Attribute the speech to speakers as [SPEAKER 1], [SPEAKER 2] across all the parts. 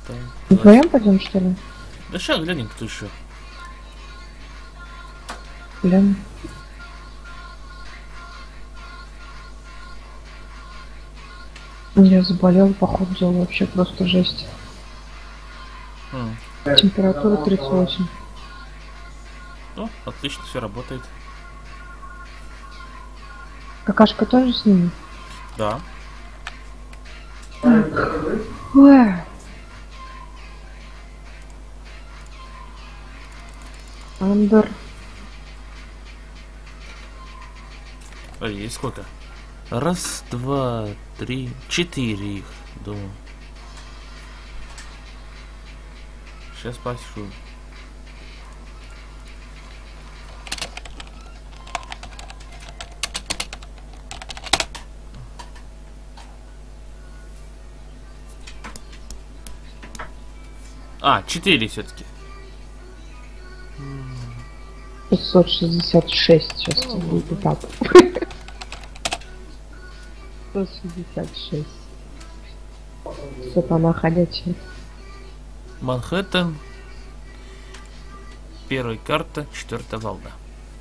[SPEAKER 1] Вдвоем пойдем, что ли?
[SPEAKER 2] Да сейчас глянем, кто еще.
[SPEAKER 1] Глянем. Я заболел, походу, дела вообще просто жесть. Температура 38.
[SPEAKER 2] Ну, отлично, все работает.
[SPEAKER 1] Какашка тоже с ними?
[SPEAKER 2] Да.
[SPEAKER 1] Ой. Андер.
[SPEAKER 2] А есть сколько? Раз, два, три, 4 их, думаю. Сейчас поищу. А, 4 все-таки.
[SPEAKER 1] 566 сейчас будет этап. 166. Сатана ходячая.
[SPEAKER 2] Манхэттен. Первая карта, 4-я волна.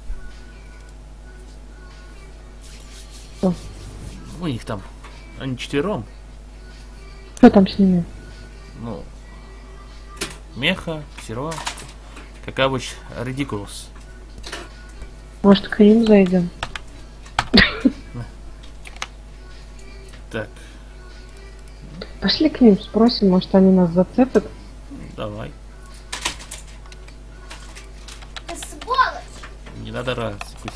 [SPEAKER 1] Что?
[SPEAKER 2] У них там. Они 4.
[SPEAKER 1] Что там с ними?
[SPEAKER 2] Ну. Меха, Ксеро. Как обычно, Редикулус.
[SPEAKER 1] Может, к ним зайдем?
[SPEAKER 2] Так,
[SPEAKER 1] Пошли к ним, спросим, может, они нас зацепят.
[SPEAKER 2] давай. Не надо раз.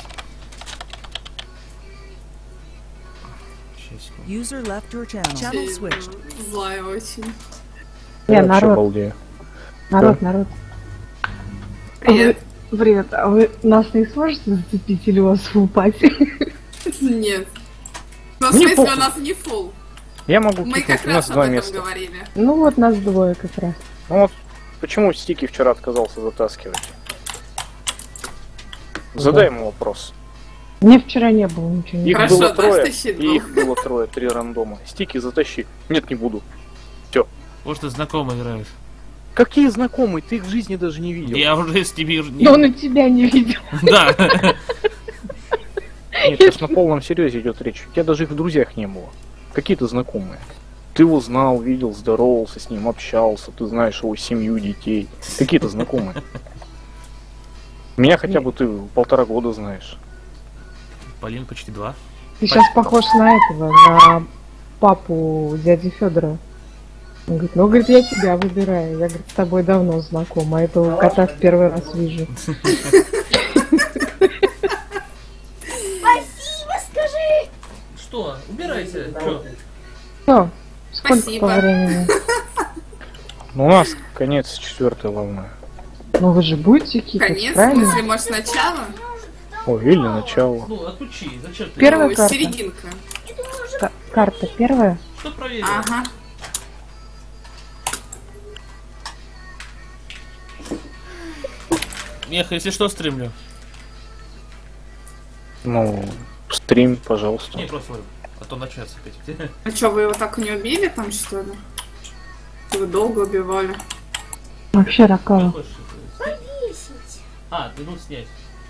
[SPEAKER 3] User left your channel. Channel switched.
[SPEAKER 4] Злая очень.
[SPEAKER 1] Не,
[SPEAKER 5] Я вообще
[SPEAKER 1] народ,
[SPEAKER 5] балдею.
[SPEAKER 1] народ.
[SPEAKER 4] Привет.
[SPEAKER 1] Привет, а вы нас не сможете зацепить или у вас фулл пати?
[SPEAKER 4] Нет. Ну, в
[SPEAKER 5] Не
[SPEAKER 4] смысле,
[SPEAKER 5] похуй.
[SPEAKER 4] у нас не фул.
[SPEAKER 5] Я могу
[SPEAKER 4] Мы
[SPEAKER 5] кикнуть,
[SPEAKER 4] как
[SPEAKER 5] у нас
[SPEAKER 4] раз об
[SPEAKER 5] 2
[SPEAKER 4] этом
[SPEAKER 5] места.
[SPEAKER 4] говорили.
[SPEAKER 1] Ну вот нас двое как раз.
[SPEAKER 5] Ну вот, почему Стики вчера отказался затаскивать? Задай ему вопрос.
[SPEAKER 1] Мне вчера не было ничего.
[SPEAKER 5] Их
[SPEAKER 4] Хорошо,
[SPEAKER 5] было
[SPEAKER 4] да,
[SPEAKER 5] 3,
[SPEAKER 4] стащи
[SPEAKER 5] и их было 3, 3 рандома. Стики затащи. Нет, не буду.
[SPEAKER 2] Может, ты знакомый играешь.
[SPEAKER 5] Какие знакомые? Ты их в жизни даже не видел.
[SPEAKER 2] Я уже с ними...
[SPEAKER 1] Да он и тебя не видел.
[SPEAKER 2] Да.
[SPEAKER 5] Нет, сейчас на полном серьезе идет речь. У тебя даже их в друзьях не было. Какие-то знакомые. Ты его знал, видел, здоровался с ним, общался, ты знаешь его семью, детей. Какие-то знакомые. Меня хотя бы ты 1,5 года знаешь.
[SPEAKER 2] Полин почти 2.
[SPEAKER 1] Ты сейчас похож на этого, на папу дяди Федора. Он говорит, ну, говорит, я тебя выбираю. Я, говорит, с тобой давно знаком, а этого кота в первый раз вижу.
[SPEAKER 6] Спасибо, скажи!
[SPEAKER 2] Что? Убирайся. Чё?
[SPEAKER 1] Что? Сколько
[SPEAKER 4] Спасибо.
[SPEAKER 1] по времени?
[SPEAKER 5] Ну, у нас конец 4-й волны.
[SPEAKER 1] Ну вы же будете кикать,
[SPEAKER 4] Конец, в
[SPEAKER 1] правильно?
[SPEAKER 4] смысле, может, сначала?
[SPEAKER 5] О, или начало.
[SPEAKER 2] Ну, отключи. Зачем ты?
[SPEAKER 1] Первая
[SPEAKER 4] Ой,
[SPEAKER 1] карта.
[SPEAKER 4] серединка.
[SPEAKER 1] Карта первая.
[SPEAKER 2] Что проверил?
[SPEAKER 4] Ага.
[SPEAKER 2] Мех, если что, стримлю.
[SPEAKER 5] Ну, стрим, пожалуйста.
[SPEAKER 2] Не, просто говорю. А то начнется опять.
[SPEAKER 4] А что, вы его так не убили там, что ли? Вы долго убивали.
[SPEAKER 1] Вообще ракава.
[SPEAKER 6] Повесить.
[SPEAKER 2] А, ты ну снять.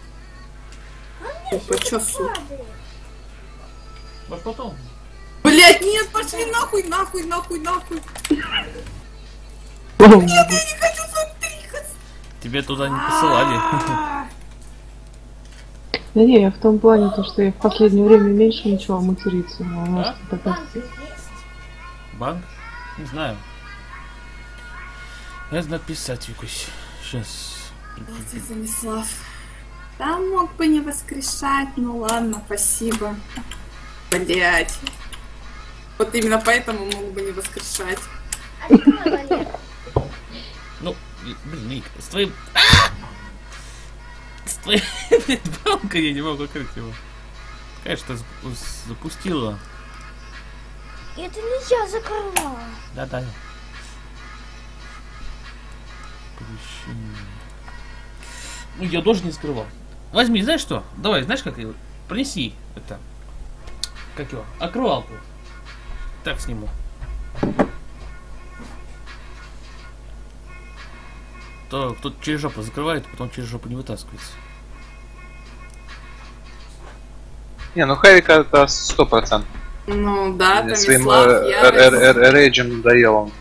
[SPEAKER 4] Опа, чё, сука?
[SPEAKER 2] Может потом?
[SPEAKER 4] Блять, нет, пошли нахуй, нахуй, нахуй, нахуй. Нет, я не хочу смотреть.
[SPEAKER 2] Тебе туда не посылали.
[SPEAKER 1] Да не, я в том плане, то, что я в последнее время меньше начала материться. Но может это как-то...
[SPEAKER 2] Банк? Не знаю. Надо написать, Викусь. Сейчас.
[SPEAKER 4] Вот ты, Станислав. Да, мог бы не воскрешать, ну ладно, спасибо. Блять. Вот именно поэтому мог бы не воскрешать.
[SPEAKER 2] Ну, блин, Ник, с твоим... С твоей банкой я не могу открыть его. Конечно, запустила.
[SPEAKER 6] Это не я закрыла.
[SPEAKER 2] Да. Оповещение. Ну, я тоже не скрывал. Возьми, знаешь что? Давай, знаешь как его? Принеси это. Как его? Окрывалку. Так сниму. что кто-то через жопу закрывает, потом через жопу не вытаскивается.
[SPEAKER 7] Не, ну Хэвик это 100%.
[SPEAKER 4] Ну да,
[SPEAKER 7] Своим
[SPEAKER 4] Томислав, я...
[SPEAKER 7] рейджем надоел он.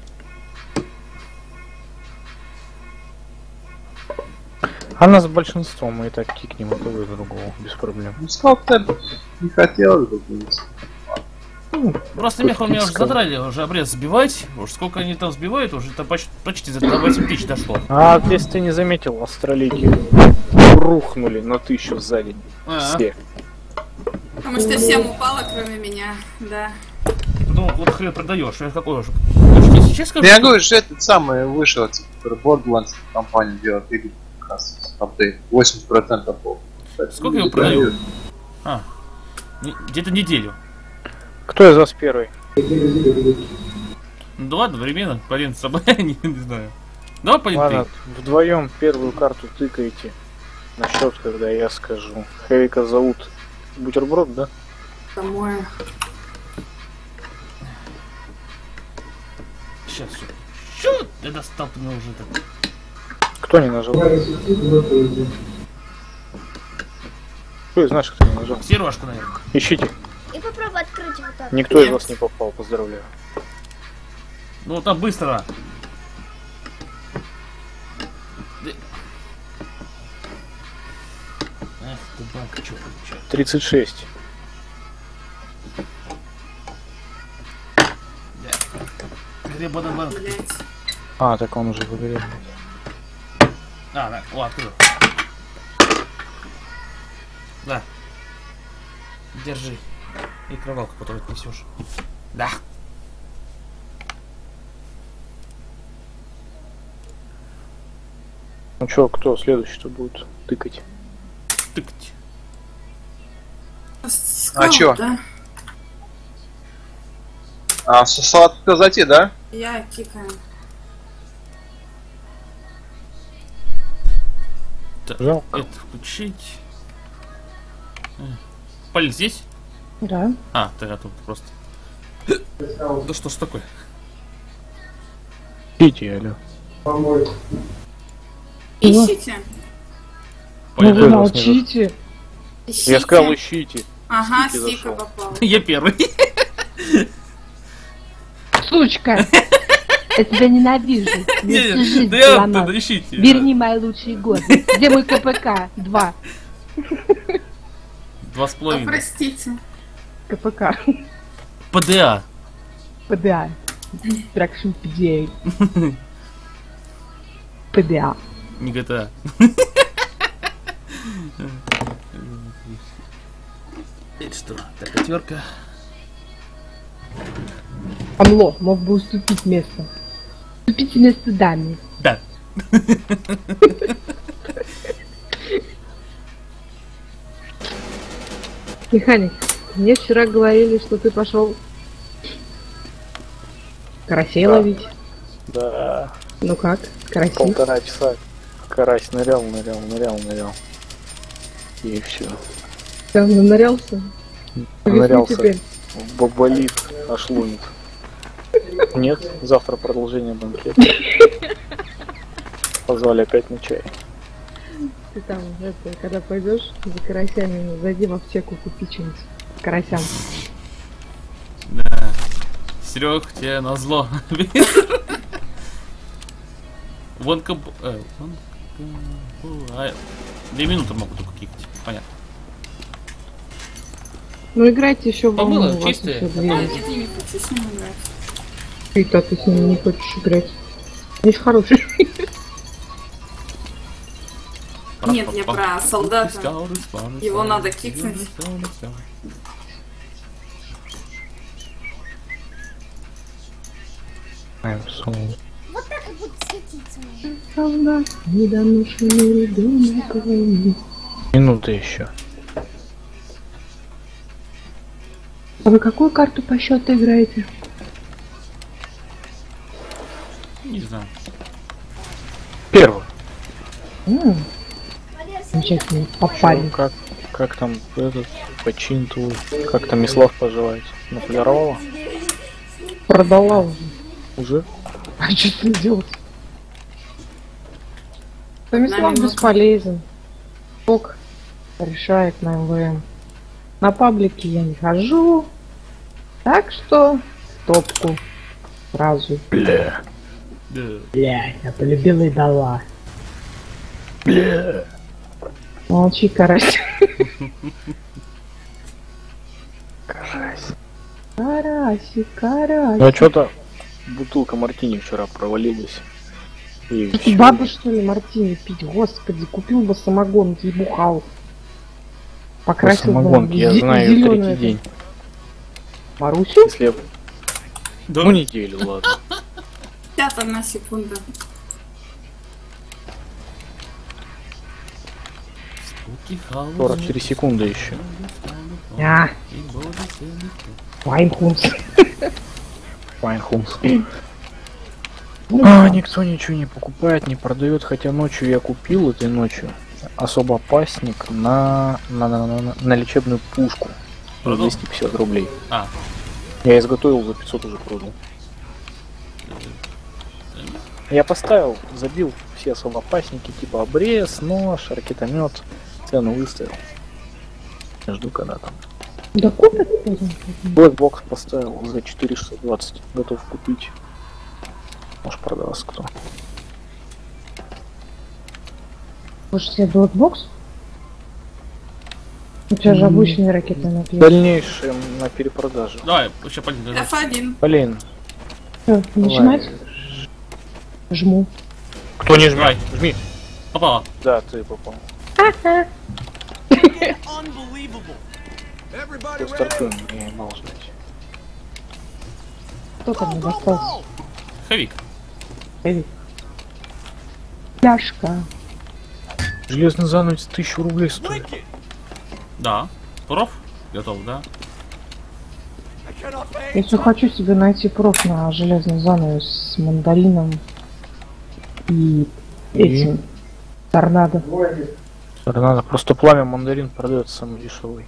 [SPEAKER 5] А нас большинство, мы и так кикнем этого и другого, без проблем.
[SPEAKER 7] Ну сколько-то не хотелось бы.
[SPEAKER 2] Просто мех у меня уже задрали, уже обрез сбивать. Уж сколько они там сбивают, уже там почти до 8000 дошло.
[SPEAKER 5] А если ты не заметил, астролики рухнули на 1000 сзади. Все.
[SPEAKER 4] Потому что всем упало, кроме меня, да.
[SPEAKER 2] Ну, вот хрен продаешь, я какой уже. Почти сейчас скажу.
[SPEAKER 7] Я говорю, что этот самый вышел, который Borderlands компания делает, или как раз апдейт. 80% был.
[SPEAKER 2] Сколько его продают? А, где-то неделю.
[SPEAKER 5] Кто из вас первый?
[SPEAKER 2] Ну давай одновременно, парень с собой, не знаю. Давай парень
[SPEAKER 5] Ладно,
[SPEAKER 2] ты.
[SPEAKER 5] вдвоем первую карту тыкаете на счет, когда я скажу. Хэвика зовут Бутерброд, да?
[SPEAKER 4] По-моему.
[SPEAKER 2] Сейчас, что? Я достал ты меня уже так.
[SPEAKER 5] Кто не нажал? Кто из наших кто не нажал?
[SPEAKER 2] Сережка, наверное.
[SPEAKER 5] Ищите.
[SPEAKER 6] И попробуй открыть вот так.
[SPEAKER 5] Никто из
[SPEAKER 4] Нет.
[SPEAKER 5] вас не попал, поздравляю.
[SPEAKER 2] Ну там быстро. Эх ты банка, что получается?
[SPEAKER 5] 36.
[SPEAKER 2] Гребаный банк.
[SPEAKER 4] Блять.
[SPEAKER 5] А, так он уже выгорел.
[SPEAKER 2] А, да, о, открыл. Да. Держи. И кровалку, которую ты несешь. Да.
[SPEAKER 5] Ну чё, кто следующий-то будет тыкать?
[SPEAKER 2] Тыкать.
[SPEAKER 7] А чё?
[SPEAKER 4] Да?
[SPEAKER 7] А, салат зайти, да?
[SPEAKER 4] Я кикаю.
[SPEAKER 2] Так,
[SPEAKER 5] Жалко.
[SPEAKER 2] это включить. Полин здесь?
[SPEAKER 1] Да.
[SPEAKER 2] А, ты тут просто. Да что ж такое?
[SPEAKER 5] Ищите, алё.
[SPEAKER 4] Ищите.
[SPEAKER 1] Ну вы
[SPEAKER 5] Полин,
[SPEAKER 1] молчите.
[SPEAKER 4] Ищите.
[SPEAKER 5] Я сказал, ищите.
[SPEAKER 4] Ага,
[SPEAKER 5] Стики
[SPEAKER 4] Стика
[SPEAKER 5] зашел.
[SPEAKER 4] попал.
[SPEAKER 2] Я первый.
[SPEAKER 1] Сучка! Я тебя ненавижу. Мне всю жизнь
[SPEAKER 2] Да я
[SPEAKER 1] сломал.
[SPEAKER 2] оттуда, ищите.
[SPEAKER 1] Верни мои лучшие годы. Где мой КПК? 2.
[SPEAKER 2] 2,5.
[SPEAKER 4] Простите.
[SPEAKER 1] КПК.
[SPEAKER 2] ПДА.
[SPEAKER 1] ПДА. Traction PDA. ПДА.
[SPEAKER 2] Не GTA. Это что? Так, пятерка.
[SPEAKER 1] Амло, мог бы уступить место. Уступите место даме.
[SPEAKER 2] Да.
[SPEAKER 1] Механик, мне вчера говорили, что ты пошел карасей
[SPEAKER 5] Да.
[SPEAKER 1] ловить.
[SPEAKER 5] Да,
[SPEAKER 1] Ну как, карасей?
[SPEAKER 5] 1,5 часа. Карась нырял. И все.
[SPEAKER 1] Ты нанырялся? Объясни
[SPEAKER 5] Нырялся.
[SPEAKER 1] теперь.
[SPEAKER 5] Болит, аж лунит. Нет, завтра продолжение банкета. Позвали опять на чай.
[SPEAKER 1] Ты там, это, когда пойдешь за карасями, зайди в аптеку, купи что-нибудь карасям.
[SPEAKER 2] Да. Серег, тебе назло. Вон каб... вон каб- а, 2 минуты могут только кикать. Понятно.
[SPEAKER 1] Ну играйте еще в
[SPEAKER 2] Помыло,
[SPEAKER 1] волну, у вас
[SPEAKER 2] чистое.
[SPEAKER 1] еще
[SPEAKER 4] А,
[SPEAKER 1] 2
[SPEAKER 4] нет, я не хочу с ним играть.
[SPEAKER 1] И-то ты с ним не хочешь играть. Они ж хорошие.
[SPEAKER 4] Нет, я про солдата. Его надо кикнуть.
[SPEAKER 6] Вот так и будет светиться.
[SPEAKER 1] Солдат, недоношенный ребенок войны.
[SPEAKER 5] Минута еще.
[SPEAKER 1] А вы какую карту по счету играете?
[SPEAKER 2] Не знаю.
[SPEAKER 5] Первый.
[SPEAKER 1] Замечательно, попали.
[SPEAKER 5] Как там этот почин твой? Как там Мислав поживает? Наполировала?
[SPEAKER 1] Продала уже.
[SPEAKER 5] Уже?
[SPEAKER 1] А что с ним делать? Станислав
[SPEAKER 4] минуту.
[SPEAKER 1] бесполезен. Бог решает на МВМ. На паблике я не хожу. Так что топку сразу.
[SPEAKER 5] Бля.
[SPEAKER 2] Да.
[SPEAKER 1] Бля, я полюбила и дала.
[SPEAKER 5] Бля.
[SPEAKER 1] Молчи, карась.
[SPEAKER 5] Карась.
[SPEAKER 1] Карасик,
[SPEAKER 5] Ну
[SPEAKER 1] карасик.
[SPEAKER 5] а что-то бутылка мартини вчера провалилась. И
[SPEAKER 1] Ты
[SPEAKER 5] всё.
[SPEAKER 1] бабы что ли мартини пить? Господи, купил бы самогонки и бухал.
[SPEAKER 5] По
[SPEAKER 1] Покрасил бы
[SPEAKER 5] самогонке, я знаю,
[SPEAKER 1] зелёную
[SPEAKER 5] третий день.
[SPEAKER 1] Марусю?
[SPEAKER 5] Если я...
[SPEAKER 2] Да.
[SPEAKER 5] Ну, неделю, ладно.
[SPEAKER 4] 51 секунда.
[SPEAKER 2] Спуки хаус.
[SPEAKER 5] 44 секунды еще.
[SPEAKER 1] А, Вайнхунс.
[SPEAKER 5] Файнхумс. А, никто ничего не покупает, не продает, хотя ночью я купил этой ночью особо опасник на лечебную пушку. За
[SPEAKER 2] Продал?
[SPEAKER 5] 250 рублей.
[SPEAKER 2] А,
[SPEAKER 5] Я изготовил, за 500 уже продал. Я поставил, забил все особо опасники, типа обрез, нож, ракетомет, цену выставил. Я жду когда там.
[SPEAKER 1] Да купят потом.
[SPEAKER 5] Блэкбокс поставил за 4620, готов купить. Может продаст кто.
[SPEAKER 1] Может себе блокбокс? У тебя же обычные ракеты на пьесе.
[SPEAKER 5] Дальнейшее на перепродаже.
[SPEAKER 2] давай, вообще понятно.
[SPEAKER 4] F1.
[SPEAKER 5] Блин,
[SPEAKER 1] Начинать?
[SPEAKER 5] давай.
[SPEAKER 1] Жму.
[SPEAKER 5] Кто не
[SPEAKER 2] Давай.
[SPEAKER 5] жмет? Жми.
[SPEAKER 2] Попала.
[SPEAKER 5] Да, ты попал. Ты стартуем, я ебал ждать.
[SPEAKER 1] Кто там не достался?
[SPEAKER 2] Хавик.
[SPEAKER 1] Эви. Пляшка.
[SPEAKER 5] Железный занавес 1000 рублей стоит.
[SPEAKER 2] Да. Проф? Готов, да?
[SPEAKER 1] Если хочу себе найти проф на железный занавес с мандарином и этим торнадо.
[SPEAKER 5] Надо, просто пламя мандарин продается самый дешевый.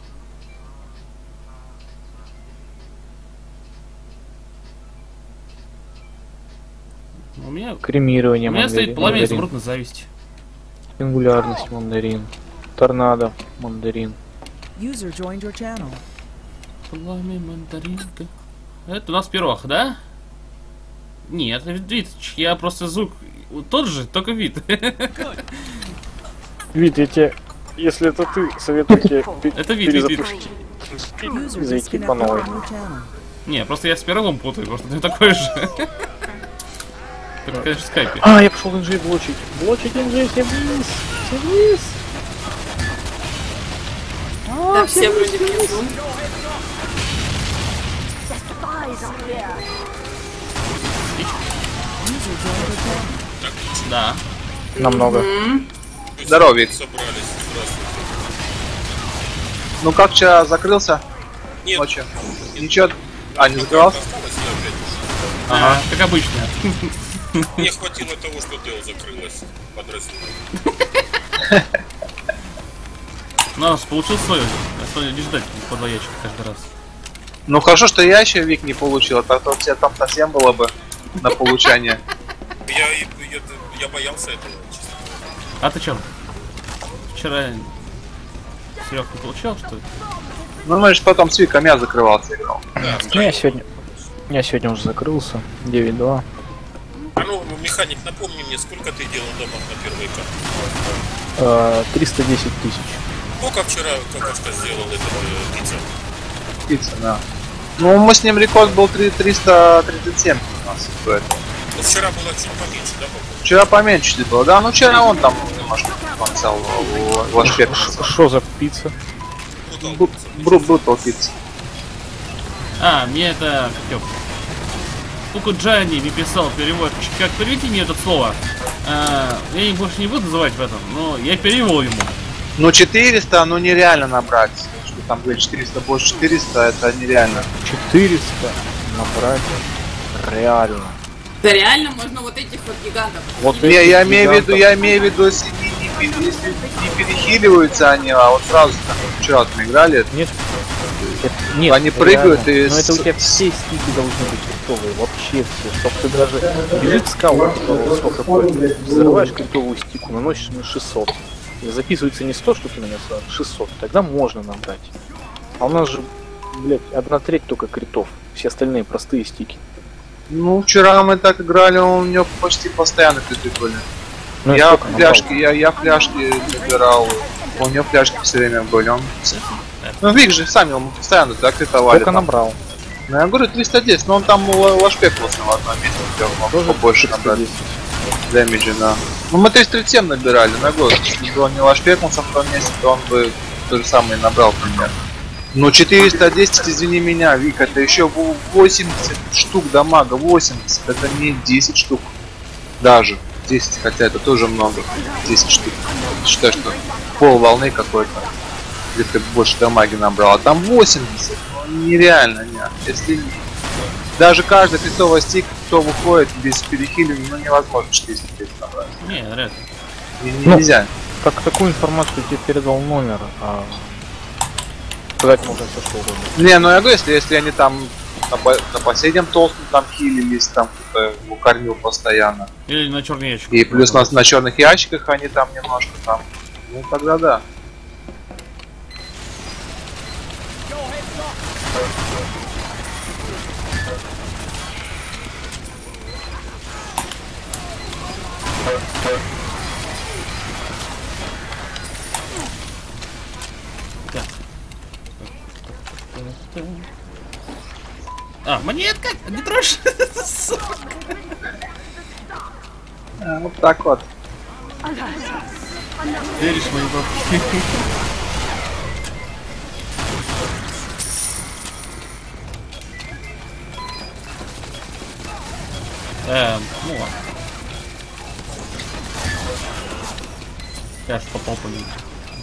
[SPEAKER 2] У меня,
[SPEAKER 5] Кремирование
[SPEAKER 2] у меня
[SPEAKER 5] мандарин.
[SPEAKER 2] стоит пламя
[SPEAKER 5] мандарин.
[SPEAKER 2] изумрудной зависти.
[SPEAKER 5] Сингулярность мандарин. Торнадо мандарин.
[SPEAKER 3] User joined your channel.
[SPEAKER 2] Пламя мандаринка. Это у нас пирог, да? Нет, это вид. Я просто звук тот же, только вид.
[SPEAKER 5] Вид, я тебе, если это ты, советую тебе
[SPEAKER 2] Это вид, вид, вид.
[SPEAKER 5] перезапустить.
[SPEAKER 3] User
[SPEAKER 5] Зайти по
[SPEAKER 3] disconnected
[SPEAKER 5] новой.
[SPEAKER 3] from your channel.
[SPEAKER 2] Не, просто я с пирогом путаю, потому что ты такой же. Только, конечно, в скайпе.
[SPEAKER 5] А, я пошел инжей блочить. Блочить инжей, все вниз. Все вниз.
[SPEAKER 4] Да, все вроде внизу.
[SPEAKER 3] User joined your channel.
[SPEAKER 2] Да.
[SPEAKER 5] Намного.
[SPEAKER 7] Здорово, Вик. Ну как вчера закрылся?
[SPEAKER 8] Нет.
[SPEAKER 7] Ночью? Ничего. А, не закрывался?
[SPEAKER 2] Ага, как обычно.
[SPEAKER 8] Мне хватило того, что Dell закрылась под раздел.
[SPEAKER 2] Ну, получил свое. Осталось не ждать по два ящика каждый раз.
[SPEAKER 7] Ну хорошо, что я еще Вик не получил, а так то у тебя там совсем было бы на получание.
[SPEAKER 8] Я боялся этого, честно.
[SPEAKER 2] А ты чё? Вчера Серег не получал, что ли?
[SPEAKER 7] Ну, знаешь, потом с Виком я закрывался играл.
[SPEAKER 8] Да,
[SPEAKER 5] Ну, я сегодня уже закрылся. 9-2.
[SPEAKER 8] А ну, механик, напомни мне, сколько ты делал домов на первой карте?
[SPEAKER 5] 310 тысяч.
[SPEAKER 8] Сколько вчера какашка сделал этот пицца?
[SPEAKER 7] Пицца, да. Ну, мы с ним рекорд был 337 у нас стоит.
[SPEAKER 8] Ну, вчера было чуть поменьше, да, по-моему?
[SPEAKER 7] Вчера поменьше чуть было, да? Ну, вчера он там немножко взял лошпек.
[SPEAKER 5] Что за пицца?
[SPEAKER 7] Брутал пицца.
[SPEAKER 2] А, мне это... как его, Куку Джанни мне писал переводчик. Как, переведи мне это слово. Я их больше не буду называть в этом, но я перевел ему.
[SPEAKER 7] Ну, 400, ну, нереально набрать. Что там, говорит, 400 больше 400, это нереально.
[SPEAKER 5] 400 набрать реально.
[SPEAKER 4] Да реально можно вот этих вот гигантов.
[SPEAKER 5] Вот
[SPEAKER 7] Не,
[SPEAKER 5] этих
[SPEAKER 7] я имею в
[SPEAKER 5] гигантов.
[SPEAKER 7] виду, если не перехиливаются они, а вот сразу там, вчера мы играли,
[SPEAKER 5] Нет. Нет,
[SPEAKER 7] Они прыгают
[SPEAKER 5] реально.
[SPEAKER 7] и
[SPEAKER 5] Но это у
[SPEAKER 7] с-
[SPEAKER 5] тебя все стики должны быть. критовые, вообще все. Чтоб ты даже бежит скаут, взрываешь критовую стику, наносишь на 600. И записывается не 100, что ты нанес, а 600. Тогда можно набрать. А у нас же, блять, 1/3 только критов. Все остальные простые стики.
[SPEAKER 7] Ну, вчера мы так играли, у него почти постоянно криты были.
[SPEAKER 5] Ну,
[SPEAKER 7] я фляжки набирал, у него фляжки все время были. Он... Ну, видишь же, сами он постоянно так критовали.
[SPEAKER 5] Сколько набрал?
[SPEAKER 7] Ну, я говорю, 310, но он там лашпекался в одном месте, тоже побольше набрать. Дэмиджи, да. Ну, мы 337 набирали, на год. Если бы он не лашпекался в том месте, то он бы то же самое набрал, примерно. Ну, 410, извини меня, Вик, это еще 80 штук дамага, 80, это не 10 штук. Даже 10, хотя это тоже много, 10 штук. Считай, что пол волны какой-то, где ты больше дамаги набрал, а там 80, ну, нереально, нет. Если даже каждый критовый стик, кто выходит без перехиливания, ну, невозможно 410 набрать.
[SPEAKER 2] Не, вряд ли.
[SPEAKER 7] Нельзя.
[SPEAKER 5] Так, такую информацию тебе передал номер, а... сказать можно все, что угодно.
[SPEAKER 7] Не, ну я говорю, если они там на последнем толстом там хилились, там кто-то его кормил постоянно.
[SPEAKER 2] Или на черный ящик.
[SPEAKER 7] И плюс на черных ящиках они там немножко там. Ну тогда да.
[SPEAKER 2] А, монетка! Не трожь!
[SPEAKER 7] Вот так вот.
[SPEAKER 2] Веришь мои бабки? Ну ладно. Я ж попал по ней.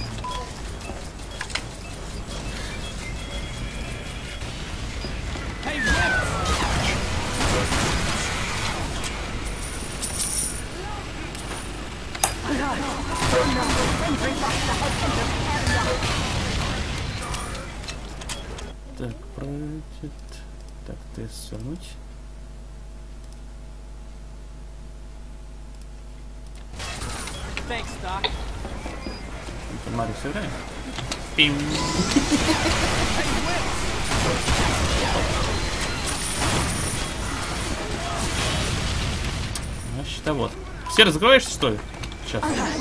[SPEAKER 2] Так, пройдет. Так, тест свернуть. Марио сыграем? Пим. Значит, а вот. Все разгрываешься, что ли? Сейчас.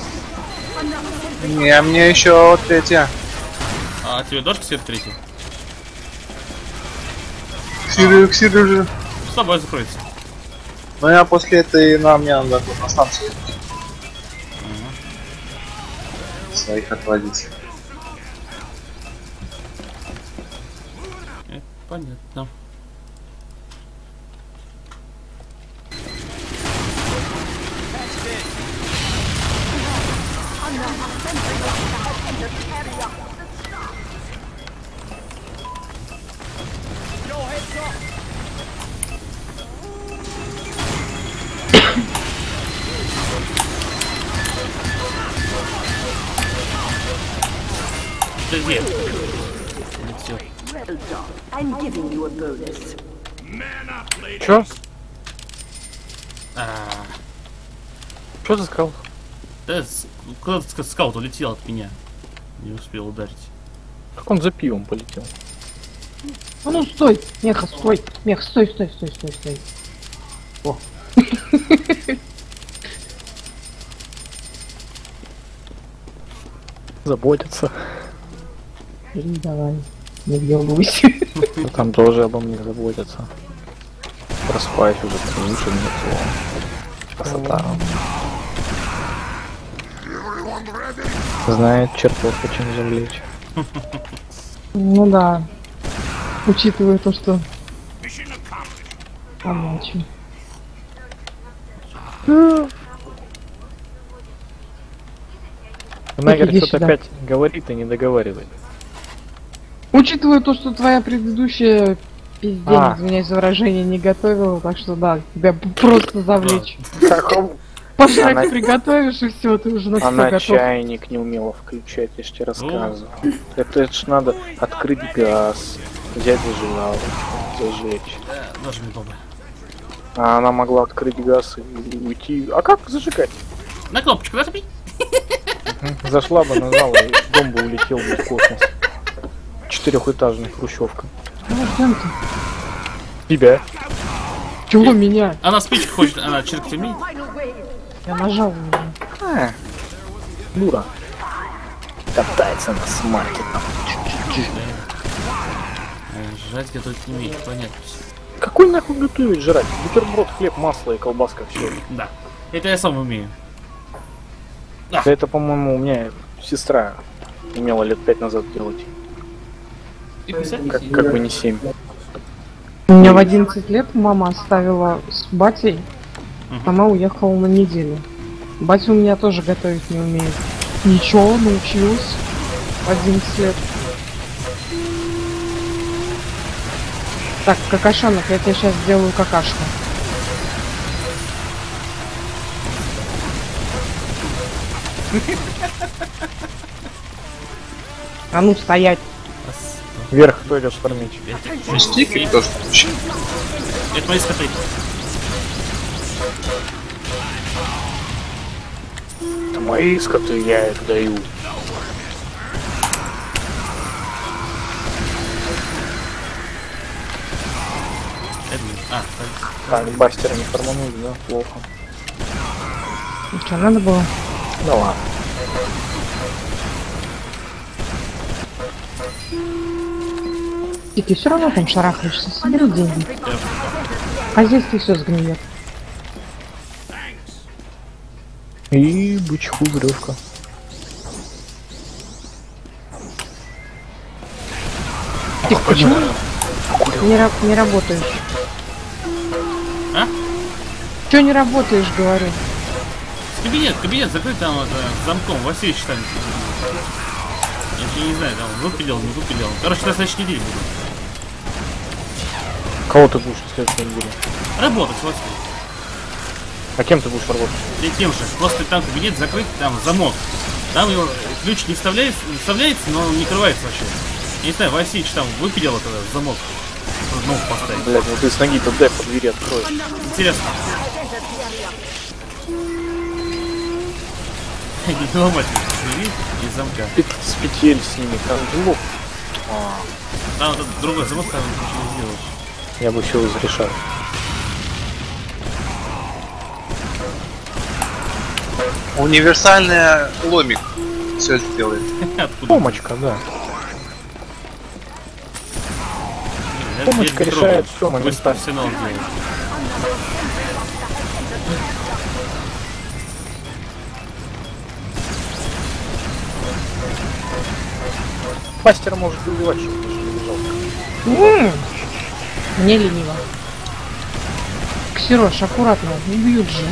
[SPEAKER 7] Не, мне еще третья.
[SPEAKER 2] А тебе дошка свет третий?
[SPEAKER 7] Ксири уже.
[SPEAKER 2] С тобой закроется.
[SPEAKER 7] Но я после этой мне надо на станцию. Своих отводить.
[SPEAKER 2] Это понятно. Где?
[SPEAKER 5] Чё?
[SPEAKER 2] А,
[SPEAKER 5] Что ты сказал?
[SPEAKER 2] да, куда-то скаут улетел от меня. Не успел ударить.
[SPEAKER 5] Как он за пивом полетел?
[SPEAKER 1] А ну стой! Меха, стой! Мех, стой, стой, стой, стой, стой. О.
[SPEAKER 5] Заботятся.
[SPEAKER 1] Давай, не въебывайся.
[SPEAKER 5] Ну, там тоже обо мне заботятся. Проспать уже, потому что мне красота. Знает чертовка, чем завлечь.
[SPEAKER 1] Ну да. Учитывая то, что... Помолчу.
[SPEAKER 5] Нагер
[SPEAKER 1] иди
[SPEAKER 5] что-то
[SPEAKER 1] сюда.
[SPEAKER 5] опять говорит и не договаривает.
[SPEAKER 1] Учитывая то, что твоя предыдущая пиздец, извиняюсь за выражение, не готовила, так что да, тебя просто завлечь. Пожрать приготовишь и все, ты уже на все
[SPEAKER 5] Она
[SPEAKER 1] готов.
[SPEAKER 5] чайник не умела включать, я ж тебе рассказываю. Это ж надо открыть газ, взять зажигалку, зажечь.
[SPEAKER 2] Нажми, баба.
[SPEAKER 5] А она могла открыть газ и уйти. А как зажигать?
[SPEAKER 2] На кнопочку нажми.
[SPEAKER 5] Зашла бы, нажала, и дом бы улетел бы в космос. 4-этажная хрущевка.
[SPEAKER 1] Ждем ты.
[SPEAKER 5] Тебя.
[SPEAKER 1] Чего меня?
[SPEAKER 2] Она спичку хочет, она черк темнеет.
[SPEAKER 1] Я нажал уже.
[SPEAKER 5] Дура. Катается на смарке там.
[SPEAKER 2] Жрать готовить не умеет, понятно.
[SPEAKER 5] Какой нахуй готовить жрать? Бутерброд, хлеб, масло и колбаска, все.
[SPEAKER 2] Да. Это я сам умею.
[SPEAKER 5] Да это, по-моему, у меня сестра умела лет 5 назад делать.
[SPEAKER 2] И писать
[SPEAKER 5] Как бы не 7.
[SPEAKER 1] У меня в 11 лет мама оставила с батей, она уехала на неделю. Батя у меня тоже готовить не умеет. Ничего, научилась в 11 лет. Так, какашонок, я тебе сейчас сделаю какашку. А ну стоять.
[SPEAKER 5] Вверх кто идет фармить?
[SPEAKER 7] Стики тоже включил.
[SPEAKER 2] Это мои скоты.
[SPEAKER 5] Это мои скоты, я их даю. Так, бастера не форманули, да? Плохо.
[SPEAKER 1] Ну что, надо было?
[SPEAKER 5] Да ладно.
[SPEAKER 1] И ты все равно там шарахаешься, собери деньги. А здесь ты все сгниет.
[SPEAKER 5] И бычку веревка.
[SPEAKER 1] Ты почему не работаешь?
[SPEAKER 2] А?
[SPEAKER 1] Че не работаешь, говорю?
[SPEAKER 2] Кабинет закрыт там это, замком, Васильевич там. Я не знаю, там выпилил, не выпилил. Короче, на следующей неделе буду.
[SPEAKER 5] Кого ты будешь на следующей неделе?
[SPEAKER 2] Работать, вот.
[SPEAKER 5] А кем ты будешь работать?
[SPEAKER 2] И тем же. Просто там кабинет закрыт, там замок. Там его ключ не вставляется, но он не крывается вообще. Я не знаю, Васильевич там выпилил этот замок. Новый поставить.
[SPEAKER 5] Блять, ну ты с ноги-то дай по двери откроешь.
[SPEAKER 2] Интересно. Не ломать двери из замка.
[SPEAKER 5] С петель сними, там блок.
[SPEAKER 2] Там вот этот другой замок там ничего не сделаешь.
[SPEAKER 5] Я бы все разрешал.
[SPEAKER 7] Универсальный ломик все сделает.
[SPEAKER 2] Откуда?
[SPEAKER 5] Помочка, да. Помочка решает все моментально.
[SPEAKER 2] Арсенал делает.
[SPEAKER 5] Мастер может убивать, чтобы ты не бежал.
[SPEAKER 1] Мне лениво. Ксерош, аккуратно, не бьют же.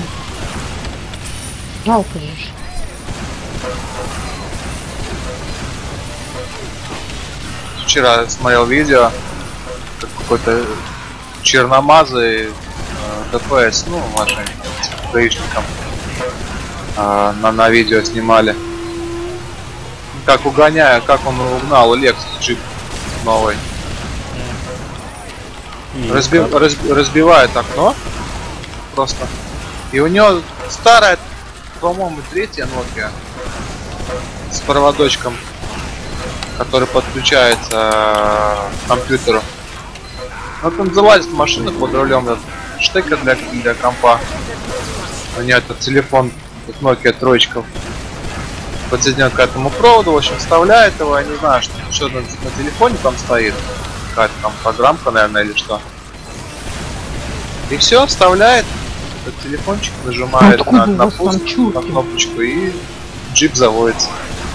[SPEAKER 1] Жалко же.
[SPEAKER 7] Вчера смотрел видео, как какой-то черномазый ДПС, ну, машине, с гаишником, на видео снимали. Как угоняя, как он угнал Lexus джип новый. Разбивает окно просто. И у него старая, по-моему, третья Nokia с проводочком, который подключается к компьютеру. Вот он залазит в машину под рулем, этот штекер для компа. У него этот телефон, этот Nokia троечка, подсоединен к этому проводу, в общем, вставляет его, я не знаю, что на телефоне там стоит, какая-то там программка, наверное, или что. И все, вставляет этот телефончик, нажимает на пуск, на кнопочку, и джип заводится.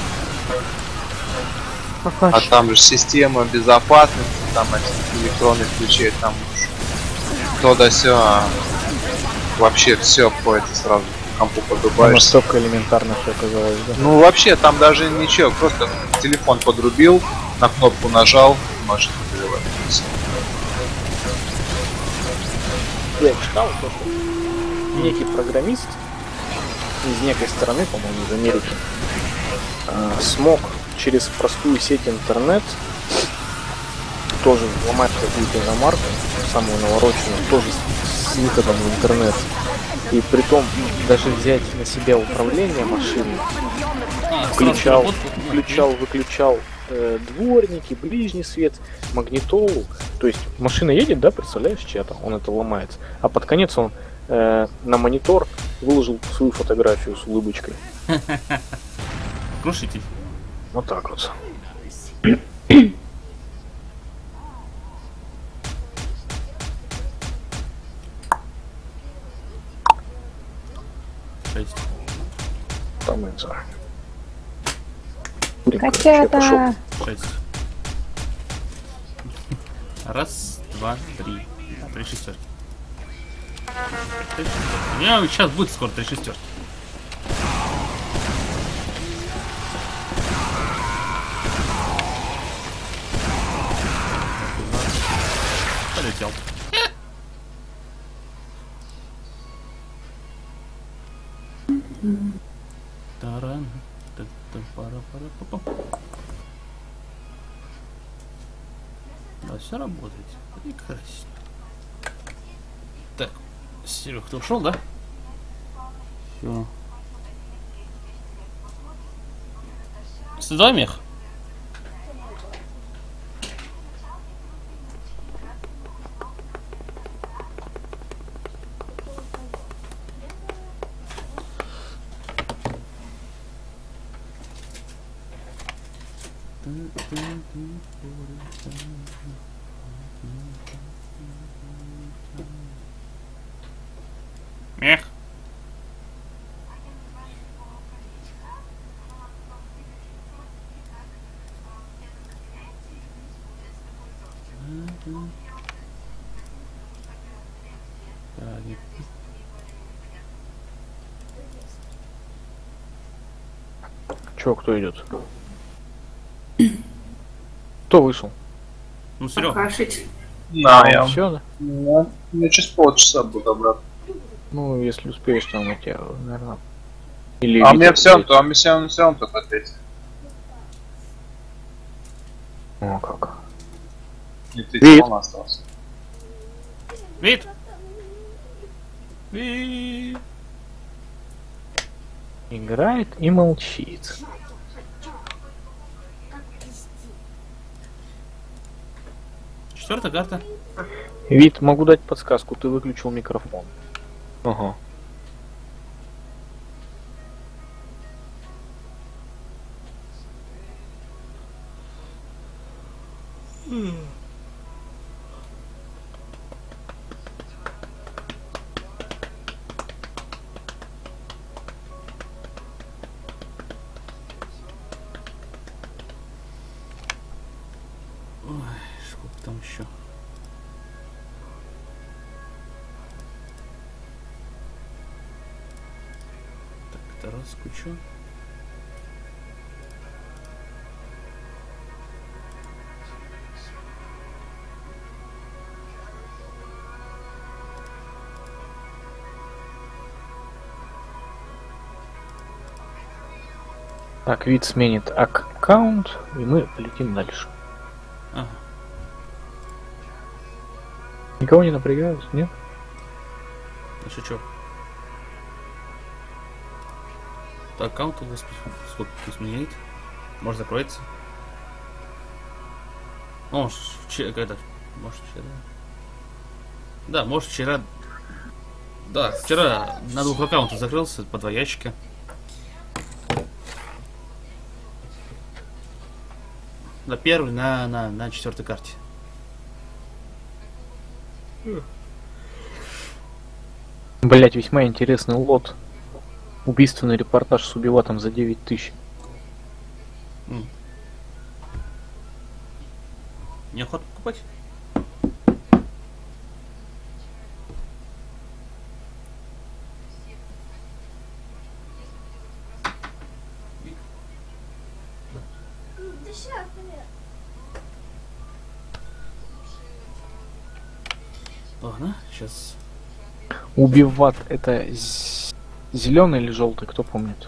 [SPEAKER 7] А там же система безопасности, там эти электронных ключей, там то да сё, вообще все обходится сразу. Компу подрубаешь.
[SPEAKER 5] Настолько элементарно все оказалось, да?
[SPEAKER 7] Ну вообще там даже ничего, просто телефон подрубил, на кнопку нажал, машина переводится.
[SPEAKER 5] Я читал то, что некий программист из некой страны, по-моему, из Америки, смог через простую сеть интернет тоже взломать какую-то иномарку, самую навороченную, тоже с выходом в интернет. И притом даже взять на себя управление машиной, включал, выключал дворники, ближний свет, магнитолу. То есть машина едет, да, представляешь, чья-то, он это ломается. А под конец он на монитор выложил свою фотографию с улыбочкой.
[SPEAKER 2] Крушитель.
[SPEAKER 5] Вот так вот. Там это.
[SPEAKER 1] Котята!
[SPEAKER 2] 6. Раз, два, три. 3 шестерки. У меня сейчас будет скоро 3 шестерки. Полетел. Таран. Да, все работает. Прекрасно. Так, Серег, ты ушел, да? Все. Следовой мех? Мех.
[SPEAKER 5] Чё, кто идет? Кто вышел?
[SPEAKER 2] Ну, Серега.
[SPEAKER 4] Покашить.
[SPEAKER 7] Да, я.
[SPEAKER 5] Все, да?
[SPEAKER 7] Ну, я через полчаса буду обратно.
[SPEAKER 5] Ну, если успеешь, там у тебя, наверное. Или
[SPEAKER 7] А мне
[SPEAKER 5] Витя
[SPEAKER 7] все
[SPEAKER 5] ответит.
[SPEAKER 7] равно только ответит.
[SPEAKER 5] О, как.
[SPEAKER 7] И ты
[SPEAKER 5] Вид.
[SPEAKER 7] телефон остался.
[SPEAKER 2] Вид. Вид.
[SPEAKER 5] Играет и молчит.
[SPEAKER 2] Четвертая карта.
[SPEAKER 5] Вид, могу дать подсказку, ты выключил микрофон. Ага.
[SPEAKER 2] Сколько там еще? Так, это раз кучу.
[SPEAKER 5] Так, вид сменит аккаунт, и мы полетим дальше.
[SPEAKER 2] Ага.
[SPEAKER 5] Никого не напрягают, нет?
[SPEAKER 2] Я шучу. Так, аккаунт у вас сколько пусть меняет? Может закроется? О, когда? Может вчера? Да, может вчера. Да, вчера на 2 аккаунтах закрылся по 2 ящика. На первый, на 4-й карте.
[SPEAKER 5] Блять, весьма интересный лот. Убийственный репортаж с убиватом за 9000.
[SPEAKER 2] Неохота покупать? Ладно, сейчас.
[SPEAKER 5] Убиват это зеленый или желтый, кто помнит?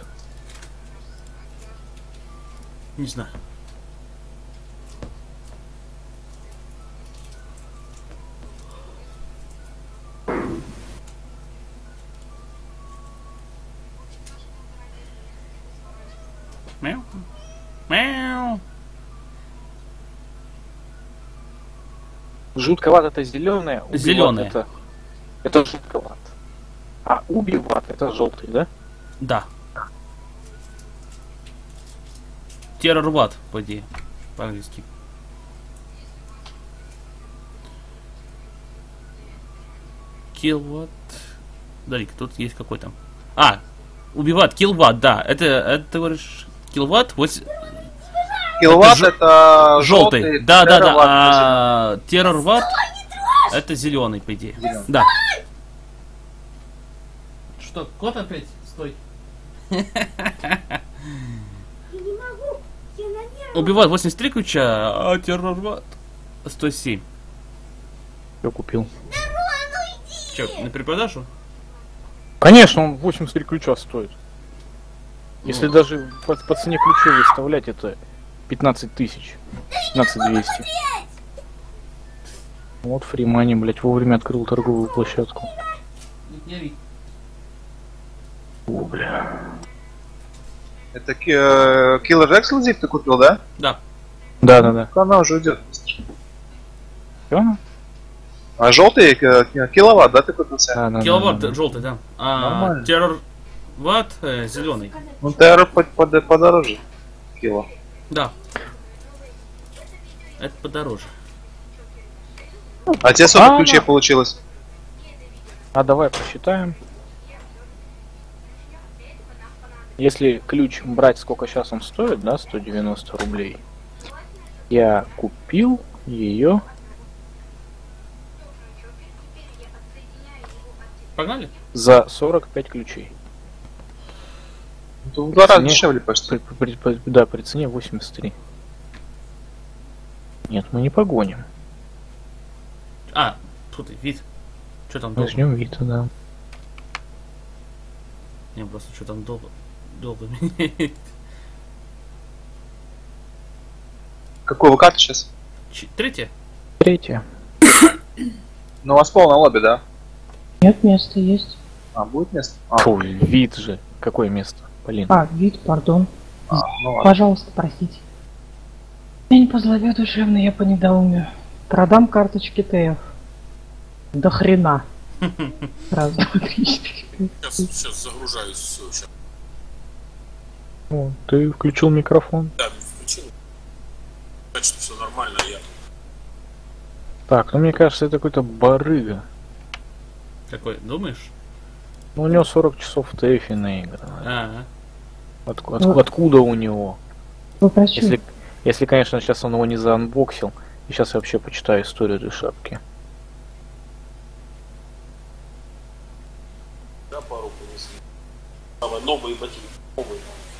[SPEAKER 2] Не знаю. Мяу. Мяу.
[SPEAKER 5] Жутковат это зеленое.
[SPEAKER 2] Зелёное.
[SPEAKER 5] Это жутковат. А убиват это желтый, да?
[SPEAKER 2] Да. Террорват, по идее. По-английски. Киллват. Дарик, тут есть какой-то. А, убиват, киллват, да. Это ты говоришь, киллват?
[SPEAKER 7] Киловатт
[SPEAKER 2] Это
[SPEAKER 7] это
[SPEAKER 2] желтый. Да, да, да. А террорват это зеленый, по идее. Да. Что, кот опять? Стой. Убиват 83 ключа, а террорват 107.
[SPEAKER 5] Я купил.
[SPEAKER 2] Че, на перепродажу?
[SPEAKER 5] Конечно, он 83 ключа стоит. Если даже по цене ключей выставлять, это 15 тысяч. 15 200. Вот Фримани, блять, вовремя открыл торговую площадку. О, бля.
[SPEAKER 7] Это Killer эксклюзив ты купил, да?
[SPEAKER 2] Да.
[SPEAKER 5] Да.
[SPEAKER 7] Она уже идет.
[SPEAKER 5] Всё?
[SPEAKER 7] А желтый киловатт, да, ты купил себе?
[SPEAKER 2] Киловатт желтый, да. А
[SPEAKER 7] Нормально.
[SPEAKER 2] террорват зеленый.
[SPEAKER 7] Ну, ТР подороже. Кило.
[SPEAKER 2] Да. Это подороже.
[SPEAKER 7] А тебе сколько ключей получилось?
[SPEAKER 5] А давай посчитаем. Если ключ брать, сколько сейчас он стоит, да, 190 рублей. Я купил ее.
[SPEAKER 2] Погнали?
[SPEAKER 5] За 45 ключей.
[SPEAKER 7] Это в 2 раза
[SPEAKER 5] Цене-
[SPEAKER 7] дешевле почти.
[SPEAKER 5] Да, при цене 83. Нет, мы не погоним.
[SPEAKER 2] А, тут и вид. Что там долго?
[SPEAKER 5] Возьмем вид, да.
[SPEAKER 2] Не, просто что там долго меняет.
[SPEAKER 7] Какой вы карты сейчас?
[SPEAKER 2] Третья?
[SPEAKER 5] Третье.
[SPEAKER 7] Ну, у вас полное лобби, да?
[SPEAKER 1] Нет, место есть.
[SPEAKER 7] А, будет место? А,
[SPEAKER 5] Фу, вид же. Какое место, Полин?
[SPEAKER 1] А, вид, пардон.
[SPEAKER 7] ну ладно.
[SPEAKER 1] Пожалуйста, простите. Я не по злобе душевной, я по недоумию. Продам карточки ТФ. До хрена. Раз, два, три, четыре, пять.
[SPEAKER 8] Сейчас загружаюсь все. Сейчас.
[SPEAKER 5] О, ты включил микрофон.
[SPEAKER 8] Да, включил. Значит, все нормально, я.
[SPEAKER 5] Так, ну мне кажется, это какой-то барыга.
[SPEAKER 2] Какой, думаешь?
[SPEAKER 5] Ну, у него 40 часов в ТФ наиграно.
[SPEAKER 2] А,
[SPEAKER 5] Откуда у него?
[SPEAKER 1] Вы про чё?
[SPEAKER 5] Если, конечно, сейчас он его не заанбоксил. И сейчас я вообще почитаю историю этой шапки.
[SPEAKER 8] Да, пару принесли. Самые новые ботинки. Новые.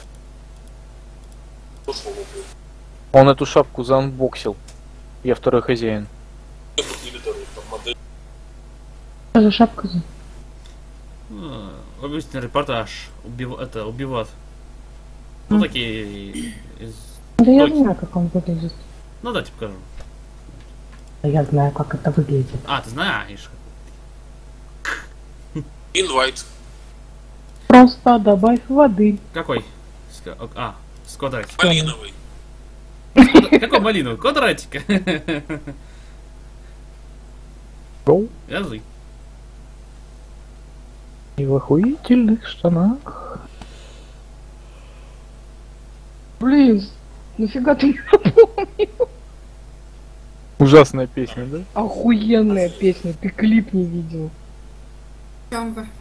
[SPEAKER 8] Прошлого года.
[SPEAKER 5] Он эту шапку заанбоксил. Я второй хозяин.
[SPEAKER 8] Тут милитарные там модель.
[SPEAKER 1] Что за шапка за?
[SPEAKER 2] убийственный репортаж. Убиват. Ну, такие из...
[SPEAKER 1] Да я
[SPEAKER 2] Точно.
[SPEAKER 1] знаю, как он выглядит.
[SPEAKER 2] Ну, да, покажу.
[SPEAKER 1] Да я знаю, как это выглядит.
[SPEAKER 2] А, ты знаешь.
[SPEAKER 8] Инвайт.
[SPEAKER 1] Просто добавь воды.
[SPEAKER 2] Какой? С квадратика.
[SPEAKER 8] Малиновый.
[SPEAKER 2] Какой малиновый? Квадратика.
[SPEAKER 5] Гоу.
[SPEAKER 2] Язык.
[SPEAKER 5] И в охуительных штанах.
[SPEAKER 1] Блин, нафига ты мне напомнил?
[SPEAKER 5] Ужасная песня, да?
[SPEAKER 1] Охуенная песня, ты клип не видел.
[SPEAKER 4] В чем вы?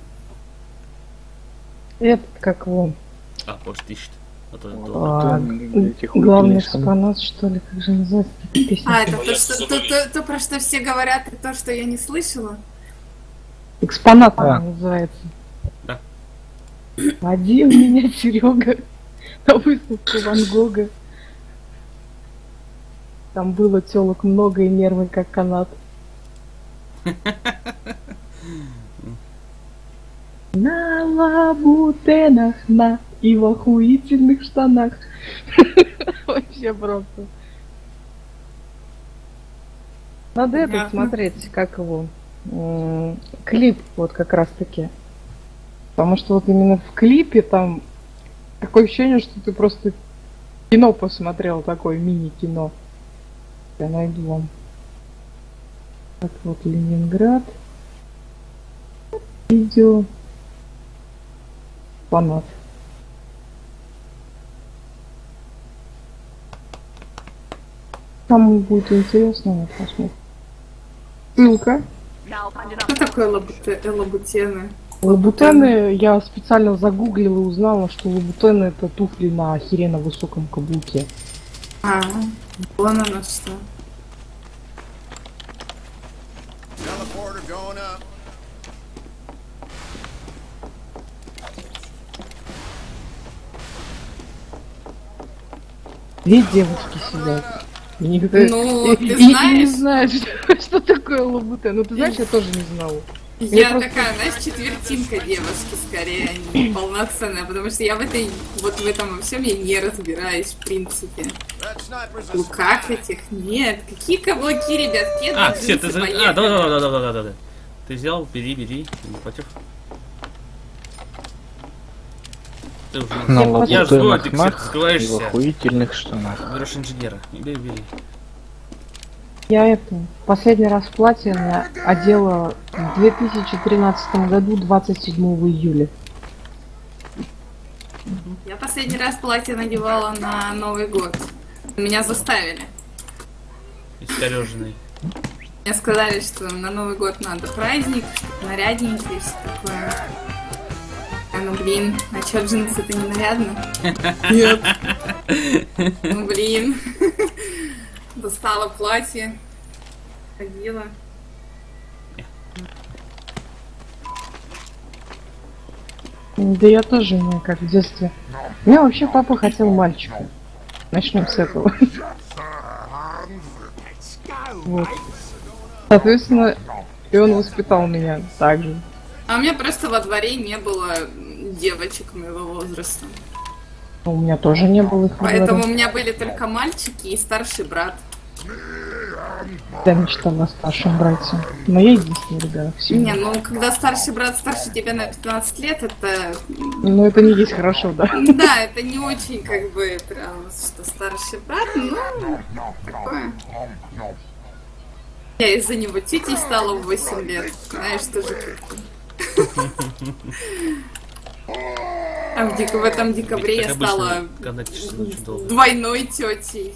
[SPEAKER 1] Этот как вон.
[SPEAKER 2] А, может, ищет. А то это
[SPEAKER 1] Главный экспонат, что ли, как же называется эта песня?
[SPEAKER 4] А, это то, про что все говорят, и то, что я не слышала?
[SPEAKER 1] Экспонат
[SPEAKER 5] Да.
[SPEAKER 1] она называется.
[SPEAKER 2] Да.
[SPEAKER 1] Водил меня Серега на выставку Ван Гога. Там было телок много и нервы как канат. На лабутенах на и в охуительных штанах. Вообще просто. Надо этот
[SPEAKER 4] Понятно.
[SPEAKER 1] смотреть, как его. Клип вот как раз таки. Потому что вот именно в клипе там такое ощущение, что ты просто Кино посмотрел, такое мини-кино. Я найду вам. Так вот, Ленинград. Видео. Фанат. Кому будет интересно, вот посмотрим. Ссылка.
[SPEAKER 4] Что такое лабутены?
[SPEAKER 1] Лабутены я специально загуглила и узнала, что лабутены это туфли на охеренно высоком каблуке.
[SPEAKER 4] А, вон оно что.
[SPEAKER 1] Две девушки сидят. И никто...
[SPEAKER 4] Ну, ты
[SPEAKER 1] и
[SPEAKER 4] знаешь?
[SPEAKER 1] не знаешь, что такое лабутен. Ну ты знаешь, я тоже не знала.
[SPEAKER 4] Я
[SPEAKER 1] просто-
[SPEAKER 4] такая, знаешь, четвертинка девушки скорее, а не полноценная, потому что я в этом во всем я не разбираюсь, в принципе. В руках этих нет. Какие каблуки, ребят?
[SPEAKER 2] А, все, ты за... А, да. Ты взял, бери, не против. Ты уже...
[SPEAKER 5] На
[SPEAKER 2] Я ж говорю, ты
[SPEAKER 5] лабутенах и в
[SPEAKER 2] скрываешься.
[SPEAKER 5] охуительных штанах.
[SPEAKER 2] Берешь инженера. Бери.
[SPEAKER 1] Я это последний раз платье одела в 2013 году 27 июля.
[SPEAKER 4] Я последний раз платье надевала на Новый год. Меня заставили.
[SPEAKER 2] Искорёженный.
[SPEAKER 4] Мне сказали, что на Новый год надо праздник, нарядненький и все такое. А ну блин, а чё джинсы-то не нарядно? Нет. Ну блин. Достала платье. Ходила.
[SPEAKER 1] Да я тоже, не как в детстве. У меня вообще папа хотел мальчика. Начнем с этого. Вот. Соответственно, и он воспитал меня так же.
[SPEAKER 4] А у меня просто во дворе не было девочек моего возраста.
[SPEAKER 1] У меня тоже не было их.
[SPEAKER 4] Поэтому у меня были только мальчики и старший брат.
[SPEAKER 1] Я мечтала о старшем брате. Но я единственный ребенок в семье.
[SPEAKER 4] Не, ну когда старший брат старше тебя на 15 лет, это...
[SPEAKER 1] Ну это не есть хорошо, да?
[SPEAKER 4] Да, это не очень как бы прям, что старший брат, ну, такое. Я из-за него тетей стала в 8 лет, знаешь, тоже как-то. А в этом декабре я стала двойной тетей.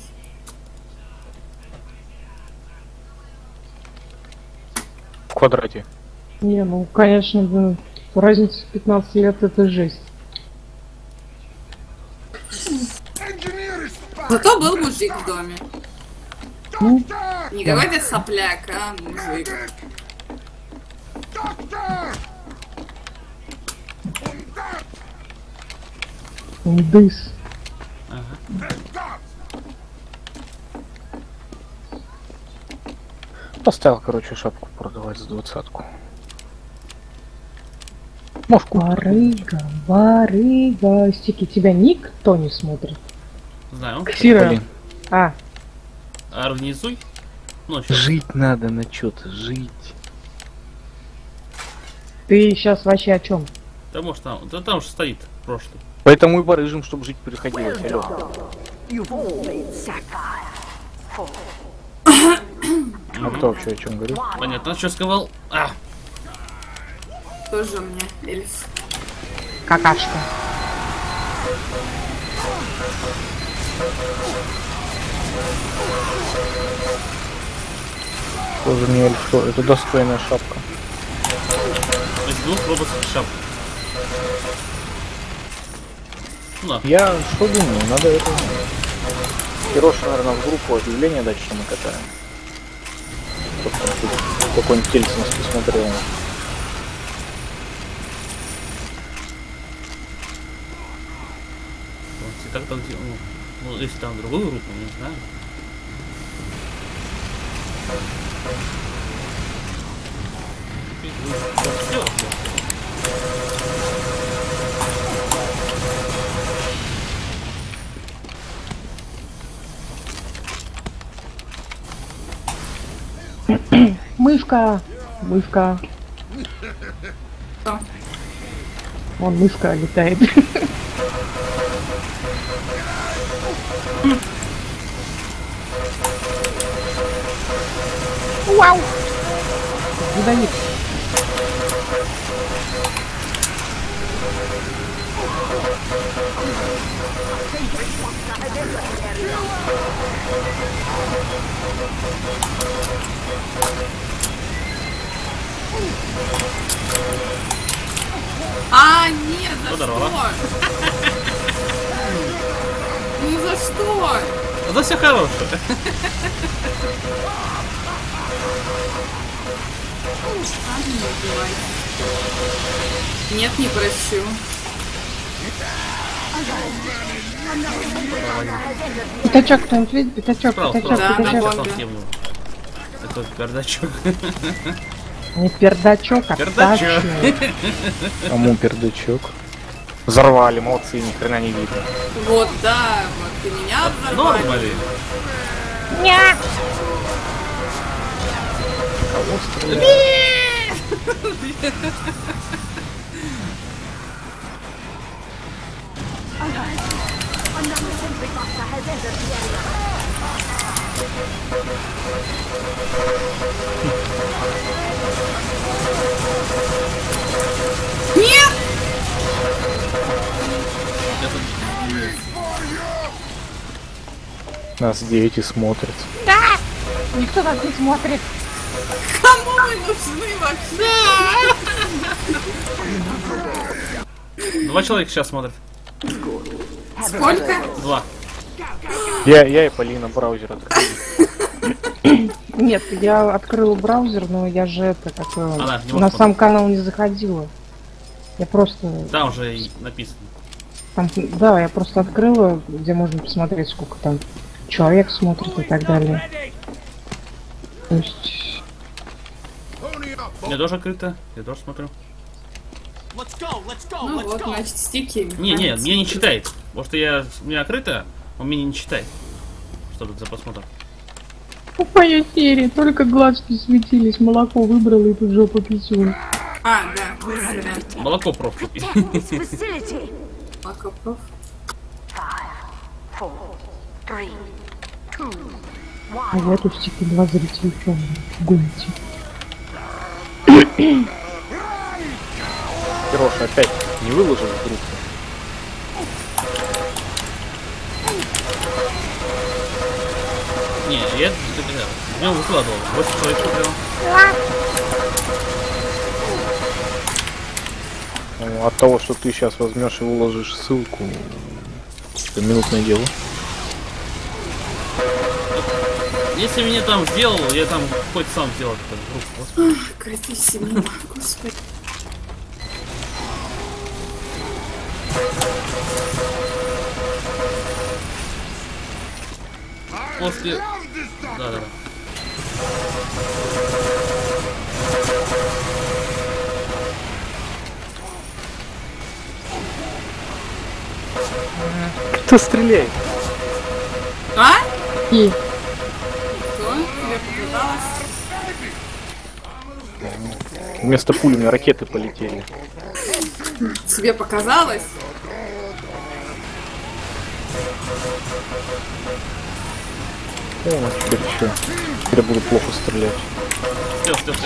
[SPEAKER 5] В квадрате.
[SPEAKER 1] Не, ну конечно, блин, разница в 15 лет это жесть.
[SPEAKER 4] Зато был мужик в доме.
[SPEAKER 1] Ну,
[SPEAKER 4] Не какой-то сопляк, а мужик.
[SPEAKER 1] дыс.
[SPEAKER 5] Поставил, короче, шапку продавать за 20-ку. Может, барыга.
[SPEAKER 1] Стики, тебя никто не смотрит.
[SPEAKER 2] Знаю.
[SPEAKER 1] Ксира.
[SPEAKER 5] Блин.
[SPEAKER 2] Организуй. Ну, чё?
[SPEAKER 5] Жить надо на что-то, жить.
[SPEAKER 1] Ты сейчас вообще о чем?
[SPEAKER 2] Да может там, да там же стоит прошлый.
[SPEAKER 5] Поэтому и барыжим, чтобы жить приходилось. Алло. А кто вообще о чем говорит?
[SPEAKER 2] Понятно, что сказал.
[SPEAKER 4] Тоже у меня эльф.
[SPEAKER 1] Какашка.
[SPEAKER 5] Тоже мне эльф, это достойная шапка.
[SPEAKER 2] Из двух роботов шапок. Ну,
[SPEAKER 5] Я что думаю, надо это... Кироша, наверное, в группу объявление дать, что мы катаем. Чтобы там тут какой-нибудь тельц нас посмотрел.
[SPEAKER 2] вот, и так там, ну, если там другую группу, не знаю. Всё.
[SPEAKER 1] Мышка.
[SPEAKER 4] Что?
[SPEAKER 1] Вон мышка летает. Вау! Удавит.
[SPEAKER 4] А, нет, за
[SPEAKER 2] Здорово.
[SPEAKER 4] что? Ну за что?
[SPEAKER 2] За все хорошее.
[SPEAKER 4] Ладно, не убивай. Нет, не прощу.
[SPEAKER 1] Пятачок кто-нибудь видит? Пятачок,
[SPEAKER 2] Справа,
[SPEAKER 1] пятачок,
[SPEAKER 2] справа.
[SPEAKER 4] Да, на
[SPEAKER 1] пятачок.
[SPEAKER 4] бомбе.
[SPEAKER 2] Совсем его. Такой пердачок.
[SPEAKER 1] Не пердачок, а
[SPEAKER 2] Пердачок.
[SPEAKER 1] пятачок.
[SPEAKER 5] Кому пердачок? Взорвали, молодцы, ни хрена не видно.
[SPEAKER 4] Вот, да, вот ты меня взорвали.
[SPEAKER 2] Нормали.
[SPEAKER 5] Кого стреляют?
[SPEAKER 4] Нет!
[SPEAKER 5] Нас дети смотрят.
[SPEAKER 1] Никто нас не смотрит.
[SPEAKER 4] Кому мы нужны вообще?
[SPEAKER 2] Два человека сейчас смотрят.
[SPEAKER 4] Сколько?
[SPEAKER 2] Два.
[SPEAKER 5] Я и Полина браузер открыли.
[SPEAKER 1] Нет, я открыла браузер, но я же это как
[SPEAKER 2] Она не
[SPEAKER 1] на
[SPEAKER 2] может
[SPEAKER 1] сам канал не заходила. Я просто
[SPEAKER 2] Там уже и написано.
[SPEAKER 1] там, да, я просто открыла, где можно посмотреть, сколько там человек смотрит и так далее. То есть
[SPEAKER 2] Мне тоже открыто. Я тоже смотрю.
[SPEAKER 4] Ну вот, значит, стики.
[SPEAKER 2] Не, мне не читает. Потому что у меня открыто, он меня не читает. Что тут за просмотр?
[SPEAKER 1] моя серия, только глазки светились, молоко выбрала и тут жопа писюн.
[SPEAKER 4] А, да, сорян.
[SPEAKER 2] Молоко проф купи.
[SPEAKER 4] Макопроф.
[SPEAKER 1] А я тут стики 2 зрителя гоните.
[SPEAKER 5] Кироша опять не выложил в группу.
[SPEAKER 2] Не, я в нем выкладывал. 8 человек смотрел.
[SPEAKER 5] Ну, от того, что ты сейчас возьмешь и выложишь ссылку, это минутное дело.
[SPEAKER 2] Если меня там сделал, я там хоть сам сделал эту группу. Господи.
[SPEAKER 4] Крути себя, господи.
[SPEAKER 2] После... Да.
[SPEAKER 5] Кто стреляет?
[SPEAKER 4] А?
[SPEAKER 1] И
[SPEAKER 4] Что? Тебе показалось?
[SPEAKER 5] Вместо пули у меня ракеты полетели.
[SPEAKER 4] Тебе показалось?
[SPEAKER 5] О, ну теперь что? Теперь я буду плохо стрелять.
[SPEAKER 2] Стел.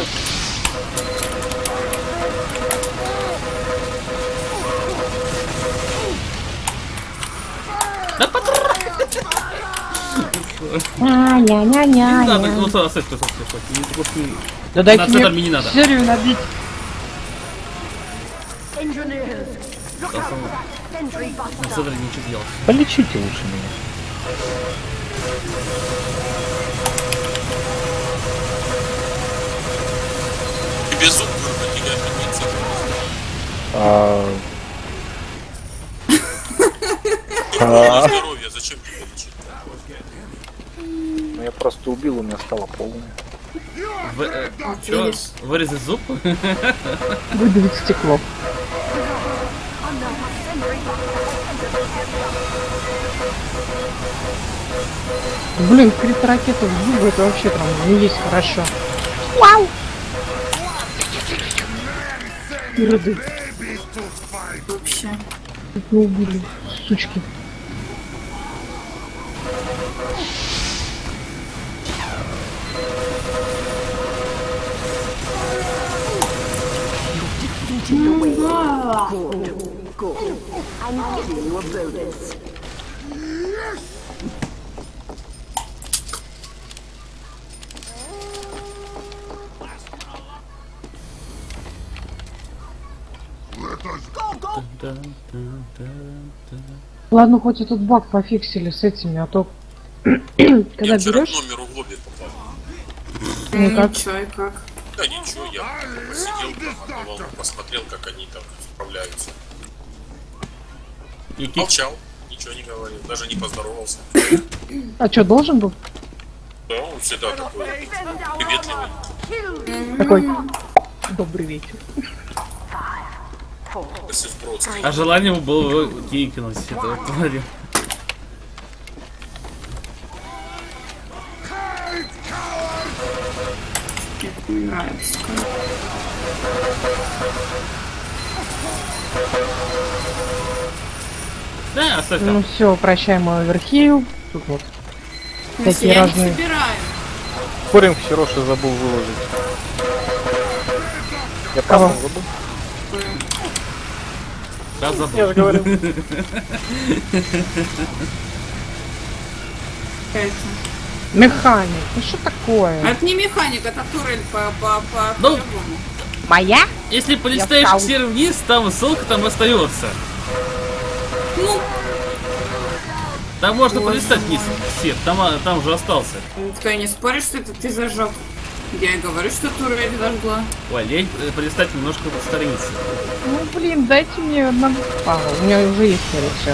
[SPEAKER 2] Не надо, ну стой.
[SPEAKER 1] да
[SPEAKER 2] На
[SPEAKER 1] дайте
[SPEAKER 2] центр
[SPEAKER 1] мне
[SPEAKER 2] мне не надо.
[SPEAKER 1] серию набить.
[SPEAKER 2] На центр ничего делать.
[SPEAKER 5] Полечите лучше меня.
[SPEAKER 8] Тебе зуб вырвать или аппендицит? На здоровье, зачем тебе лечить?
[SPEAKER 5] Ну я просто убил, у меня стало полное.
[SPEAKER 2] Чё?
[SPEAKER 4] видишь?
[SPEAKER 2] Вырезать зуб?
[SPEAKER 1] Выдавить стекло. Блин, крит ракета в зубы, это вообще прям не есть хорошо. Вау! Ироды.
[SPEAKER 4] Вообще.
[SPEAKER 1] Тут не убили, сучки. Ладно, хоть этот баг пофиксили с этими, а то когда
[SPEAKER 8] Я вчера к
[SPEAKER 1] берешь,
[SPEAKER 8] номеру в лобби попал.
[SPEAKER 1] ну как,
[SPEAKER 4] Ничего, и как.
[SPEAKER 8] Да ничего, я посидел там, одну волну посмотрел, как они там справляются. Молчал, ничего не говорил, даже не поздоровался.
[SPEAKER 1] а что, должен был?
[SPEAKER 8] Да, он всегда такой приветливый.
[SPEAKER 1] Такой, добрый вечер.
[SPEAKER 8] Если в Бродской.
[SPEAKER 2] А желание было его кикнуть, этого тварью.
[SPEAKER 4] Не нравится.
[SPEAKER 2] Да, оставь
[SPEAKER 1] Ну
[SPEAKER 2] там.
[SPEAKER 1] все, прощай мой оверхил. Тут вот
[SPEAKER 4] Если
[SPEAKER 1] такие
[SPEAKER 4] я
[SPEAKER 1] разные.
[SPEAKER 4] не собираю.
[SPEAKER 5] Спорим, Хироши забыл выложить. Я
[SPEAKER 1] Кого?
[SPEAKER 5] правда забыл?
[SPEAKER 2] Да, забыл.
[SPEAKER 5] Я же говорил.
[SPEAKER 4] Это.
[SPEAKER 1] Механик, ну что такое?
[SPEAKER 4] Это не механик, это турель по
[SPEAKER 2] Ну.
[SPEAKER 4] по-любому.
[SPEAKER 1] Моя?
[SPEAKER 2] Если полистаешь
[SPEAKER 1] встал.
[SPEAKER 2] все вниз, там ссылка там остается.
[SPEAKER 4] Ну,
[SPEAKER 2] Там можно полистать вниз все, там уже остался.
[SPEAKER 4] никто и не спорит, что это ты зажег. Я и говорю, что турель зажгла.
[SPEAKER 2] Ой, лень полистать немножко по странице.
[SPEAKER 1] Ну блин, дайте мне одного. А, у меня уже есть все.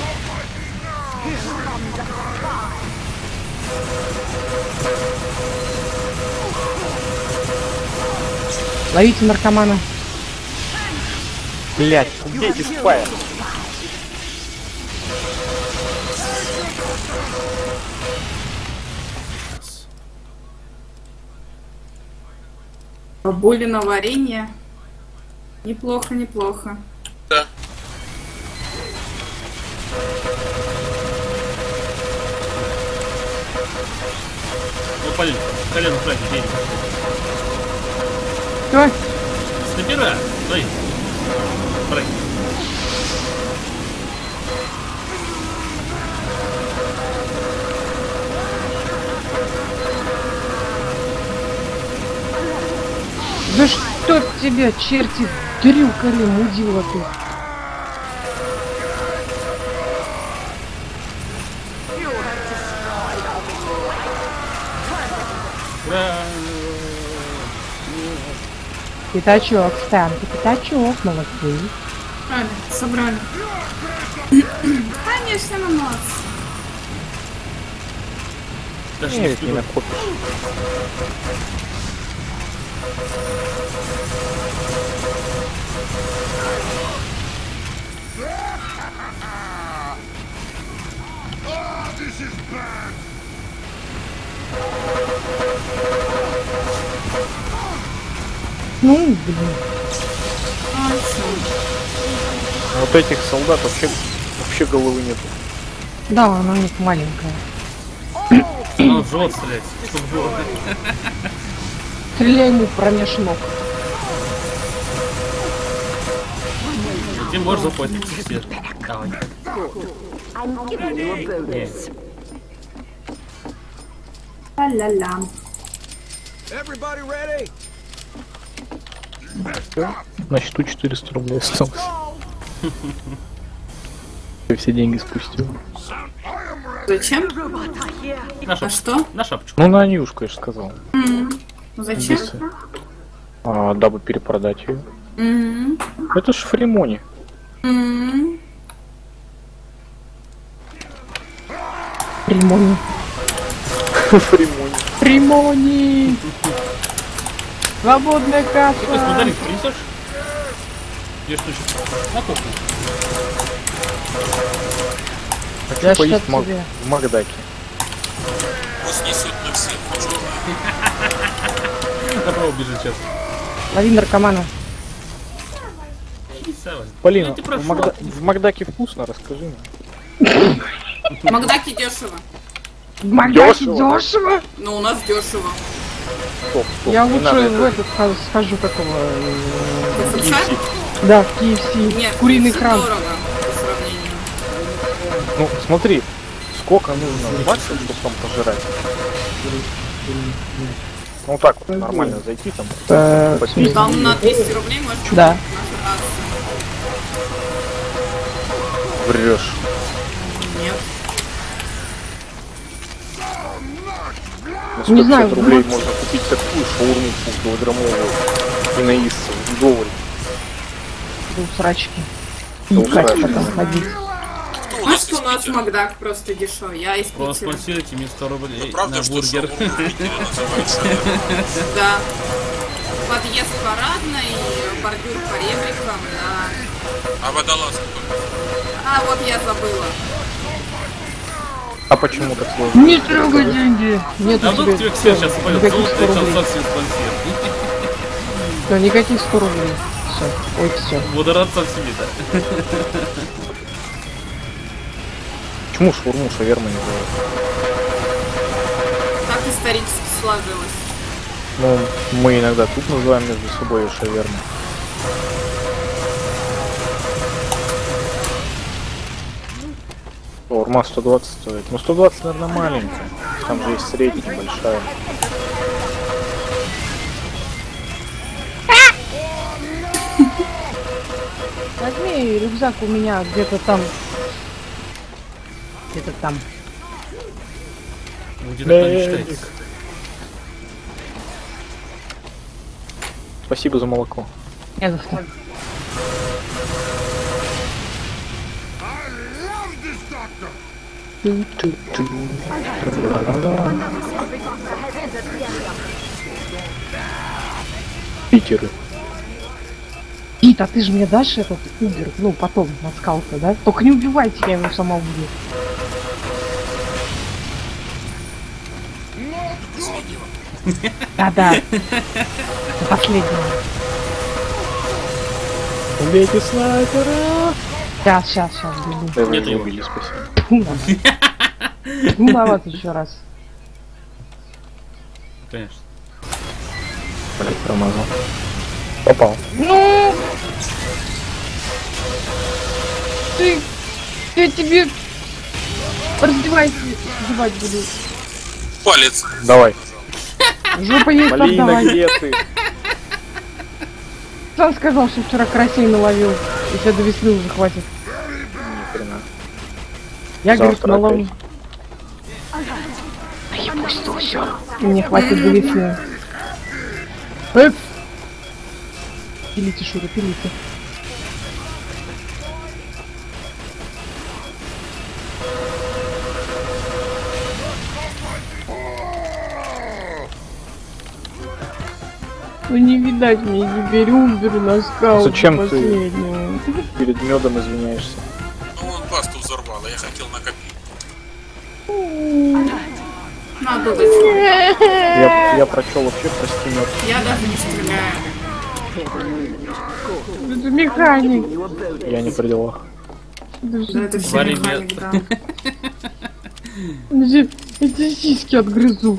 [SPEAKER 1] Ловите наркомана.
[SPEAKER 5] Блять, убейте спая.
[SPEAKER 4] Бабулина варенье. Неплохо, неплохо.
[SPEAKER 8] Да.
[SPEAKER 2] Ну, Полин, колено пройти, бей.
[SPEAKER 1] Что?
[SPEAKER 2] Снайпера, дай. Пройти.
[SPEAKER 1] Да что тебя, черти, дрюкали, мудила ты.
[SPEAKER 2] Ура!
[SPEAKER 1] Пятачок, станки, пятачок, молодцы.
[SPEAKER 4] Правильно, собрали. Конечно, мы молодцы.
[SPEAKER 2] Даже
[SPEAKER 5] Не,
[SPEAKER 2] не
[SPEAKER 5] ведь не
[SPEAKER 2] вступай.
[SPEAKER 5] накопишь.
[SPEAKER 1] Ну, блин.
[SPEAKER 4] А, что?
[SPEAKER 5] Вот этих солдат вообще головы нету.
[SPEAKER 1] Да, она у них маленькая.
[SPEAKER 2] Ну, в живот стрелять, чтобы было.
[SPEAKER 1] Стреляй ему промеж ног.
[SPEAKER 2] Ты можешь заплатить все. Давай. Не.
[SPEAKER 4] Ла-ла-ла.
[SPEAKER 5] На счету 400 рублей осталось. Я все деньги спустил.
[SPEAKER 4] Зачем?
[SPEAKER 2] На
[SPEAKER 4] А
[SPEAKER 2] шапочку.
[SPEAKER 4] что?
[SPEAKER 2] На шапочку.
[SPEAKER 5] Ну, на Анюшку, я же сказал.
[SPEAKER 4] Зачем?
[SPEAKER 5] Дабы перепродать ее.
[SPEAKER 4] М.
[SPEAKER 5] Это ж фримони.
[SPEAKER 4] М.
[SPEAKER 1] Примони.
[SPEAKER 5] Фримони.
[SPEAKER 1] Примони! Свободная
[SPEAKER 2] Какой
[SPEAKER 1] касса!
[SPEAKER 2] смодарик принесешь? Где штучек? На кухню.
[SPEAKER 5] Хочу
[SPEAKER 1] Я
[SPEAKER 5] поесть
[SPEAKER 1] что тебе?
[SPEAKER 5] в Макдаке.
[SPEAKER 8] Пусть несет на всех.
[SPEAKER 2] Направо бежит сейчас.
[SPEAKER 1] Лови наркомана.
[SPEAKER 2] Савель.
[SPEAKER 5] Полина,
[SPEAKER 2] Ну, ты прошел.
[SPEAKER 5] в Макдаке вкусно, расскажи мне.
[SPEAKER 4] В Макдаке дешево.
[SPEAKER 1] В Макдаке
[SPEAKER 5] Дёшево.
[SPEAKER 1] дешево?
[SPEAKER 4] Но у нас дешево.
[SPEAKER 5] Стоп, стоп,
[SPEAKER 1] Я
[SPEAKER 5] не
[SPEAKER 1] лучше
[SPEAKER 5] надо
[SPEAKER 1] в
[SPEAKER 5] это.
[SPEAKER 1] этот схожу какого.
[SPEAKER 4] КФЦ?
[SPEAKER 1] Да, в KFC.
[SPEAKER 4] Нет,
[SPEAKER 1] Куриный
[SPEAKER 4] KFC
[SPEAKER 1] храм.
[SPEAKER 4] дорого по сравнению.
[SPEAKER 5] Ну, смотри, сколько нужно баксов, чтобы там пожрать? Ну так вот, нормально зайти там. попить.
[SPEAKER 4] Там на 200 рублей можешь
[SPEAKER 1] Да.
[SPEAKER 4] нажраться.
[SPEAKER 5] Врешь.
[SPEAKER 4] Нет.
[SPEAKER 5] На
[SPEAKER 1] Не
[SPEAKER 5] 150
[SPEAKER 1] знаю,
[SPEAKER 5] рублей
[SPEAKER 1] вот.
[SPEAKER 5] можно купить такую шаурму килограммовую и наесться вдоволь.
[SPEAKER 1] До срачки.
[SPEAKER 5] До
[SPEAKER 1] И Катя
[SPEAKER 5] срачки.
[SPEAKER 1] потом ходить.
[SPEAKER 8] Кто у
[SPEAKER 4] А
[SPEAKER 8] нас
[SPEAKER 4] что у нас
[SPEAKER 8] Питер?
[SPEAKER 4] Макдак просто дешевый. Я из Питера.
[SPEAKER 2] Проспонсируйте мне 100 рублей
[SPEAKER 8] Ну, правда,
[SPEAKER 2] на
[SPEAKER 8] что
[SPEAKER 2] бургер.
[SPEAKER 8] шаурма в Питере называется?
[SPEAKER 4] Да. Подъезд парадный, бордюр по ребрикам, да.
[SPEAKER 8] А водолазка только.
[SPEAKER 4] А вот я забыла.
[SPEAKER 5] А почему так сложно?
[SPEAKER 1] Не трогай деньги. Нет
[SPEAKER 2] А
[SPEAKER 1] у
[SPEAKER 2] вдруг тебе
[SPEAKER 1] тебя
[SPEAKER 2] все сейчас упадет
[SPEAKER 1] никаких 100
[SPEAKER 2] золотые
[SPEAKER 1] рублей.
[SPEAKER 2] шансов спонсирует.
[SPEAKER 1] Всё, никаких 100 рублей. Все. Ой, все.
[SPEAKER 2] Водородцов себе, да.
[SPEAKER 5] Почему шаурму шаверма не делают?
[SPEAKER 4] Так исторически сложилось.
[SPEAKER 5] Ну, мы иногда тут называем между собой шаверму. Шаурма 120 стоит. Ну 120, наверное, маленькая. Там же есть средняя, большая.
[SPEAKER 1] Возьми рюкзак у меня где-то там. Где-то там.
[SPEAKER 2] Где такое не считается.
[SPEAKER 5] Спасибо за молоко.
[SPEAKER 1] Не за что.
[SPEAKER 5] Питеры.
[SPEAKER 1] Ит, а ты же мне дашь этот Uber, ну потом на скаута, да? Только не убивайте, я его сама убью. Да-да. До последнего.
[SPEAKER 5] Убейте снайпера!
[SPEAKER 1] Сейчас, бегу.
[SPEAKER 5] Да, вы
[SPEAKER 2] Нет
[SPEAKER 5] не
[SPEAKER 2] его.
[SPEAKER 5] убили, спасибо.
[SPEAKER 1] Ну, на вас еще раз.
[SPEAKER 2] Конечно.
[SPEAKER 5] Блять, промазал. Попал.
[SPEAKER 1] Ну! Я тебе раздевайся, раздевать буду.
[SPEAKER 8] Палец.
[SPEAKER 5] Давай.
[SPEAKER 1] Жопа есть,
[SPEAKER 5] Малина,
[SPEAKER 1] отдавай.
[SPEAKER 5] где ты?
[SPEAKER 1] Сам сказал, что вчера карасей наловил. И тебя до весны уже хватит.
[SPEAKER 5] Ни хрена.
[SPEAKER 1] Я, говорит,
[SPEAKER 5] Завтра
[SPEAKER 1] наловлю. Да я пусть все. Мне хватит до весны. Эп! Пилите, Шура, пилите. Ну не видать мне теперь умберу на скаут.
[SPEAKER 5] Зачем ты?
[SPEAKER 1] последнего.
[SPEAKER 5] Перед медом извиняешься.
[SPEAKER 8] Ну, он басту взорвал, а я хотел накопить.
[SPEAKER 4] Надо дочь.
[SPEAKER 5] Я прочел вообще, прости, мед.
[SPEAKER 4] Я даже не стреляю.
[SPEAKER 1] Это механик.
[SPEAKER 5] Я не при делах.
[SPEAKER 4] Да это все
[SPEAKER 2] Варенье.
[SPEAKER 4] механик, да.
[SPEAKER 1] Эти сиськи отгрызу.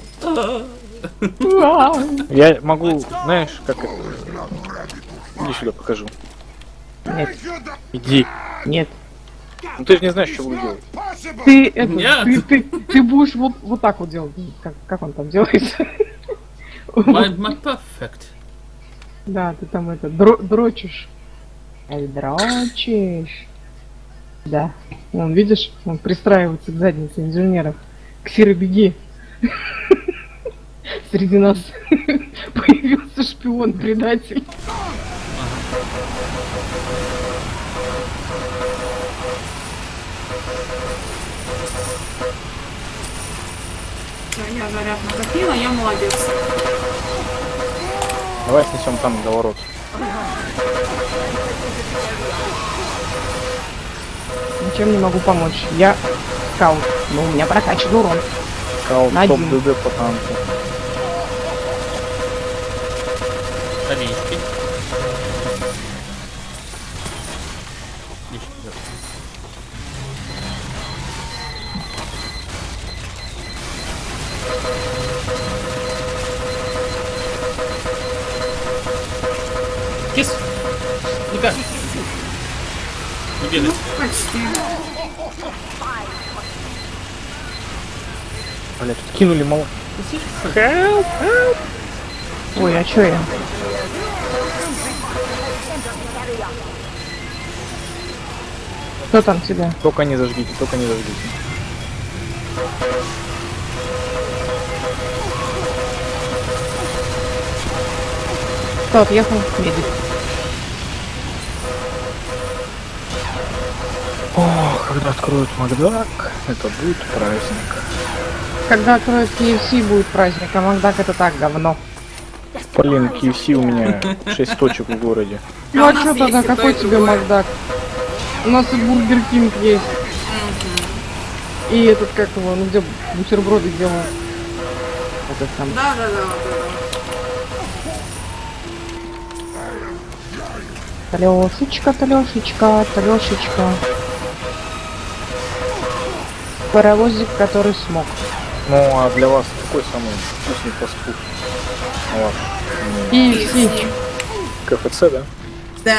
[SPEAKER 5] Я могу, знаешь, как это? Иди сюда, покажу.
[SPEAKER 1] Нет,
[SPEAKER 5] Иди.
[SPEAKER 1] нет.
[SPEAKER 5] Ну ты же не знаешь, что буду делать.
[SPEAKER 1] Ты это,
[SPEAKER 2] Нет.
[SPEAKER 1] ты будешь вот так вот делать. Как он там делает?
[SPEAKER 2] My perfect.
[SPEAKER 1] Да, ты там это дрочишь. Дрочишь. Да. Вон, видишь, он пристраивается к заднице инженеров. Ксира, беги. Среди нас появился шпион-предатель.
[SPEAKER 4] Всё, я заряд накопила, я молодец.
[SPEAKER 5] Давай снесем там до ворот.
[SPEAKER 1] Ничем не могу помочь. Я скаут, но у меня прокачан урон.
[SPEAKER 5] Скаут,
[SPEAKER 1] На
[SPEAKER 5] топ
[SPEAKER 1] один.
[SPEAKER 5] ДД по танку.
[SPEAKER 2] Конечки. Кис. Ну Нифига! Не бегать.
[SPEAKER 4] Почти.
[SPEAKER 5] Бля, тут кинули мало.
[SPEAKER 1] Ой, а чё я? Кто там тебя?
[SPEAKER 5] Только не зажгите, только не зажгите.
[SPEAKER 1] Кто отъехал? Медик.
[SPEAKER 5] О, когда откроют Макдак, это будет праздник.
[SPEAKER 1] Когда откроют KFC, будет праздник, а Макдак это так, говно.
[SPEAKER 5] Блин, KFC у меня 6 точек в городе.
[SPEAKER 1] Ну
[SPEAKER 4] у
[SPEAKER 1] а
[SPEAKER 4] нас
[SPEAKER 1] чё
[SPEAKER 4] есть
[SPEAKER 1] тогда,
[SPEAKER 4] и то,
[SPEAKER 1] какой
[SPEAKER 4] и
[SPEAKER 1] тебе
[SPEAKER 4] другое.
[SPEAKER 1] Макдак? У нас и Бургер Кинг есть. И этот, как его, ну где бутерброды делают. Этот там.
[SPEAKER 4] Да, вот это.
[SPEAKER 1] Талёшечка, Талёшечка, Талёшечка. Паровозик, который смог.
[SPEAKER 5] Ну а для вас какой самый вкусный фастфуд? Ваш?
[SPEAKER 1] KFC.
[SPEAKER 5] КФЦ, да?
[SPEAKER 4] Да.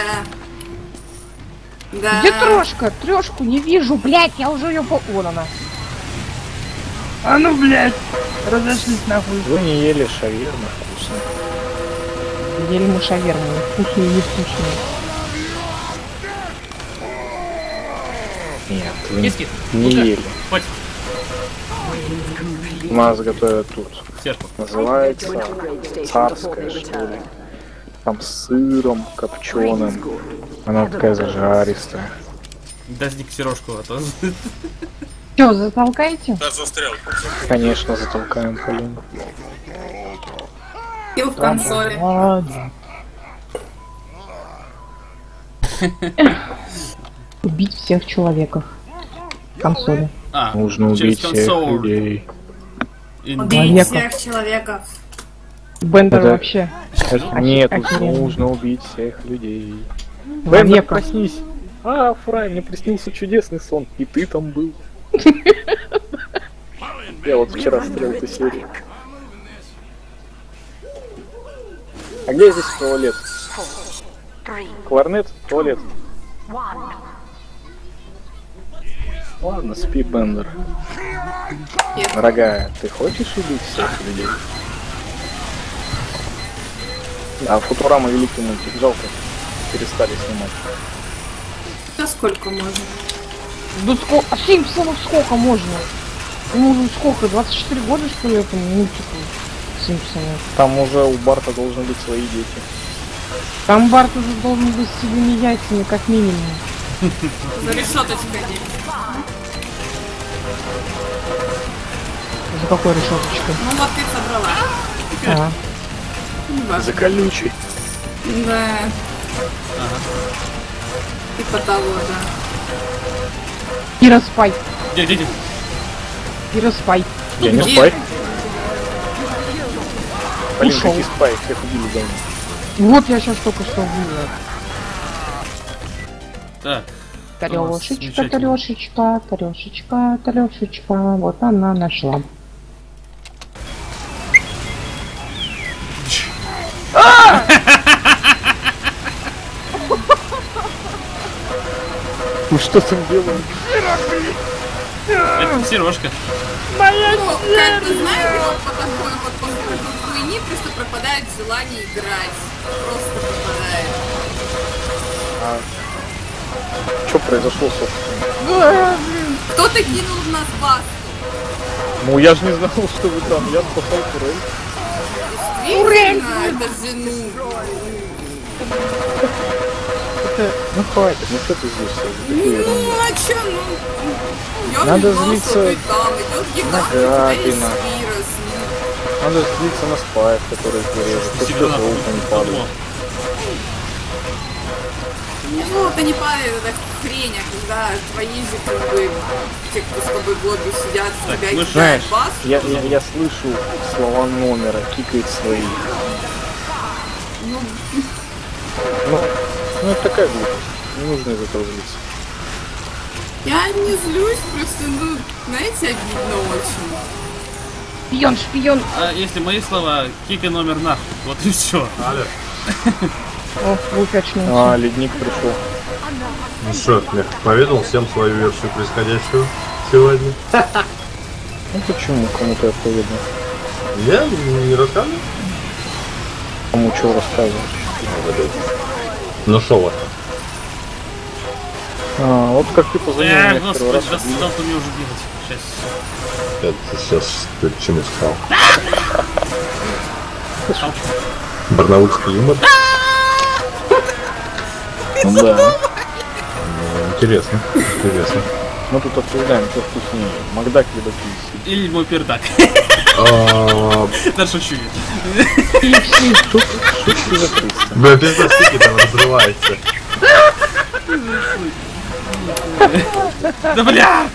[SPEAKER 4] Да.
[SPEAKER 1] Где трошка? Трешку не вижу, блять, я уже ее по... Вон она. А ну, блять, разошлись нахуй.
[SPEAKER 5] Вы не ели шаверму вкусно.
[SPEAKER 1] Ели мы шаверму, вкусную и невкусную.
[SPEAKER 5] Нет, вы
[SPEAKER 2] Киски,
[SPEAKER 5] не
[SPEAKER 2] ну-ка.
[SPEAKER 5] ели.
[SPEAKER 2] Хватит.
[SPEAKER 5] У нас готовят тут.
[SPEAKER 2] Сверху.
[SPEAKER 5] Называется царская, что ли. Там с сыром копченым. Она такая зажаристая.
[SPEAKER 2] Дожди сережку, а то...
[SPEAKER 1] Чё, затолкаете?
[SPEAKER 8] Да, застрял.
[SPEAKER 5] Конечно, затолкаем Полину.
[SPEAKER 4] Пил в консоли.
[SPEAKER 1] Ладно. Убить всех человеков. Консоли.
[SPEAKER 2] А,
[SPEAKER 5] Нужно
[SPEAKER 2] через
[SPEAKER 5] убить всех
[SPEAKER 2] консоль.
[SPEAKER 5] людей.
[SPEAKER 4] Убить
[SPEAKER 1] Человека.
[SPEAKER 4] всех человеков.
[SPEAKER 1] Бендер
[SPEAKER 5] Это-
[SPEAKER 1] вообще.
[SPEAKER 5] Нет,
[SPEAKER 1] охеренно.
[SPEAKER 5] нужно убить всех людей. Бендер,
[SPEAKER 1] Ванека.
[SPEAKER 5] проснись. А, Фрай, мне приснился чудесный сон. И ты там был. Я вот вчера смотрел эту серию. А где здесь туалет? Кларнет, туалет. Ладно, спи, Бендер. Дорогая, ты хочешь убить всех людей? Да, Футурама великий мультик, жалко. Перестали снимать.
[SPEAKER 4] Да сколько можно?
[SPEAKER 1] Да сколько? А Симпсонов сколько можно? Ему уже сколько? 24 года, что ли, этому мультику? Симпсонов.
[SPEAKER 5] Там уже у Барта должны быть свои дети.
[SPEAKER 1] Там Барт уже должен быть с седыми яйцами, как минимум.
[SPEAKER 4] За решеточкой.
[SPEAKER 1] За какой решеточкой?
[SPEAKER 4] Ну вот ты собрала.
[SPEAKER 1] Ага.
[SPEAKER 4] Не важно.
[SPEAKER 5] За колючий.
[SPEAKER 4] Да. Типа того, да.
[SPEAKER 1] Кира Спай.
[SPEAKER 2] Где?
[SPEAKER 1] Кира Спай.
[SPEAKER 5] Я не
[SPEAKER 4] Где?
[SPEAKER 5] спай. Блин,
[SPEAKER 1] Ушел.
[SPEAKER 5] какие спай, всех убили давно.
[SPEAKER 1] Вот я сейчас только что увидела.
[SPEAKER 2] Так.
[SPEAKER 1] Тарешечка,
[SPEAKER 2] Замечательно.
[SPEAKER 1] тарешечка, тарешечка, тарешечка. Вот она нашла.
[SPEAKER 5] Ну что там делаем?
[SPEAKER 2] Это сережка.
[SPEAKER 4] Ну, как бы, знаете, вот по такой вот после такой хуйни просто пропадает желание играть. Просто пропадает.
[SPEAKER 5] Что произошло, собственно?
[SPEAKER 4] Кто-то кинул в нас басту.
[SPEAKER 5] Ну я же не знал, что вы там. Я спасал Турель.
[SPEAKER 4] Действительно, это же, ну...
[SPEAKER 5] Ну хватит, ну что ты здесь?
[SPEAKER 4] Ну, а чё, ну... Я
[SPEAKER 5] Надо
[SPEAKER 4] видал,
[SPEAKER 5] злиться
[SPEAKER 4] что ты там, идёт гигант,
[SPEAKER 5] на
[SPEAKER 4] у тебя есть
[SPEAKER 5] Габина.
[SPEAKER 4] вирус, ну.
[SPEAKER 5] Надо злиться на спаев, которые режут. Тут
[SPEAKER 2] Себе
[SPEAKER 5] все
[SPEAKER 2] нахуй.
[SPEAKER 5] золото не падает.
[SPEAKER 4] Ну, это не падает, это хрень, а когда твои же, как бы, те, кто с тобой в лобби сидят, в
[SPEAKER 2] Так,
[SPEAKER 4] тебя
[SPEAKER 2] мы
[SPEAKER 4] кидают
[SPEAKER 5] Знаешь,
[SPEAKER 4] басту.
[SPEAKER 5] я слышу слова номера, кикает свои. Ну это такая глупость. Не нужно из этого злиться.
[SPEAKER 4] Я не злюсь, просто, ну, знаете, обидно очень.
[SPEAKER 1] Шпион, шпион.
[SPEAKER 2] А если мои слова, кикай номер нахуй. Вот и все.
[SPEAKER 1] О, выкачнулся.
[SPEAKER 5] А, ледник пришел.
[SPEAKER 9] Ну что, я поведал всем свою версию происходящего сегодня.
[SPEAKER 5] Ну почему кому-то я поведал?
[SPEAKER 9] Я не рассказывал.
[SPEAKER 5] Кому что рассказываешь?
[SPEAKER 9] Ну шо вот.
[SPEAKER 5] А, вот как ты позвонил мне первый
[SPEAKER 2] Господи,
[SPEAKER 5] раз.
[SPEAKER 2] достал ты мне уже бегать. Сейчас.
[SPEAKER 9] Это сейчас ты к чему сказал? Барнаульский юмор?
[SPEAKER 5] Ну да.
[SPEAKER 9] Интересно, интересно.
[SPEAKER 5] Мы тут обсуждаем, что вкуснее. Макдак либо KFC.
[SPEAKER 2] Или мой пердак. Да шучу.
[SPEAKER 5] Шутки закрыться.
[SPEAKER 9] Бля, пиздостики там разрывается.
[SPEAKER 2] Да бля!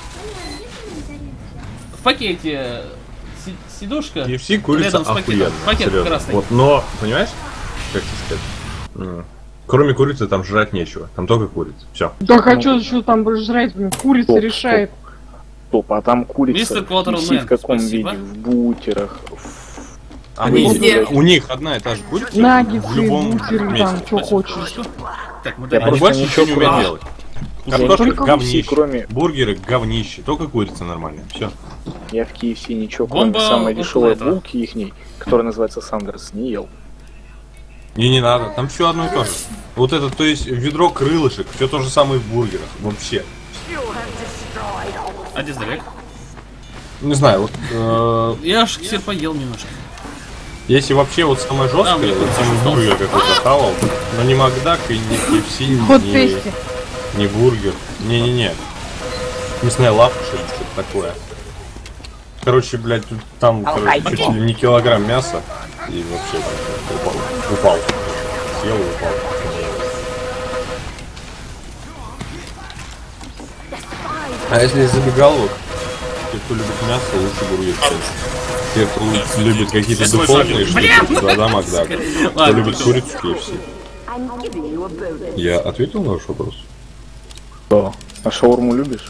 [SPEAKER 2] В пакете сидушка.
[SPEAKER 9] KFC курица
[SPEAKER 2] рядом с пакетом.
[SPEAKER 9] охуенно,
[SPEAKER 2] Пакет
[SPEAKER 9] серьезно.
[SPEAKER 2] красный.
[SPEAKER 9] Вот, но, понимаешь, как тебе сказать? Кроме курицы там жрать нечего, там только курица. Все.
[SPEAKER 1] Так а что еще там жрать? Курица
[SPEAKER 5] Стоп,
[SPEAKER 1] решает.
[SPEAKER 5] Стоп, а там курица
[SPEAKER 2] Мистер Квотермен,
[SPEAKER 5] KFC в каком
[SPEAKER 2] спасибо.
[SPEAKER 5] виде? В бутерах.
[SPEAKER 4] Везде.
[SPEAKER 9] У них одна и та же курица
[SPEAKER 1] Наггетсы,
[SPEAKER 9] в любом
[SPEAKER 1] бутеры, там,
[SPEAKER 9] месте.
[SPEAKER 1] что хочешь.
[SPEAKER 2] Так, мы
[SPEAKER 5] Я
[SPEAKER 2] дальше.
[SPEAKER 5] просто
[SPEAKER 9] Больше
[SPEAKER 5] ничего
[SPEAKER 9] ничего не умею
[SPEAKER 5] кроме-
[SPEAKER 9] делать.
[SPEAKER 5] Я
[SPEAKER 9] Картошка
[SPEAKER 5] только KFC,
[SPEAKER 9] говнище,
[SPEAKER 5] кроме...
[SPEAKER 9] бургеры говнище, только курица нормальная. Все.
[SPEAKER 5] Я в KFC ничего, кроме
[SPEAKER 2] Бомба
[SPEAKER 5] самой
[SPEAKER 2] около
[SPEAKER 5] дешевой
[SPEAKER 2] этого.
[SPEAKER 5] булки ихней, которая называется Сандерс, не ел.
[SPEAKER 9] И не надо, там все одно и то же. Вот это, то есть ведро крылышек, все то же самое в бургерах, вообще.
[SPEAKER 2] А где здоровяк?
[SPEAKER 9] Не знаю, вот
[SPEAKER 2] Я аж все поел немножко.
[SPEAKER 9] если вообще вот самое жесткое,
[SPEAKER 2] мне
[SPEAKER 9] вот
[SPEAKER 2] кажется,
[SPEAKER 9] самый
[SPEAKER 2] что
[SPEAKER 9] бургер какой-то хавал, но не Макдак и не KFC,
[SPEAKER 1] Ход тесте.
[SPEAKER 9] не бургер, не-не-не. Мясная лапша или что-то такое. Короче, блядь, тут там, короче, чуть ли не килограмм мяса и вообще упал. Съел и упал. А если из забегаловок, те, кто любит мясо, лучше бургер. Те, кто любит какие-то дефолтные штуки, да, Макдак. Кто
[SPEAKER 2] Ладно,
[SPEAKER 9] любит курицу, KFC. Я ответил на ваш вопрос?
[SPEAKER 5] Да. А шаурму любишь?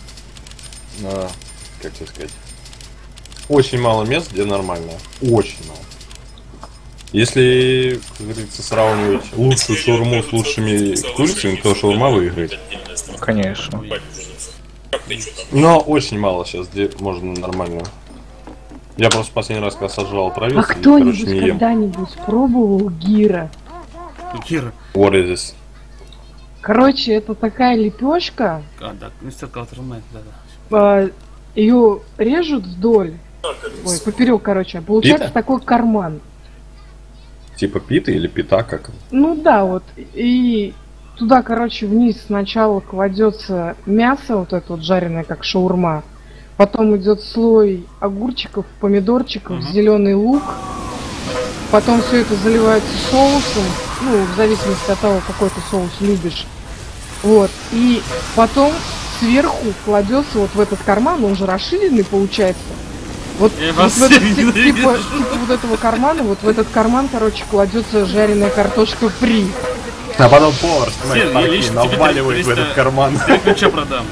[SPEAKER 9] Как тебе сказать? Очень мало мест, где нормально. Очень мало. Если, как говорится, сравнивать лучшую шаурму с лучшими курицами, то шаурма выиграет.
[SPEAKER 5] Конечно.
[SPEAKER 9] Но очень мало сейчас, где можно нормально. Я просто последний раз, когда сожрал,
[SPEAKER 1] А
[SPEAKER 9] отравился, и, короче,
[SPEAKER 1] кто-нибудь
[SPEAKER 9] не ем.
[SPEAKER 1] когда-нибудь пробовал гира?
[SPEAKER 2] Кира.
[SPEAKER 9] What is this?
[SPEAKER 1] Короче, это такая лепешка,
[SPEAKER 2] А, да, мистер Квотермен, да-да.
[SPEAKER 1] ее режут вдоль, ой, поперек, короче, а получается
[SPEAKER 9] Пита?
[SPEAKER 1] такой карман.
[SPEAKER 9] Типа пита или пита, как?
[SPEAKER 1] Ну да, вот, и туда, короче, вниз сначала кладется мясо, вот это вот жареное, как шаурма, потом идет слой огурчиков, помидорчиков, зеленый лук, потом все это заливается соусом, ну, в зависимости от того, какой ты соус любишь. Вот, и потом сверху кладется вот в этот карман, он же расширенный получается. Вот,
[SPEAKER 2] Я
[SPEAKER 1] вот
[SPEAKER 2] вас
[SPEAKER 1] в этот,
[SPEAKER 2] всех
[SPEAKER 1] типа вот этого кармана, вот в этот карман, короче, кладется жареная картошка фри.
[SPEAKER 9] А потом повар снимает
[SPEAKER 2] Сер, я
[SPEAKER 9] парки,
[SPEAKER 2] лично
[SPEAKER 9] наваливает в
[SPEAKER 2] 300
[SPEAKER 9] этот карман.
[SPEAKER 2] ключа продам.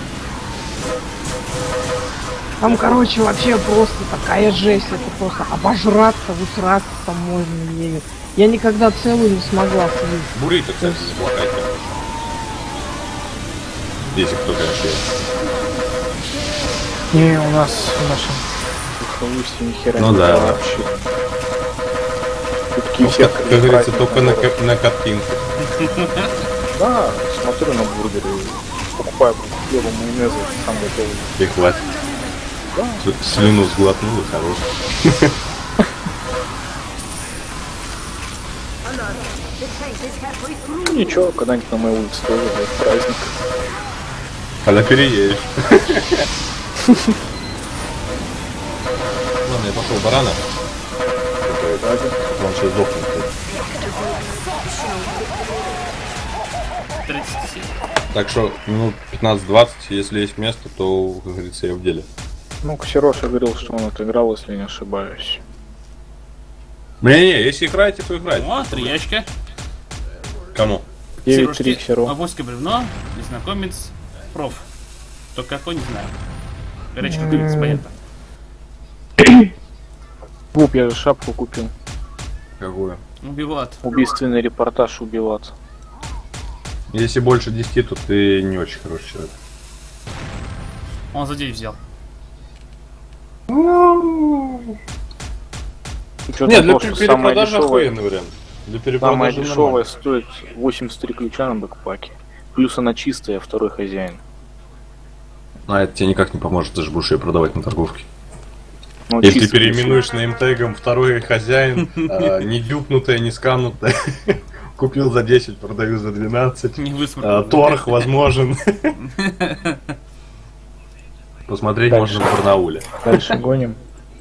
[SPEAKER 1] Там, короче, вообще просто такая жесть, это просто обожраться, усраться там можно ею. Я никогда целую не смогла съесть.
[SPEAKER 9] Буррито, кстати, неплохая тема. Если кто, конечно, есть.
[SPEAKER 5] Не, у нас в нашем Хаусе ни хера
[SPEAKER 9] Ну
[SPEAKER 5] не
[SPEAKER 9] да,
[SPEAKER 5] было
[SPEAKER 9] да.
[SPEAKER 5] вообще. Тут
[SPEAKER 9] Ну,
[SPEAKER 5] KFC
[SPEAKER 9] как говорится,
[SPEAKER 5] праздник
[SPEAKER 9] только
[SPEAKER 5] называется.
[SPEAKER 9] на картинку.
[SPEAKER 5] Да, смотрю на бургеры, покупаю хлеба, майонеза, сам готовлю.
[SPEAKER 9] И хватит.
[SPEAKER 5] Да.
[SPEAKER 9] Слюну сглотнул и хорош.
[SPEAKER 5] Ну, ничего, когда-нибудь на моей улице тоже будет праздник.
[SPEAKER 9] Когда переедешь. Ладно, я пошел барана. Он сейчас сдохнет.
[SPEAKER 2] 37.
[SPEAKER 9] Так что минут 15-20, если есть место, то, как говорится, я в деле.
[SPEAKER 5] Ну, Сережа говорил, что он отыграл, если не ошибаюсь.
[SPEAKER 9] Не-не, если играете, то играйте.
[SPEAKER 2] О, 3 ящика.
[SPEAKER 9] Кому?
[SPEAKER 5] 9-3 Херо.
[SPEAKER 2] Авоська бревно, незнакомец, проф. Только какой, не знаю. Горячка курица, понятно.
[SPEAKER 5] Буб, я же шапку купил.
[SPEAKER 9] Какую?
[SPEAKER 2] Убиват.
[SPEAKER 5] Убийственный репортаж убиваться.
[SPEAKER 9] Если больше 10, то ты не очень хороший человек.
[SPEAKER 2] Он за 9 взял.
[SPEAKER 9] Нет, для перепродажи охуенный вариант. Для
[SPEAKER 5] Самая
[SPEAKER 9] перепродажи
[SPEAKER 5] дешевая стоит 83 ключа на бэкпаке. Плюс она чистая, второй хозяин.
[SPEAKER 9] А это тебе никак не поможет, ты же будешь ее продавать на торговке.
[SPEAKER 5] Ну,
[SPEAKER 9] Если ты
[SPEAKER 5] чистый
[SPEAKER 9] переименуешь на имтегом второй хозяин, не дюпнутая, не сканутая, купил за 10, продаю за 12.
[SPEAKER 2] Не высморкал.
[SPEAKER 9] Торг возможен. Посмотреть можно в Барнауле.
[SPEAKER 5] Дальше гоним.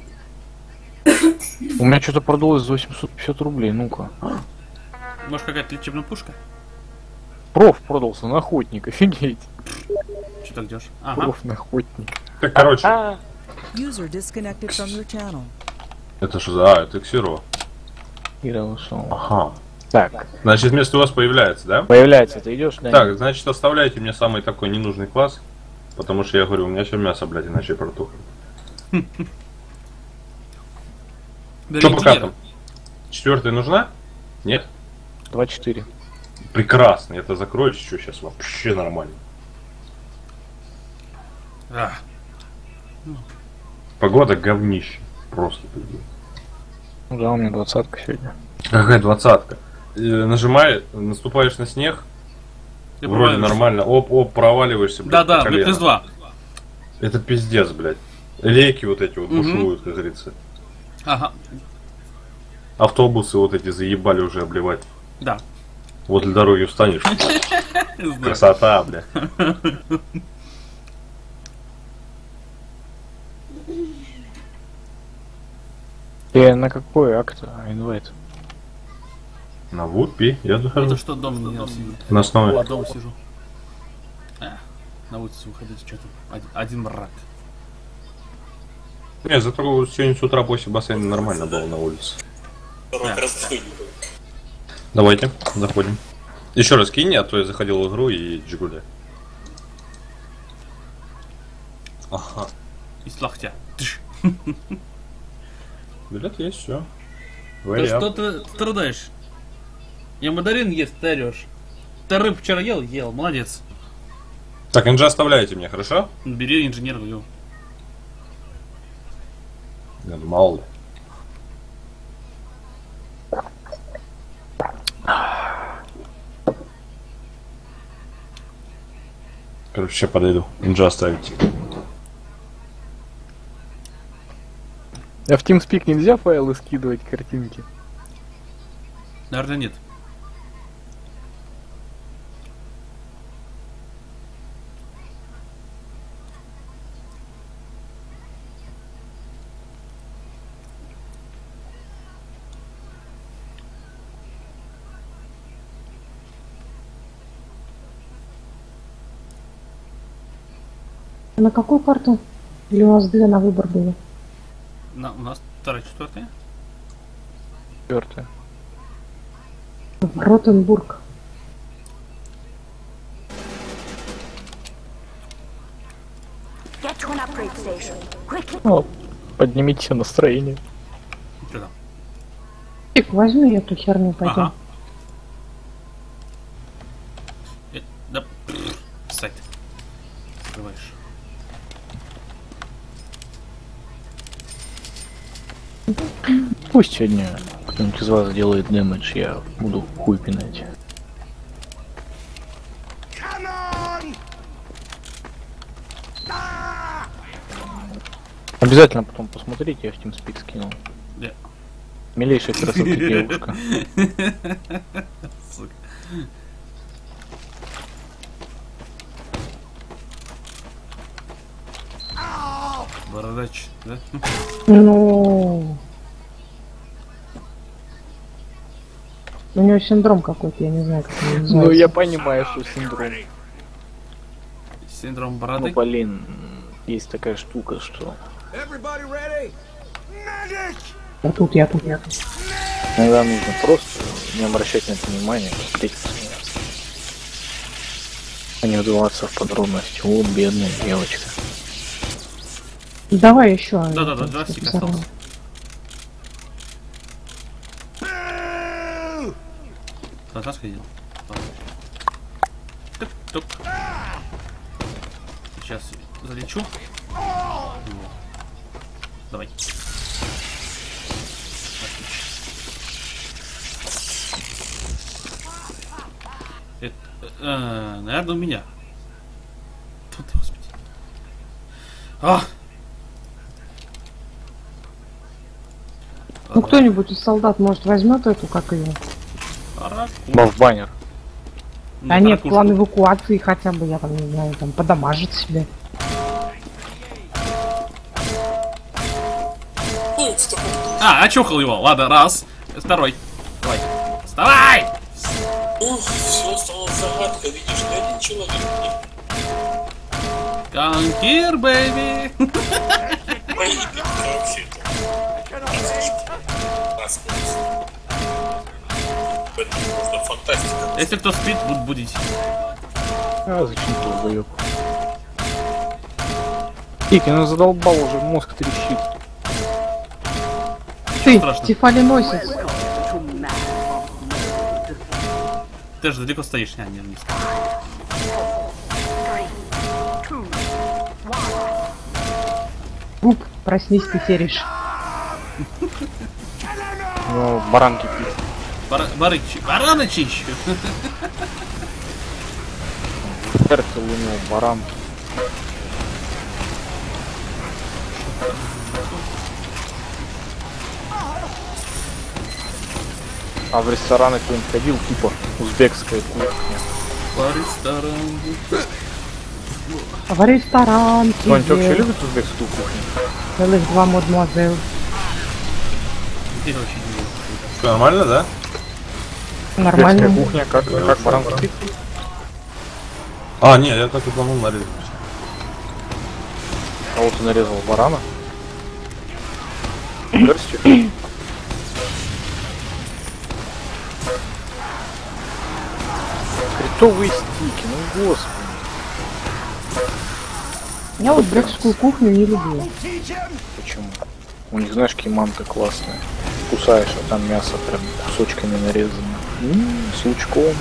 [SPEAKER 5] У меня что-то продалось за 850 рублей, ну-ка.
[SPEAKER 2] Может какая-то лечебная пушка?
[SPEAKER 5] Проф продался на охотник, офигеть.
[SPEAKER 2] Что так делаешь? Ага.
[SPEAKER 5] Проф на охотник.
[SPEAKER 9] Так, короче.
[SPEAKER 3] User disconnected from your channel.
[SPEAKER 9] Это что за... А, это Ксиро.
[SPEAKER 5] Ира ушел.
[SPEAKER 9] Ага.
[SPEAKER 5] Так.
[SPEAKER 9] Значит, вместо вас появляется, да?
[SPEAKER 5] Появляется, ты идешь, да?
[SPEAKER 9] Так, значит, оставляйте мне самый такой ненужный класс. Потому что я говорю, у меня все мясо, блядь, иначе протухнет. Что пока там? 4-я нужна? Нет?
[SPEAKER 5] 2-4.
[SPEAKER 9] Прекрасно, это закроете, что сейчас вообще нормально.
[SPEAKER 2] А.
[SPEAKER 9] Погода говнище. Просто.
[SPEAKER 5] Ну да, у меня 20-ка сегодня.
[SPEAKER 9] Какая 20-ка? Нажимай, наступаешь на снег.
[SPEAKER 2] Ты
[SPEAKER 9] вроде
[SPEAKER 2] проваливаешься.
[SPEAKER 9] нормально. Оп, проваливаешься, блядь.
[SPEAKER 2] Да-да,
[SPEAKER 9] по колено.
[SPEAKER 2] плюс 2.
[SPEAKER 9] Это пиздец, блядь. Лейки вот эти вот бушуют, как говорится.
[SPEAKER 2] Ага.
[SPEAKER 9] Автобусы вот эти заебали уже обливать.
[SPEAKER 2] Да.
[SPEAKER 9] Вот для дороги встанешь.
[SPEAKER 2] Знаю.
[SPEAKER 9] Красота, бля.
[SPEAKER 5] Ты на какой акт инвайт?
[SPEAKER 9] На Вупи я
[SPEAKER 2] Это
[SPEAKER 9] захожу.
[SPEAKER 2] что, дом не сидит?
[SPEAKER 9] На основе.
[SPEAKER 2] О, дом сижу. На улицу выходить, что там? Один брат.
[SPEAKER 9] Не, зато сегодня с утра после бассейна нормально было на улице. Давайте, заходим. Еще раз кинь, а то я заходил в игру и Джигуля. Ага.
[SPEAKER 2] Из локтя. Тыш.
[SPEAKER 9] Билет есть, все.
[SPEAKER 2] Да что ты страдаешь? Я мандарин ест, ты орешь. Ты рыбу вчера ел? Ел, молодец.
[SPEAKER 9] Так, инжа оставляете мне, хорошо?
[SPEAKER 2] Бери инженерную.
[SPEAKER 9] Я думал, мало ли. Короче, сейчас подойду. Инжа оставите.
[SPEAKER 5] А в TeamSpeak нельзя файлы скидывать, картинки?
[SPEAKER 2] Наверное, нет.
[SPEAKER 1] На какую карту? Или у нас две на выбор было?
[SPEAKER 2] У нас вторая, четвертая.
[SPEAKER 5] 4-я.
[SPEAKER 1] Ротенбург.
[SPEAKER 5] О, поднимите настроение.
[SPEAKER 2] Что там?
[SPEAKER 1] Тик, возьми эту херню, пойдем.
[SPEAKER 2] Ага. Да, сайт. Открываешь.
[SPEAKER 5] Пусть сегодня кто-нибудь из вас делает дэмэдж, я буду хуй пинать. Обязательно потом посмотрите, я в TeamSpeak скинул.
[SPEAKER 2] Да.
[SPEAKER 5] Милейшая красоты девушка.
[SPEAKER 2] Сука. Бородач, да?
[SPEAKER 1] Ну... У него синдром какой-то, я не знаю, как он называется.
[SPEAKER 5] Ну я понимаю, что синдром.
[SPEAKER 2] Синдром
[SPEAKER 5] Ну
[SPEAKER 2] бороды.
[SPEAKER 5] блин, есть такая штука, что
[SPEAKER 1] Я тут.
[SPEAKER 5] иногда нужно просто не обращать на это внимания, смотреть, а не вдаваться в подробности. Вот бедная девочка.
[SPEAKER 1] Давай еще.
[SPEAKER 2] Да-да-да, джастик остался. Назад сходил. Тук-тук. Сейчас залечу. Вот. Давай. Это, наверное, у меня. Тут, господи.
[SPEAKER 1] Ну кто-нибудь из солдат, может, возьмет эту, как ее?
[SPEAKER 5] Баф-баннер.
[SPEAKER 1] А нет, план эвакуации хотя бы, я там не знаю, там подамажить себе.
[SPEAKER 2] Очухал его. Ладно, раз. Второй. Давай. Вставай!
[SPEAKER 8] Ух, все стало загадкой, видишь, ни один человек не...
[SPEAKER 2] Конкир, бэйби!
[SPEAKER 8] Проебит вообще это. Это просто фантастика.
[SPEAKER 2] Если кто спит, будут будить.
[SPEAKER 5] А зачем ты сдаёт? Ики, ну задолбал уже, мозг трещит.
[SPEAKER 1] Ты, тифалиносец.
[SPEAKER 2] Ты же далеко стоишь, не вниз.
[SPEAKER 1] Губ, проснись, ты серишь.
[SPEAKER 5] Ну, баранки пить.
[SPEAKER 2] Баранычич!
[SPEAKER 5] Фертил у него баранки. А в рестораны кто-нибудь ходил, типа узбекская кухня?
[SPEAKER 1] В ресторан.
[SPEAKER 5] Кто-нибудь вообще любит узбекскую кухню?
[SPEAKER 1] Целых 2 мадемуазель.
[SPEAKER 9] Нормально, да?
[SPEAKER 1] Нормально.
[SPEAKER 5] Узбекская кухня, как баранки?
[SPEAKER 9] Нет, я так и планул нарезать.
[SPEAKER 5] А вот ты нарезал барана? Шерстью? Критовые стики, ну господи.
[SPEAKER 1] Я вот узбекскую кухню не люблю.
[SPEAKER 5] Почему? У них, знаешь, какие манты классные. Кусаешь, а там мясо прям кусочками нарезано. С лучком.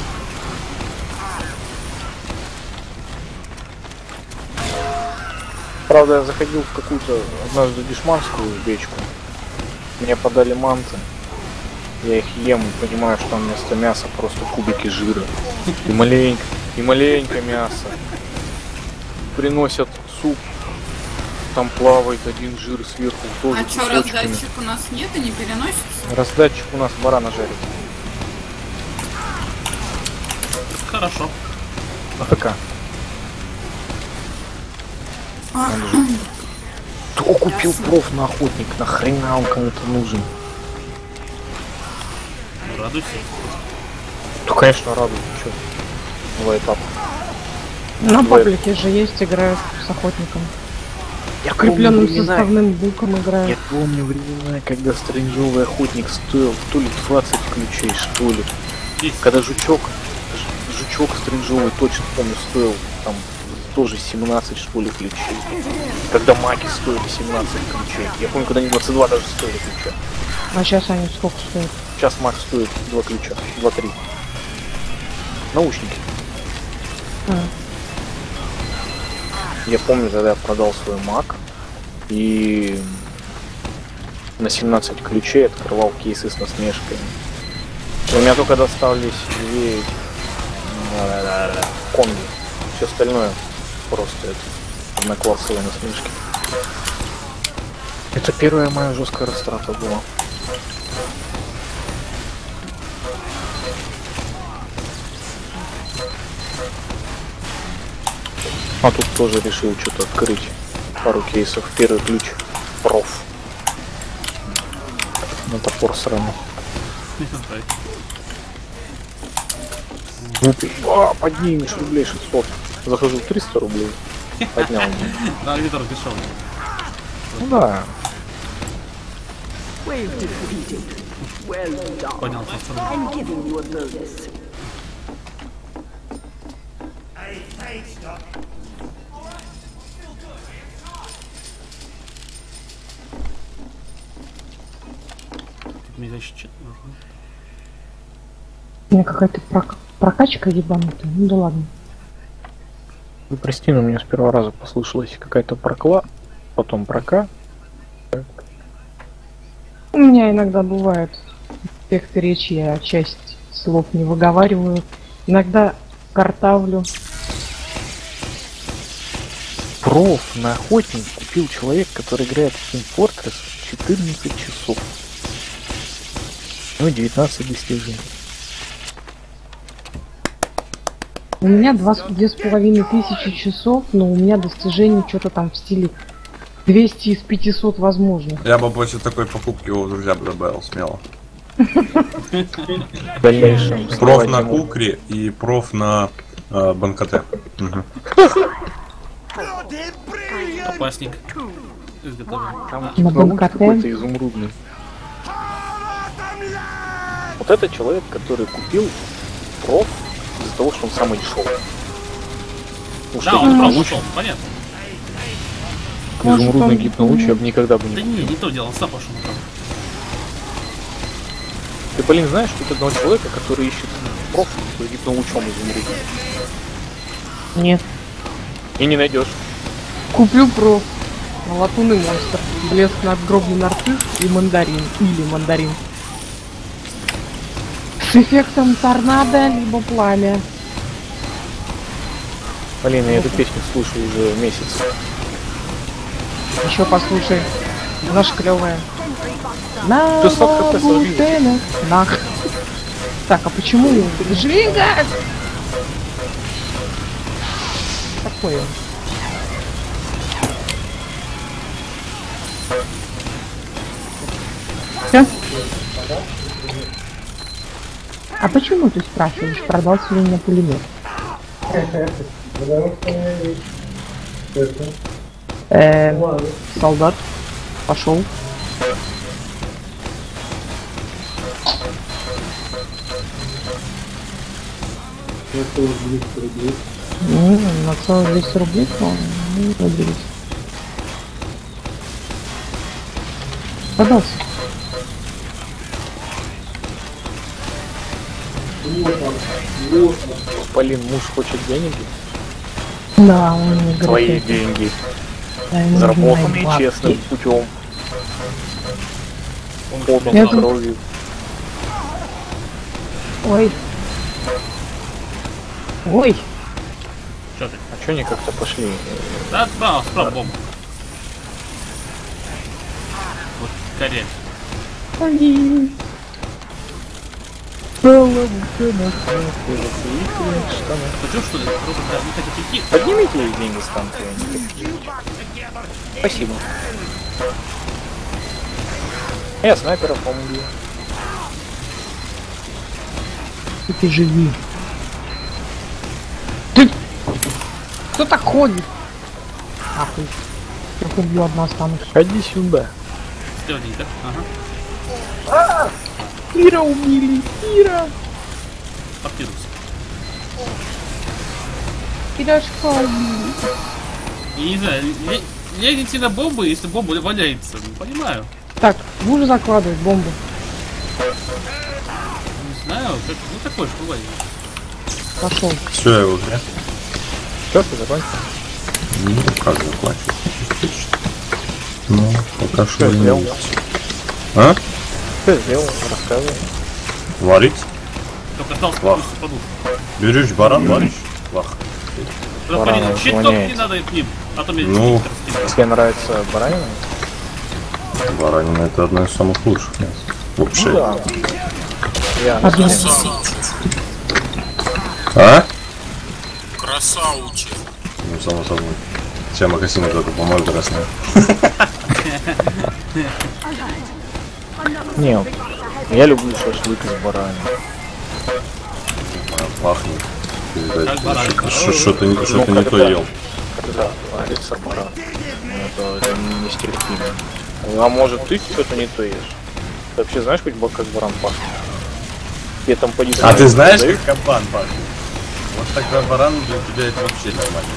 [SPEAKER 5] Правда, я заходил в какую-то однажды дешманскую узбечку. Мне подали манты. Я их ем и понимаю, что там вместо мяса просто кубики жира. И маленько мясо. Приносят суп. Там плавает один жир сверху тоже.
[SPEAKER 4] А что, раздатчик у нас нет и не переносится?
[SPEAKER 5] Раздатчик у нас барана жарит.
[SPEAKER 2] Хорошо.
[SPEAKER 5] АФК. Кто купил проф на охотник? Нахрена он кому-то нужен?
[SPEAKER 2] Радуйся.
[SPEAKER 5] Ну, конечно, радует. Чё? Новый этап.
[SPEAKER 1] На паблике же есть, играют с охотником.
[SPEAKER 5] Я
[SPEAKER 1] Укрепленным составным буком играют.
[SPEAKER 5] Я помню времена, когда стрэнджовый охотник стоил то ли 20 ключей, что ли. Когда жучок стрэнджовый, точно помню, стоил там тоже 17, что ли, ключей. Когда маги стоили 17 ключей. Я помню, когда они 22 даже стоили ключа.
[SPEAKER 1] А сейчас они сколько стоят?
[SPEAKER 5] Сейчас маг стоит 2 ключа, 2-3. Наушники. Я помню, когда я продал свой маг и на 17 ключей открывал кейсы с насмешками. И у меня только достались 2 комби. Все остальное просто это одноклассовые насмешки. Это первая моя жесткая растрата была. А тут тоже решил что-то открыть. Пару кейсов. Первый ключ. Проф. На топор сраный. Поднимешь рублей 600. Захожу 300 рублей. Поднял.
[SPEAKER 2] Да, Витер дешевый.
[SPEAKER 5] Ну да.
[SPEAKER 2] Поднял 600 рублей. Мне защищать нужно.
[SPEAKER 1] У меня какая-то прокачка ебанутая. Ну да ладно.
[SPEAKER 5] Вы прости, но мне с первого раза послышалась какая-то прокла, потом прока.
[SPEAKER 1] У меня иногда бывает эффекты речи, я часть слов не выговариваю. Иногда картавлю.
[SPEAKER 5] Проф на охотник купил человек, который играет в Team Fortress 14 часов. Ну, 19 достижений.
[SPEAKER 1] У меня 2500 часов, но у меня достижений что-то там в стиле 200 из 500 возможно.
[SPEAKER 9] Я бы после такой покупки его в друзья бы добавил смело.
[SPEAKER 5] В дальнейшем.
[SPEAKER 9] Проф на кукре и проф на банкоте.
[SPEAKER 2] Опасник. Изготовлен.
[SPEAKER 5] Там
[SPEAKER 1] На банкоте.
[SPEAKER 5] какой-то изумрудный. Вот это человек, который купил проф из-за того, что он самый дешевый. Ну,
[SPEAKER 2] Да,
[SPEAKER 5] что
[SPEAKER 2] он просто
[SPEAKER 5] гипнолуч,
[SPEAKER 2] ушел, понятно.
[SPEAKER 5] изумрудный гипнолуч я бы никогда бы не
[SPEAKER 2] Да
[SPEAKER 5] купил.
[SPEAKER 2] не то дело, он сам пошел.
[SPEAKER 5] Ты, блин, знаешь, тут одного человека, который ищет проф с гипнолучом изумрудным.
[SPEAKER 1] Нет.
[SPEAKER 5] И не найдешь.
[SPEAKER 1] Куплю про латунный монстр, блеск надгробный нарцисс и мандарин. Или мандарин. С эффектом торнадо, либо пламя.
[SPEAKER 5] Блин, я эту песню слушаю уже месяц.
[SPEAKER 1] Еще послушай. Наш клевая. На
[SPEAKER 5] 600 хп сорвилось.
[SPEAKER 1] Нах. Так, а почему? Двигать! Такое. Всё? А почему ты спрашиваешь? Продался ли мне пулемет? Солдат. Пошел. На целых 200 рублей, по-моему, выберись. Продался.
[SPEAKER 5] Полин, муж хочет деньги.
[SPEAKER 1] Да, он мне говорит.
[SPEAKER 5] Твои деньги.
[SPEAKER 1] Да, ему
[SPEAKER 5] Заработанные
[SPEAKER 1] нужны мои
[SPEAKER 5] честным
[SPEAKER 1] бабки.
[SPEAKER 5] путем. Потом
[SPEAKER 1] Я
[SPEAKER 5] кровью.
[SPEAKER 1] Ой. Ой.
[SPEAKER 2] Что ты?
[SPEAKER 5] А чё они как-то пошли?
[SPEAKER 2] Да, справа, справа бомба. Вот, коррект.
[SPEAKER 1] Ой.
[SPEAKER 2] Хочу, что ли? Просто да, не хотите идти?
[SPEAKER 5] Поднимите ей деньги с танка. Спасибо. Я снайпера помню.
[SPEAKER 1] Ты живи. Ты! Кто так ходит? Ахуй. Я убью одна останусь.
[SPEAKER 5] Ходи сюда.
[SPEAKER 2] Сделайте, ага.
[SPEAKER 1] Ира убили! Ира!
[SPEAKER 2] Папирус.
[SPEAKER 1] Ирашка убили.
[SPEAKER 2] Я не знаю, легните на бомбу, если бомба валяется. Не понимаю.
[SPEAKER 1] Так, буду закладывать бомбу.
[SPEAKER 2] Не знаю, как, ну такое же бывает.
[SPEAKER 1] Пошел.
[SPEAKER 9] Все, я его зря.
[SPEAKER 5] Что ты закончил?
[SPEAKER 9] Ну, как закончил? Ну, пока что
[SPEAKER 5] Что
[SPEAKER 9] не
[SPEAKER 5] сделал?
[SPEAKER 9] есть. А?
[SPEAKER 5] Что я сделал? Рассказывай.
[SPEAKER 9] Варить?
[SPEAKER 2] Только остался
[SPEAKER 9] Вах.
[SPEAKER 2] просто подух.
[SPEAKER 9] Берешь баран, варишь? Вах.
[SPEAKER 5] Баран
[SPEAKER 2] Господин, щиток
[SPEAKER 5] воняет.
[SPEAKER 2] не надо к ним, а то мне
[SPEAKER 9] Ну.
[SPEAKER 2] стикер скидывает.
[SPEAKER 5] Тебе нравится баранина?
[SPEAKER 9] Баранина это одно из самых лучших мяс. Вообще.
[SPEAKER 5] Ну да. Я
[SPEAKER 9] А?
[SPEAKER 8] Красавчик.
[SPEAKER 9] Ну, само собой. Сейчас магазин только поможет раз
[SPEAKER 5] не, я люблю шашлык из баранины.
[SPEAKER 9] пахнет.
[SPEAKER 2] Как баранина.
[SPEAKER 9] Что-то не то ел.
[SPEAKER 5] Когда варится баран. Это нестерпимо. А может ты что-то не то ешь? Ты вообще знаешь, хоть как баран пахнет? Тебе там по
[SPEAKER 9] А ты знаешь, как кабан пахнет? Вот тогда баран для тебя это вообще нормально.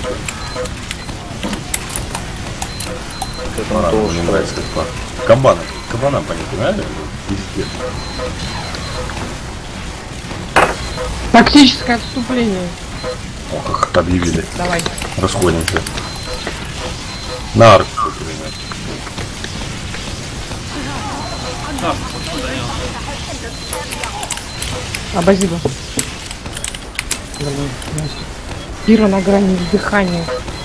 [SPEAKER 9] Баран, мне не нравится как пахнет. Кабана понятно, надо? Пиздец.
[SPEAKER 1] Тактическое отступление.
[SPEAKER 9] Ох, как объявили.
[SPEAKER 1] Давай.
[SPEAKER 9] Расходимся. На арку.
[SPEAKER 1] Абазиба. Пира на грани дыхания.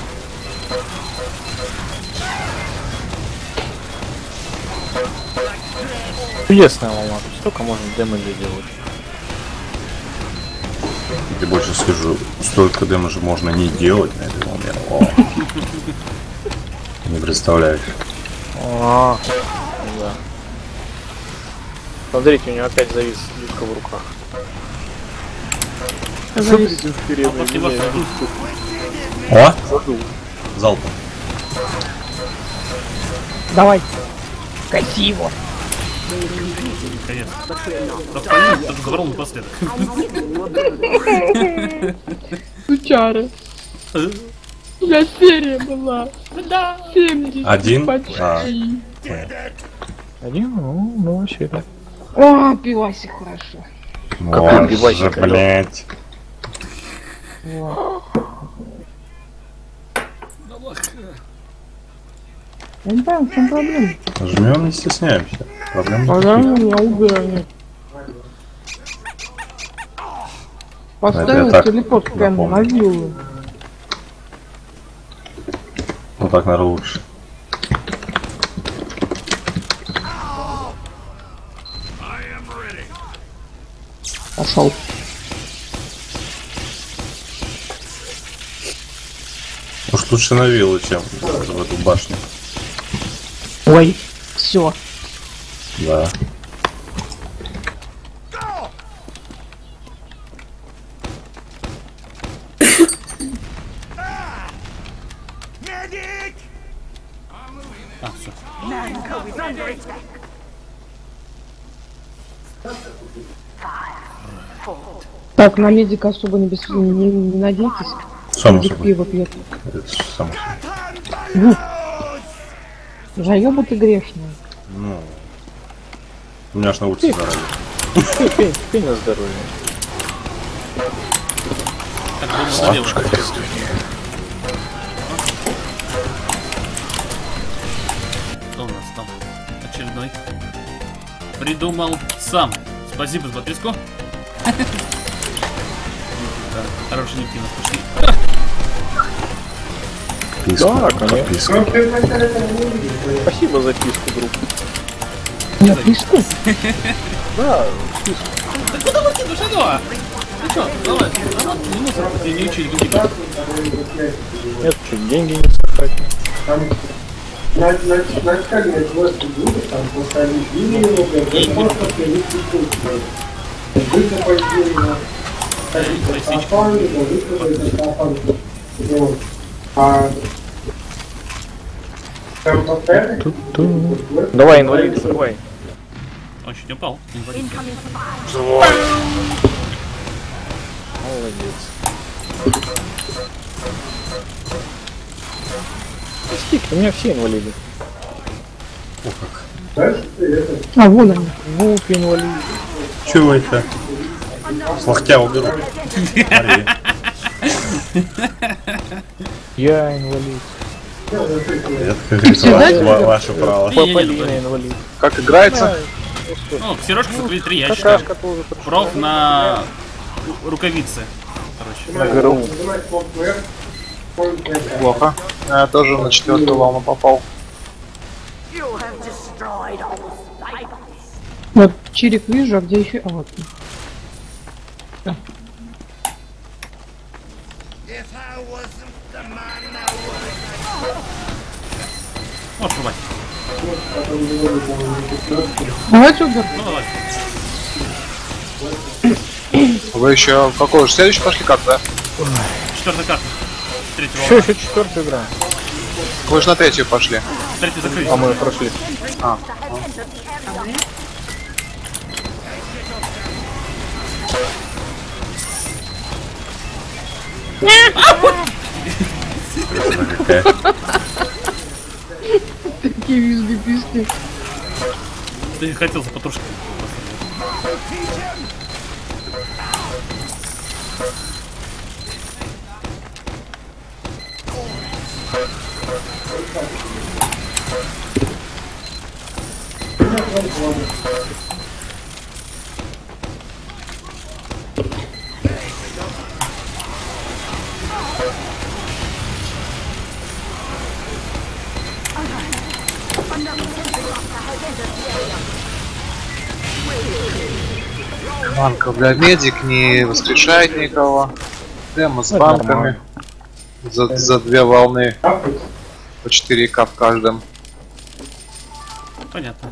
[SPEAKER 5] Чудесная волна, столько можно дэмэджа делать.
[SPEAKER 9] Я тебе больше скажу, столько дэмэджа можно не делать на этой волне. О. Не представляешь.
[SPEAKER 5] Да. Смотрите, у него опять завис дудка в руках. Смотрите, вперед.
[SPEAKER 9] О! Залпом.
[SPEAKER 1] Давай. Кати его.
[SPEAKER 2] Конечно. Так забрал напоследок.
[SPEAKER 1] Сучара. Я серия была. Да. 70.
[SPEAKER 9] Один?
[SPEAKER 1] Почти.
[SPEAKER 5] Один? Ну, вообще, да.
[SPEAKER 1] О, пивасик хорошо.
[SPEAKER 5] Какой пивасик,
[SPEAKER 9] блять.
[SPEAKER 1] Я не понял, в чем проблема?
[SPEAKER 9] Жмем, не стесняемся. Проблем
[SPEAKER 1] Ага,
[SPEAKER 9] никаких.
[SPEAKER 1] у меня убирание. Поставил
[SPEAKER 9] так
[SPEAKER 1] телепорт прямо на виллу.
[SPEAKER 9] Вот так, наверное, лучше.
[SPEAKER 1] Пошел.
[SPEAKER 9] Уж лучше на виллу, чем в эту башню.
[SPEAKER 1] Ой, все.
[SPEAKER 9] Да.
[SPEAKER 2] А, все.
[SPEAKER 1] Так, на медика особо не надейтесь.
[SPEAKER 9] Само
[SPEAKER 1] Медик
[SPEAKER 9] собой.
[SPEAKER 1] пиво пьет.
[SPEAKER 9] Это само собой.
[SPEAKER 1] Заёба ты грешная.
[SPEAKER 9] Ну. У меня аж на улице зарази.
[SPEAKER 5] Пей на здоровье.
[SPEAKER 2] Так, думаю, налево. Что у нас там? Очередной. Придумал сам. Спасибо за подписку. Хорошие нитки у нас пошли.
[SPEAKER 5] Да, конечно.
[SPEAKER 9] Подписка.
[SPEAKER 5] Спасибо за писку, друг.
[SPEAKER 1] Я писку?
[SPEAKER 5] Да,
[SPEAKER 2] Да куда вы кинешь этого? Ну что, давай. Не мусор, ты не учи других.
[SPEAKER 5] нет, что, деньги не сахать. Давай, инвалид, давай.
[SPEAKER 2] Он чуть не упал.
[SPEAKER 5] Молодец. Стик, у меня все инвалиды.
[SPEAKER 9] О, как.
[SPEAKER 1] А, вон они.
[SPEAKER 5] Вуп инвалид.
[SPEAKER 9] Чего это? С локтя уберу. Смотри.
[SPEAKER 5] Я инвалид.
[SPEAKER 9] Это, как говорится, ваше право.
[SPEAKER 5] Полина инвалид.
[SPEAKER 7] Как играется?
[SPEAKER 2] Ну, Сережка закрыли 3, я
[SPEAKER 5] Какашка
[SPEAKER 2] считаю.
[SPEAKER 5] тоже
[SPEAKER 2] Проф на рукавице. Короче.
[SPEAKER 5] на ГРУ.
[SPEAKER 7] Плохо. Я тоже на 4-ю волну попал.
[SPEAKER 1] Вот чирик вижу, а где еще? А вот.
[SPEAKER 2] Можешь рвать.
[SPEAKER 1] Давайте убер.
[SPEAKER 2] Ну давай.
[SPEAKER 7] Вы еще какой уже следующий пошли как, да?
[SPEAKER 2] 4-я карта. 3-я
[SPEAKER 5] Еще,
[SPEAKER 2] волна.
[SPEAKER 5] еще четвертую игра.
[SPEAKER 7] Вы же на 3-ю пошли.
[SPEAKER 2] 3-я закрылись.
[SPEAKER 5] А мы прошли.
[SPEAKER 7] А.
[SPEAKER 9] Какая.
[SPEAKER 1] Такие визги писки.
[SPEAKER 2] Ты хотел за потрошкой.
[SPEAKER 7] Банка, бля, медик не воскрешает никого. Демо с банками. За 2 волны. По 4К в каждом.
[SPEAKER 2] Понятно.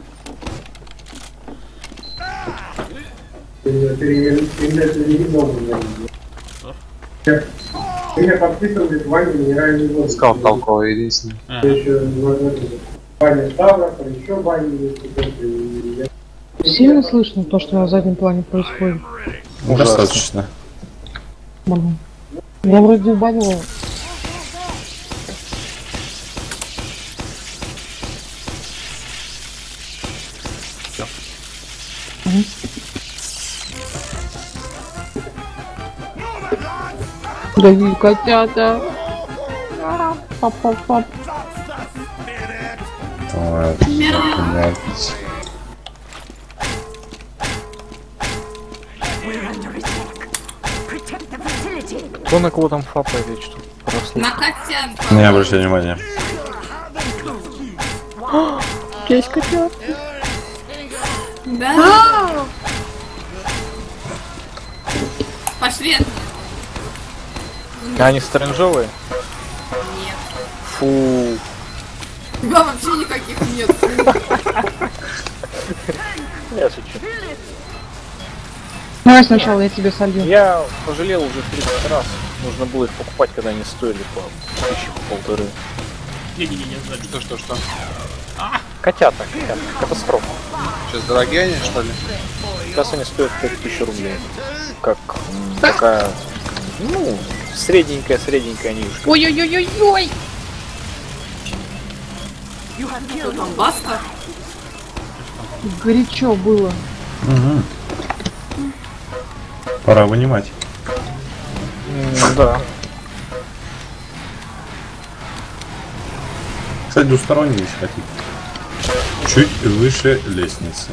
[SPEAKER 7] Скаут толковый, единственный.
[SPEAKER 1] Сильно слышно то, что на заднем плане происходит?
[SPEAKER 9] Достаточно.
[SPEAKER 1] Я вроде убавила. Дави, котята. Пап.
[SPEAKER 9] Ой, блядь.
[SPEAKER 5] Кто на кого там фапает или что?
[SPEAKER 4] На котят.
[SPEAKER 9] Не обращай внимания.
[SPEAKER 1] Есть котят.
[SPEAKER 4] Да. Пошли.
[SPEAKER 5] А они стрэнжовые?
[SPEAKER 4] Нет.
[SPEAKER 5] Фу.
[SPEAKER 4] Да, вообще никаких нет.
[SPEAKER 5] Я шучу.
[SPEAKER 1] Давай сначала я тебе солью.
[SPEAKER 5] Я пожалел уже 30 раз. Нужно было их покупать, когда они стоили по 1000-1500.
[SPEAKER 2] Не-не-не, забить.
[SPEAKER 7] Что?
[SPEAKER 5] Котята. Катастрофа.
[SPEAKER 7] Сейчас дорогие они, что ли?
[SPEAKER 5] Сейчас они стоят 5000 рублей. Как такая, ну, средненькая нишка.
[SPEAKER 1] Ой-ой-ой-ой-ой!
[SPEAKER 4] Что там, баста?
[SPEAKER 1] Горячо было.
[SPEAKER 9] Угу. Пора вынимать.
[SPEAKER 5] Да.
[SPEAKER 9] Кстати, двусторонний если хотите. Чуть выше лестницы.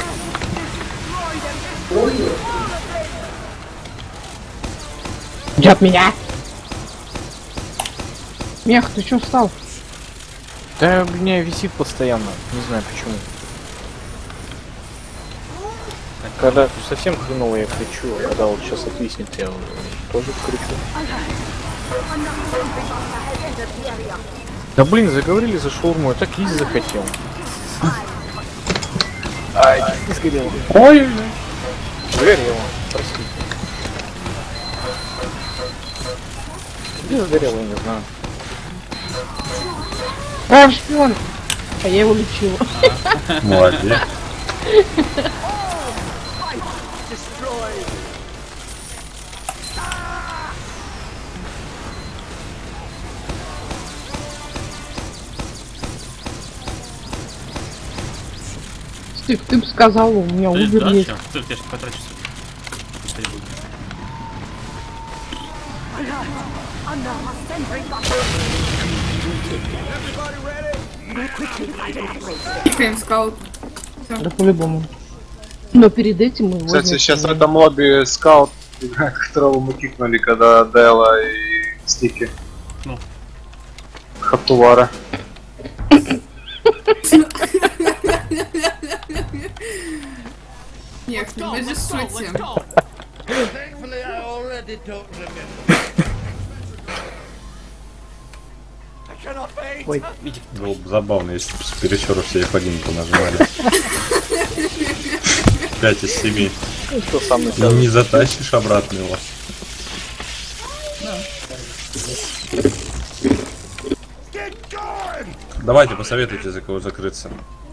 [SPEAKER 1] Идет меня! Мех, ты чё встал?
[SPEAKER 5] Да, у меня висит постоянно. Не знаю почему. Когда совсем хреново я кричу, а когда вот сейчас отвиснет, я тоже кричу. Да блин, заговорили за шаурму, я так есть захотел. Ай, не сгорел.
[SPEAKER 9] Ой!
[SPEAKER 5] Сгорело, простите. Где сгорело, я не знаю.
[SPEAKER 1] А, шпион! А я его лечила.
[SPEAKER 9] Молодец.
[SPEAKER 1] Стив, ты бы сказал, у меня убер есть.
[SPEAKER 2] Я сейчас потрачу.
[SPEAKER 4] Пикаем скаут.
[SPEAKER 1] Да по-любому. Но перед этим мы...
[SPEAKER 7] Кстати, сейчас в этом лобби скаут играет, которого мы кикнули, когда Дела и Стики.
[SPEAKER 2] Ну.
[SPEAKER 7] Хатувара.
[SPEAKER 4] Нет, мы же шутим.
[SPEAKER 5] Ой,
[SPEAKER 9] Было бы забавно, если бы с пересёра все F1 понажимали. 5 из 7.
[SPEAKER 5] что сам на
[SPEAKER 9] Ну,
[SPEAKER 5] себя.
[SPEAKER 9] не затащишь обратно его. Давайте посоветуйте, за кого закрыться.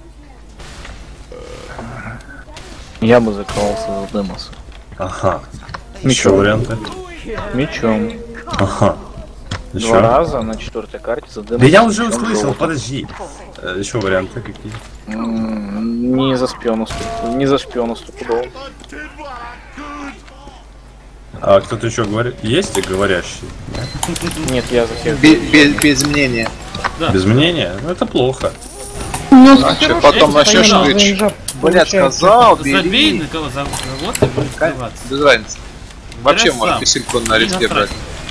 [SPEAKER 5] Я бы закрывался за Демоса.
[SPEAKER 9] Ага. Еще
[SPEAKER 5] Мечом.
[SPEAKER 9] варианты?
[SPEAKER 5] Мечом.
[SPEAKER 9] Ага. Еще?
[SPEAKER 5] 2 раза на 4-й карте за Демоса.
[SPEAKER 9] Да я уже
[SPEAKER 5] мечом
[SPEAKER 9] услышал,
[SPEAKER 5] золото.
[SPEAKER 9] подожди. Еще варианты какие?
[SPEAKER 5] Не за шпиона, не за шпиона стопудово.
[SPEAKER 9] А кто-то еще говорит? Есть и говорящий?
[SPEAKER 5] Нет, я за всех.
[SPEAKER 7] Без мнения.
[SPEAKER 2] Да.
[SPEAKER 9] Без мнения? Ну это плохо.
[SPEAKER 1] Ну,
[SPEAKER 7] А что, потом начнешь говорить, блядь, сказал,
[SPEAKER 2] Забей
[SPEAKER 7] бери.
[SPEAKER 2] на кого завод и будет скрываться.
[SPEAKER 7] Без разницы. Вообще
[SPEAKER 2] Берешь
[SPEAKER 7] можешь
[SPEAKER 2] сам.
[SPEAKER 7] писельку на риске брать.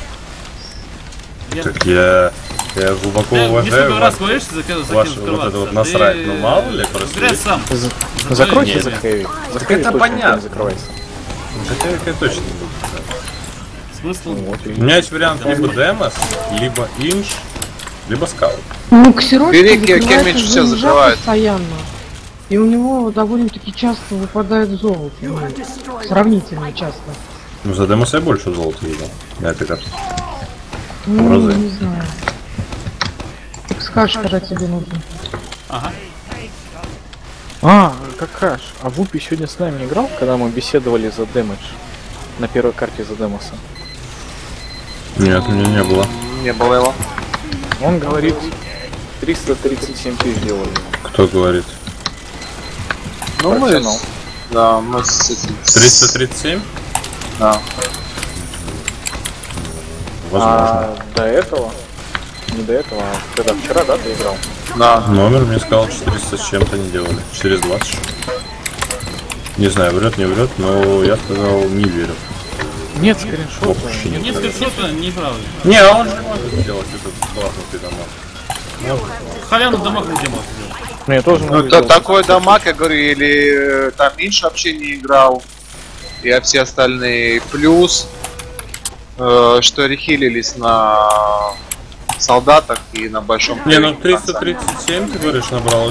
[SPEAKER 9] Так я глубоко
[SPEAKER 2] Мне
[SPEAKER 9] уважаю
[SPEAKER 2] сколько раз говоришь, за кем
[SPEAKER 9] ваше вот это
[SPEAKER 2] скрываться.
[SPEAKER 9] вот насрать, ну мало ли, просто...
[SPEAKER 2] Разбирай сам.
[SPEAKER 5] Закройте
[SPEAKER 2] Не,
[SPEAKER 5] за хэви. За
[SPEAKER 9] Так
[SPEAKER 5] хэви
[SPEAKER 9] это
[SPEAKER 5] точно
[SPEAKER 9] понятно.
[SPEAKER 5] не закрывается.
[SPEAKER 9] Хотя я точно не буду.
[SPEAKER 2] Смысл?
[SPEAKER 5] Вот,
[SPEAKER 9] У меня есть вариант либо Демос, либо Инж, либо Скаут.
[SPEAKER 1] Ну, Ксерокс
[SPEAKER 7] Бери
[SPEAKER 1] закрывается
[SPEAKER 7] Кемидж, все
[SPEAKER 1] за
[SPEAKER 7] закрывает.
[SPEAKER 1] постоянно. И у него довольно-таки часто выпадает золото. Ну, сравнительно часто.
[SPEAKER 9] Ну за Демоса я больше золота видел. Я это как.
[SPEAKER 1] Ну,
[SPEAKER 9] Розы.
[SPEAKER 1] не знаю. Так скажешь, когда тебе нужно.
[SPEAKER 2] Ага.
[SPEAKER 5] А, какаш. А Вупи сегодня с нами играл, когда мы беседовали за дэмэдж? На первой карте за Демоса.
[SPEAKER 9] Нет, у меня не было.
[SPEAKER 7] Не было его.
[SPEAKER 5] Он говорит, 337 тысяч делали.
[SPEAKER 9] Кто говорит?
[SPEAKER 7] Ну мы...
[SPEAKER 5] Профессионал.
[SPEAKER 7] Да, мы с этим...
[SPEAKER 9] 337?
[SPEAKER 7] Да.
[SPEAKER 9] Возможно.
[SPEAKER 5] А до этого? Не до этого, а когда вчера, да, ты играл?
[SPEAKER 7] Да.
[SPEAKER 9] Номер мне сказал 400 с чем-то не делали. 420. Не знаю, врет, не врет, но я сказал, не верю.
[SPEAKER 5] Нет, скриншот.
[SPEAKER 9] Вообще
[SPEAKER 2] Нет,
[SPEAKER 9] нет.
[SPEAKER 2] скриншота неправда.
[SPEAKER 9] Не, а он же может сделать этот блахнутый дома.
[SPEAKER 2] Халяну дамаг не может сделать.
[SPEAKER 5] Ну я тоже
[SPEAKER 7] Ну,
[SPEAKER 5] могу
[SPEAKER 7] это
[SPEAKER 5] сделать.
[SPEAKER 7] такой дамаг, я говорю, или там Инш вообще не играл, и все остальные. Плюс, что рехилились на солдатах и на большом...
[SPEAKER 9] Не, ну 337 ты говоришь набрал,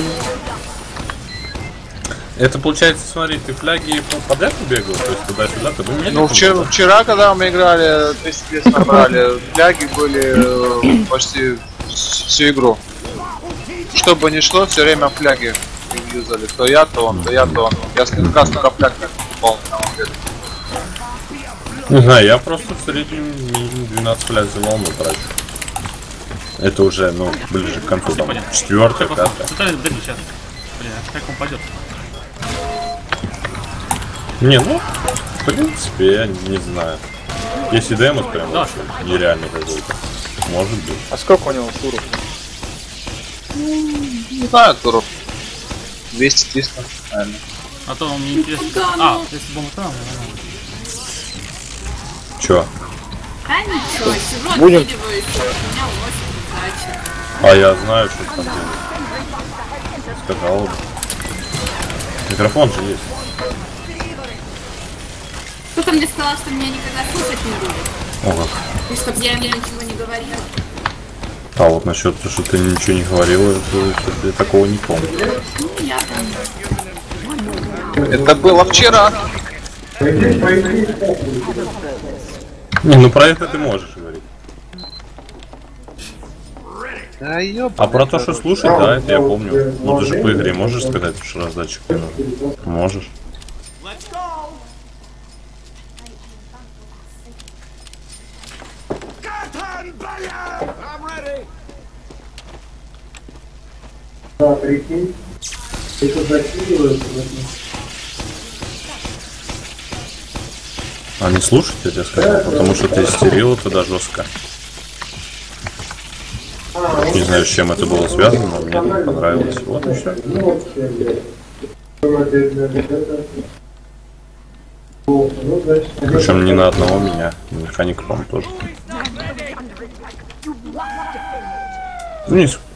[SPEAKER 9] это получается, смотри, ты фляги подряд убегал, то есть туда-сюда, ты бы меня
[SPEAKER 7] Ну, вчера, когда мы играли, 300 набрали, фляги были почти всю игру. Что бы ни шло, все время фляги юзали. То я, то он, то я, то он. Я сколько фляг попал на ответ.
[SPEAKER 9] Не знаю, я просто в среднем 12 фляг за волну трачу. Это уже, ну, ближе к концу, там, 4-й, 5-й.
[SPEAKER 2] Центральный дым сейчас. Блин, а как он пойдет?
[SPEAKER 9] Не, ну, в принципе, я не знаю. Если демос прям
[SPEAKER 2] Да.
[SPEAKER 9] вообще нереальный какой-то. Может быть.
[SPEAKER 5] А сколько у него туров?
[SPEAKER 7] Не знаю, туров. 200-300, наверное.
[SPEAKER 2] А то он мне интересно. А, если бы он там,
[SPEAKER 9] Чё?
[SPEAKER 4] А ничего, сижу,
[SPEAKER 5] Будем.
[SPEAKER 4] отпиливаюсь, у меня 8 задачи.
[SPEAKER 9] А я знаю, что там делать. Сказал бы. Микрофон же есть.
[SPEAKER 4] Кто-то мне сказал, что меня никогда слушать не будет.
[SPEAKER 9] Ого.
[SPEAKER 4] И чтоб я ему ничего не говорила.
[SPEAKER 9] А вот насчет того, что ты ничего не говорила, это я такого не помню.
[SPEAKER 4] Ну, я там.
[SPEAKER 7] Это было вчера.
[SPEAKER 9] Не, ну про это ты можешь говорить.
[SPEAKER 7] Да ёб.
[SPEAKER 9] А про то, что слушать, да, это я помню. Ну ты же по игре можешь сказать, что раздатчик не нужен? Можешь. А не слушать, я тебе сказал, потому что ты истерила туда жестко. Не знаю, с чем это было связано, но мне это понравилось. Вот и все. Причем не на одного меня, механик, по-моему, тоже. Вниз.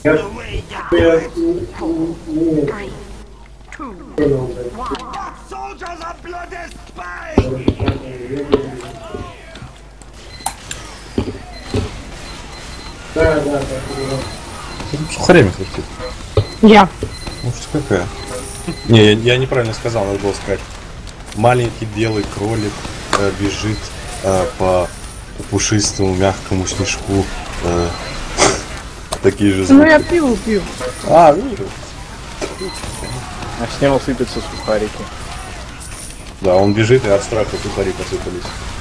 [SPEAKER 9] Сухарями хватит.
[SPEAKER 1] Я.
[SPEAKER 9] Может какая? Не, я неправильно сказал, надо было сказать. Маленький белый кролик бежит по пушистому мягкому снежку. Такие же
[SPEAKER 1] Ну
[SPEAKER 9] звуки.
[SPEAKER 1] я пиво пью.
[SPEAKER 9] А, вижу.
[SPEAKER 5] А с него сыпятся сухарики.
[SPEAKER 9] Да, он бежит, и от страха сухари посыпались.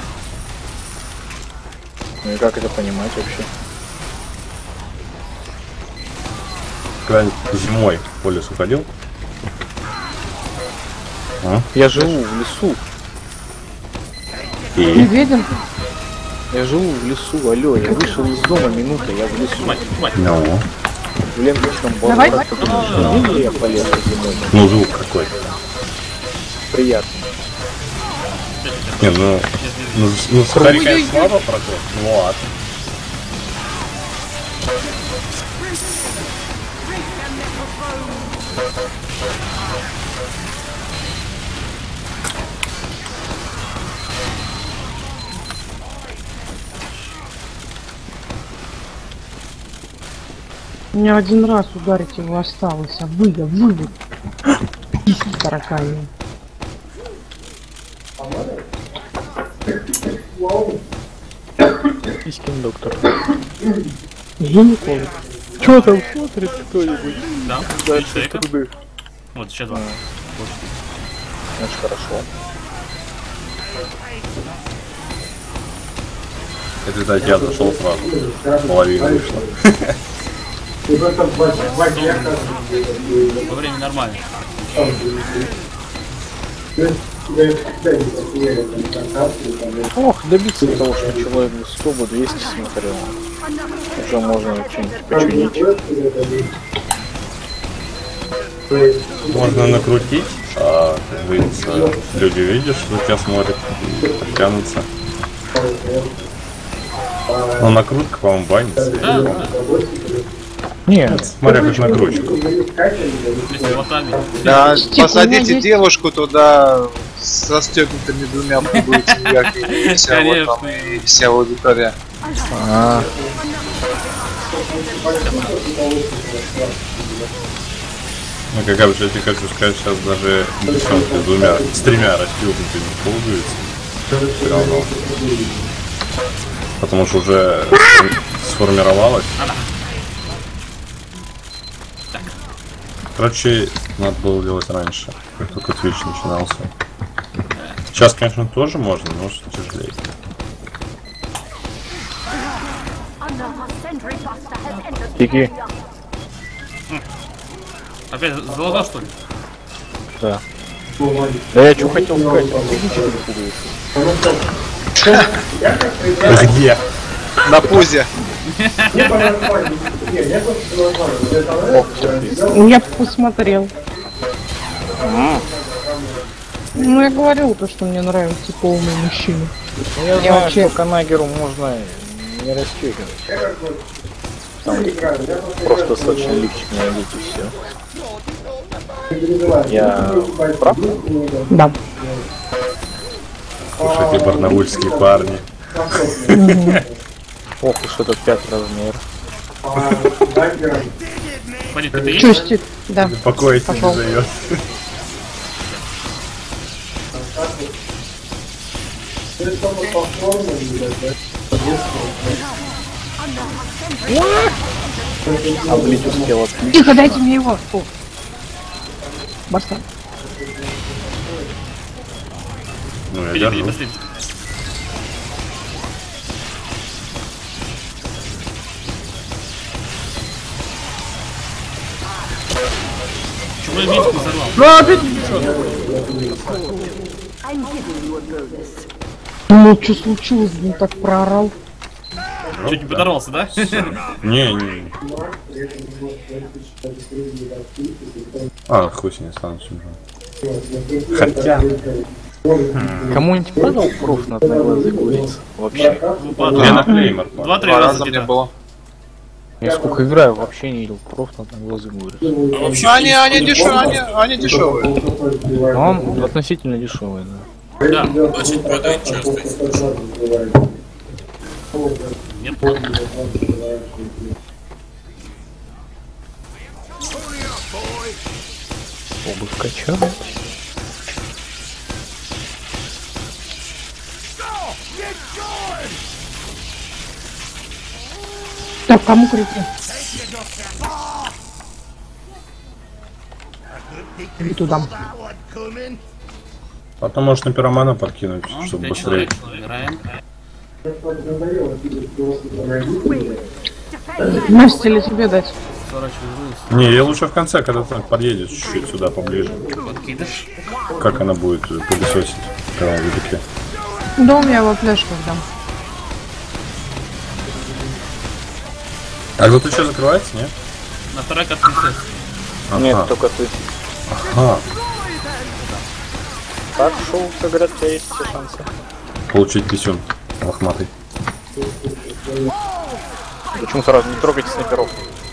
[SPEAKER 5] Ну и как это понимать вообще?
[SPEAKER 9] Когда зимой по лесу ходил? А?
[SPEAKER 5] Я живу в лесу.
[SPEAKER 9] И?
[SPEAKER 1] Медведем?
[SPEAKER 5] Я живу в лесу, алло, я вышел из дома минута, я в лесу.
[SPEAKER 9] Ну.
[SPEAKER 5] В ленточном
[SPEAKER 1] Давай.
[SPEAKER 5] базаре, потому я полез зимой.
[SPEAKER 9] Ну, звук какой.
[SPEAKER 5] Приятно.
[SPEAKER 9] Не, ну сухарь, конечно, слабо протек. Ну ладно.
[SPEAKER 1] Мне один раз ударить его осталось, а вывод. Письки таракани.
[SPEAKER 5] Искин доктор.
[SPEAKER 1] Гинеколог.
[SPEAKER 5] Чё там смотрит кто-нибудь?
[SPEAKER 2] Да,
[SPEAKER 5] Дальше
[SPEAKER 2] человека.
[SPEAKER 5] труды.
[SPEAKER 2] Вот, сейчас два.
[SPEAKER 5] Значит, хорошо.
[SPEAKER 9] Это, видать, я зашел сразу. Половина вышла.
[SPEAKER 2] Во время нормально.
[SPEAKER 5] Ох, добиться того, что человек 100 бы 200 смотрел. Уже можно что-нибудь починить.
[SPEAKER 9] Можно накрутить, а, как говорится, люди видят, что тебя смотрят и подтянутся. Но накрутка, по-моему, банится.
[SPEAKER 2] Да.
[SPEAKER 5] Нет,
[SPEAKER 9] Смотря как накручку.
[SPEAKER 2] Если вот так.
[SPEAKER 7] Да,
[SPEAKER 1] Тихо,
[SPEAKER 7] посадите
[SPEAKER 1] у меня есть-
[SPEAKER 7] девушку туда с расстегнутыми двумя пуговицами, как и вся вот там, и вся аудитория.
[SPEAKER 9] Ну, как обычно, я тебе хочу сказать, сейчас даже девчонки с тремя расстегнутыми пуговицами. Все равно. Потому что уже сформировалось. Короче, надо было делать раньше, как только Twitch начинался. Сейчас, конечно, тоже можно, но что тяжелее.
[SPEAKER 5] Тики.
[SPEAKER 2] Опять залазал, что ли?
[SPEAKER 5] Да. Да я что хотел сказать,
[SPEAKER 9] Где?
[SPEAKER 7] На пузе.
[SPEAKER 1] Я посмотрел. Ну, я говорил то, что мне нравятся полные мужчины.
[SPEAKER 5] Я
[SPEAKER 1] Я
[SPEAKER 5] знаю,
[SPEAKER 1] вообще-
[SPEAKER 5] что Канагеру можно не расстегивать. Там просто достаточно лифчик не одеть и все. Я прав?
[SPEAKER 1] Да.
[SPEAKER 9] Слушайте, барнаульские парни.
[SPEAKER 5] Ох уж этот 5 размер.
[SPEAKER 2] Пойди, ты есть?
[SPEAKER 1] Чувствует. Да.
[SPEAKER 9] Покоить не
[SPEAKER 1] Пошел.
[SPEAKER 9] дает.
[SPEAKER 5] Облить успел отключить.
[SPEAKER 1] Тихо, дайте мне его. О. Баста.
[SPEAKER 9] Ну, я
[SPEAKER 2] Пойди,
[SPEAKER 9] держу.
[SPEAKER 2] быстрее. Чего я метку взорвал?
[SPEAKER 1] Ну, опять. Ну, что случилось? Блин, так проорал.
[SPEAKER 2] Чуть не подорвался, да?
[SPEAKER 9] Не. А, хуй с ней стану уже. Хотя.
[SPEAKER 5] Кому-нибудь падал проф на одноглазый куриц? Вообще.
[SPEAKER 9] Мне на клеймор.
[SPEAKER 2] Два-три
[SPEAKER 7] Два
[SPEAKER 2] раза
[SPEAKER 7] раза мне
[SPEAKER 2] где-то.
[SPEAKER 7] было.
[SPEAKER 5] Я сколько играю, вообще не видел проф на одноглазый куриц.
[SPEAKER 8] А вообще,
[SPEAKER 7] Они дешевые.
[SPEAKER 5] Но он относительно дешевый, да.
[SPEAKER 2] Да.
[SPEAKER 8] значит, падает часто.
[SPEAKER 2] Нет.
[SPEAKER 5] Обувь качать.
[SPEAKER 1] Так, кому крики? И туда.
[SPEAKER 9] Потом можешь на пиромана подкинуть, чтобы
[SPEAKER 2] Пять
[SPEAKER 9] быстрее.
[SPEAKER 2] человек играем.
[SPEAKER 1] Настя или тебе дать?
[SPEAKER 2] Сворачиваюсь.
[SPEAKER 9] Не, я лучше в конце, когда ты подъедешь чуть-чуть сюда поближе.
[SPEAKER 2] Подкидыш.
[SPEAKER 9] Как она будет пылесосить, когда он велике.
[SPEAKER 1] Да, у меня во флешках дам.
[SPEAKER 9] А вот что закрывается, нет?
[SPEAKER 2] На второй как принцесса.
[SPEAKER 9] Ага.
[SPEAKER 5] Нет, только ты.
[SPEAKER 9] Ага.
[SPEAKER 5] Так, шоу, как говорят, у тебя есть все шансы.
[SPEAKER 9] Получить писюн лохматый.
[SPEAKER 5] Почему сразу не трогайте снайперов?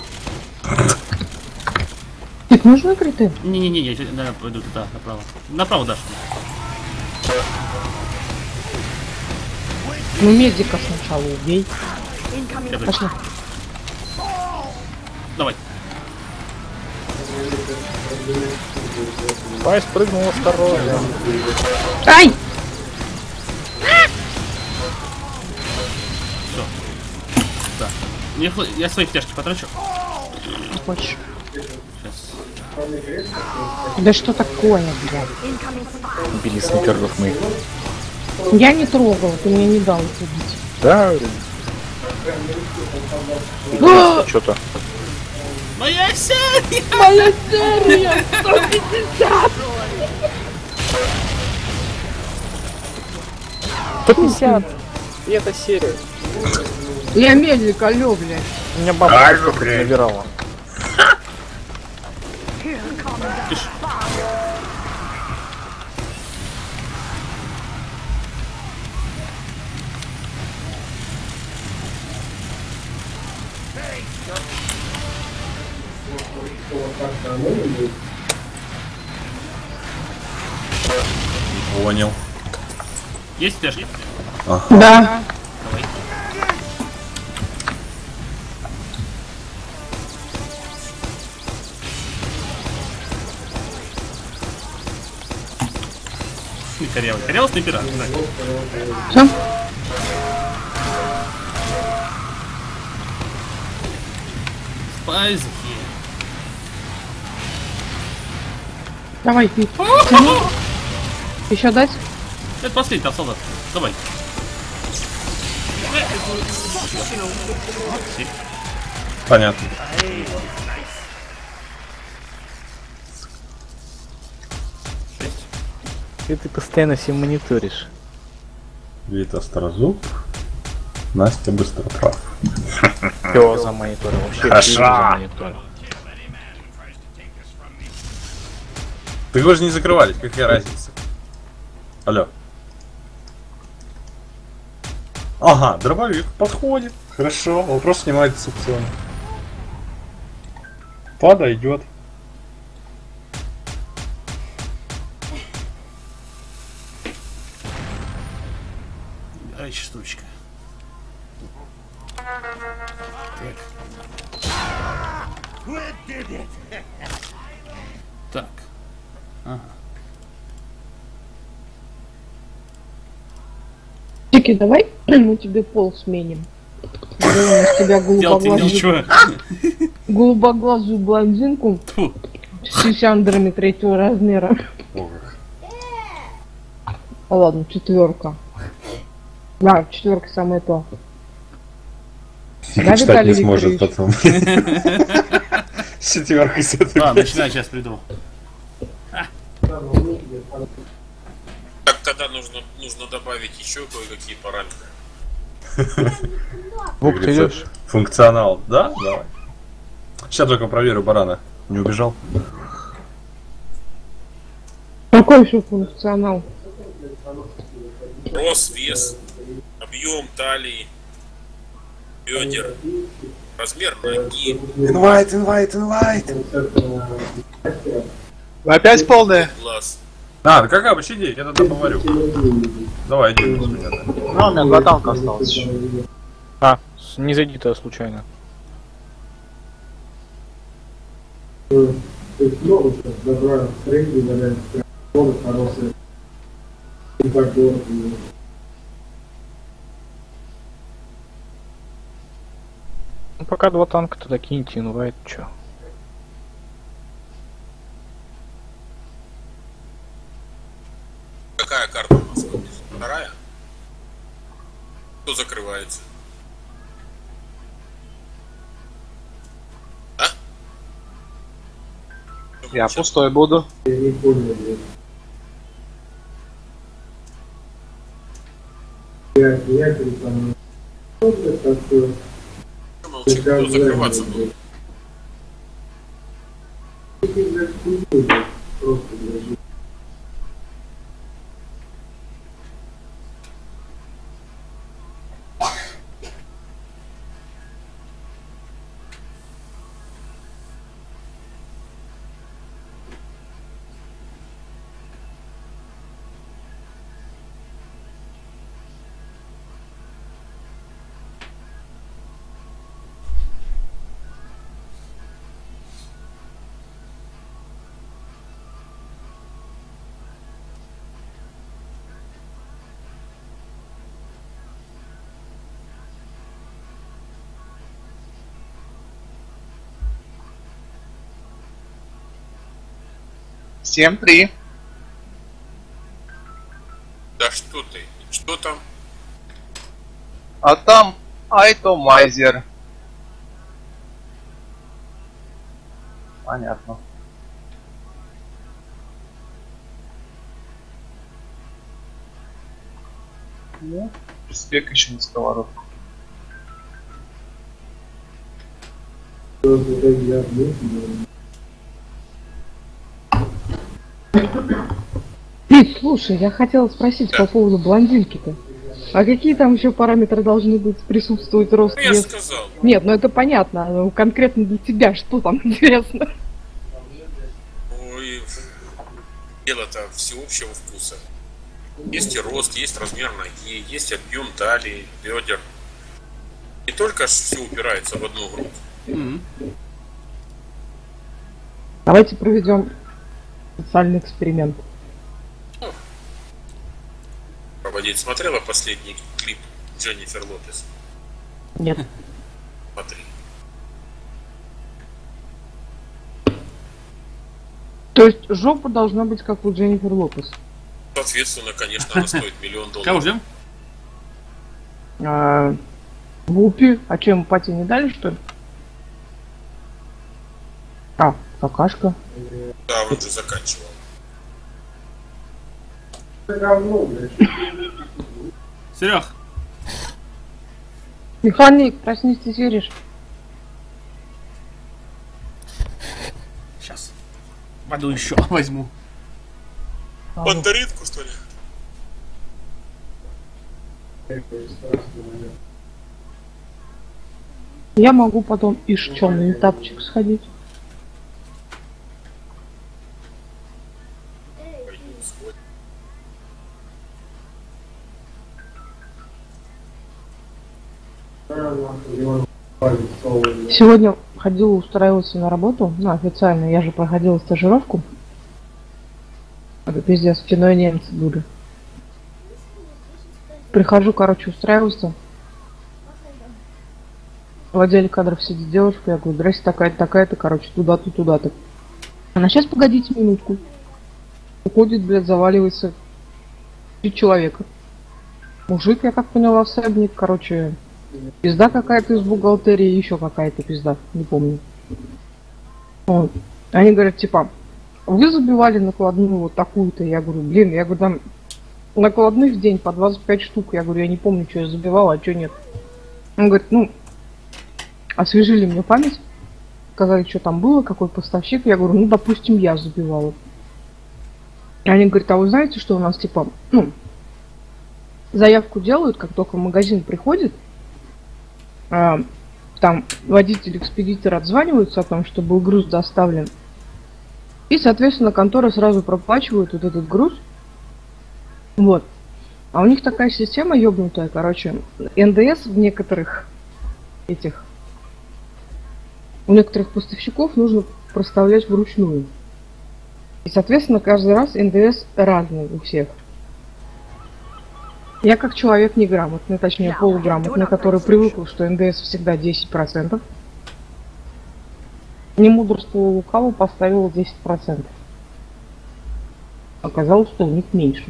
[SPEAKER 1] Их нужно крыты?
[SPEAKER 2] Не-не-не, я наверное, пойду туда, направо. Направо дашь.
[SPEAKER 1] Ну, медика сначала убей. Пошли.
[SPEAKER 2] Давай.
[SPEAKER 5] Ай, спрыгнул осторожно.
[SPEAKER 1] Ай!
[SPEAKER 2] Все. Да. Я свои втяжки потрачу.
[SPEAKER 1] Хочешь?
[SPEAKER 2] Сейчас.
[SPEAKER 1] Да что такое, блядь?
[SPEAKER 5] Убили снайперов мы.
[SPEAKER 1] Я не трогал, ты мне не дал их убить.
[SPEAKER 5] Да. Что-то.
[SPEAKER 2] Моя серия!
[SPEAKER 1] Моя серия! 150!
[SPEAKER 5] 150! И это серия.
[SPEAKER 1] Я медлик, алё, блядь.
[SPEAKER 5] У меня баба только набирала.
[SPEAKER 9] Понял.
[SPEAKER 2] Есть втяжки?
[SPEAKER 9] Ага.
[SPEAKER 1] Да.
[SPEAKER 2] Давай. Корявый. Корявый снайпера.
[SPEAKER 1] Всё?
[SPEAKER 2] Спайзики.
[SPEAKER 1] Давай, пить. Еще дать?
[SPEAKER 2] Это последний там солдат. Давай.
[SPEAKER 9] Понятно.
[SPEAKER 5] И ты постоянно все мониторишь.
[SPEAKER 9] Вита Острозуб. Настя Быстротрав.
[SPEAKER 5] Все за монитором. Вообще
[SPEAKER 9] Хорошо.
[SPEAKER 5] всё за монитором.
[SPEAKER 9] Так вы же не закрывались, какая разница? Алло. Ага, дробовик подходит. Хорошо, вопрос снимается с опциона. Подойдет.
[SPEAKER 2] Ай, штучка. Так. Ага.
[SPEAKER 1] Тики, давай мы тебе пол сменим. Сделаем из тебя
[SPEAKER 2] Делать им ничего.
[SPEAKER 1] голубоглазую блондинку
[SPEAKER 2] Тьфу.
[SPEAKER 1] с сисяндрами 3-го размера. А ладно, 4. Да, 4 самое то. Да,
[SPEAKER 9] Читать
[SPEAKER 1] Виталий
[SPEAKER 9] не сможет
[SPEAKER 1] Викторович?
[SPEAKER 9] потом. С 4 с этой.
[SPEAKER 2] Ладно, начинай, сейчас приду.
[SPEAKER 8] Так, тогда нужно добавить еще кое-какие параметры.
[SPEAKER 5] Вук, ты идешь?
[SPEAKER 9] Функционал, да? Давай. Сейчас только проверю барана. Не убежал?
[SPEAKER 1] Какой еще функционал?
[SPEAKER 8] Рост, вес, объем талии, бедер, размер ноги.
[SPEAKER 9] Инвайт.
[SPEAKER 7] Вы опять полные?
[SPEAKER 8] Глаз.
[SPEAKER 9] А, какая вообще идея? Я тогда поварю. Давай, иди без меня. Да.
[SPEAKER 7] Ну, у меня 2 танка осталось еще.
[SPEAKER 5] А, не зайди туда случайно. Ну, пока 2 танка, тогда киньте инвайт, чё.
[SPEAKER 8] Какая карта у нас? Вторая? Кто закрывается? А?
[SPEAKER 7] Я пустой буду.
[SPEAKER 8] Мы молчит, кто закрываться будет.
[SPEAKER 7] Всем три.
[SPEAKER 8] Да что ты? Что там?
[SPEAKER 7] А там Айтомайзер. Понятно. Ну, спек еще на сковородку.
[SPEAKER 1] Слушай, я хотела спросить по поводу блондинки-то. А какие там еще параметры должны быть присутствовать, рост,
[SPEAKER 8] Ну, я
[SPEAKER 1] вес?
[SPEAKER 8] сказал.
[SPEAKER 1] Нет, ну это понятно. Ну, конкретно для тебя что там интересно?
[SPEAKER 8] Ой, дело-то всеобщего вкуса. Есть и рост, есть размер ноги, есть объем талии, бедер. Не только все упирается в одну грудь.
[SPEAKER 1] Давайте проведем социальный эксперимент.
[SPEAKER 8] Проводить. Смотрела последний клип Дженнифер Лопес?
[SPEAKER 1] Нет.
[SPEAKER 8] Смотри.
[SPEAKER 1] То есть жопа должна быть как у Дженнифер Лопес.
[SPEAKER 8] Соответственно, конечно, она стоит $1 000 000.
[SPEAKER 2] Кого ждем?
[SPEAKER 1] Вупи. А чем, пати не дали, что ли? А, какашка.
[SPEAKER 8] Да, он же заканчивал.
[SPEAKER 2] Серег,
[SPEAKER 1] Механик, проснись, ты веришь?
[SPEAKER 2] сейчас воду еще возьму.
[SPEAKER 8] Мандаринку, что ли?
[SPEAKER 1] Я могу потом и на этапчик сходить. Сегодня ходила устраиваться на работу, ну, официально, я же проходила стажировку. Это пиздец, в кино и немцы были. Прихожу, короче, устраиваться. В отделе кадров сидит девушка, я говорю, здрасте, такая-то, такая-то, короче, туда-то, туда-то. Она, сейчас, погодите минутку. Уходит, блядь, заваливается 3 человека. Мужик, я как поняла, всадник, короче, пизда какая-то из бухгалтерии, еще какая-то пизда, не помню. Вот. Они говорят, типа, вы забивали накладную вот такую-то, я говорю, блин, я говорю, там накладных в день по 25 штук, я говорю, я не помню, что я забивала, а что нет. Он говорит, ну, освежили мне память, сказали, что там было, какой поставщик, я говорю, ну, допустим, я забивала. И они говорят, а вы знаете, что у нас, типа, ну, заявку делают, как только в магазин приходит, там водитель-экспедитор отзваниваются о том, что был груз доставлен, и, соответственно, контора сразу проплачивает вот этот груз. Вот. А у них такая система ёбнутая, короче, НДС в некоторых этих, у некоторых поставщиков нужно проставлять вручную. И, соответственно, каждый раз НДС разный у всех. Я как человек неграмотный, точнее полуграмотный, который привыкл, что НДС всегда 10%, не мудрствовал лукаво, поставил 10%. Оказалось, что у них меньше.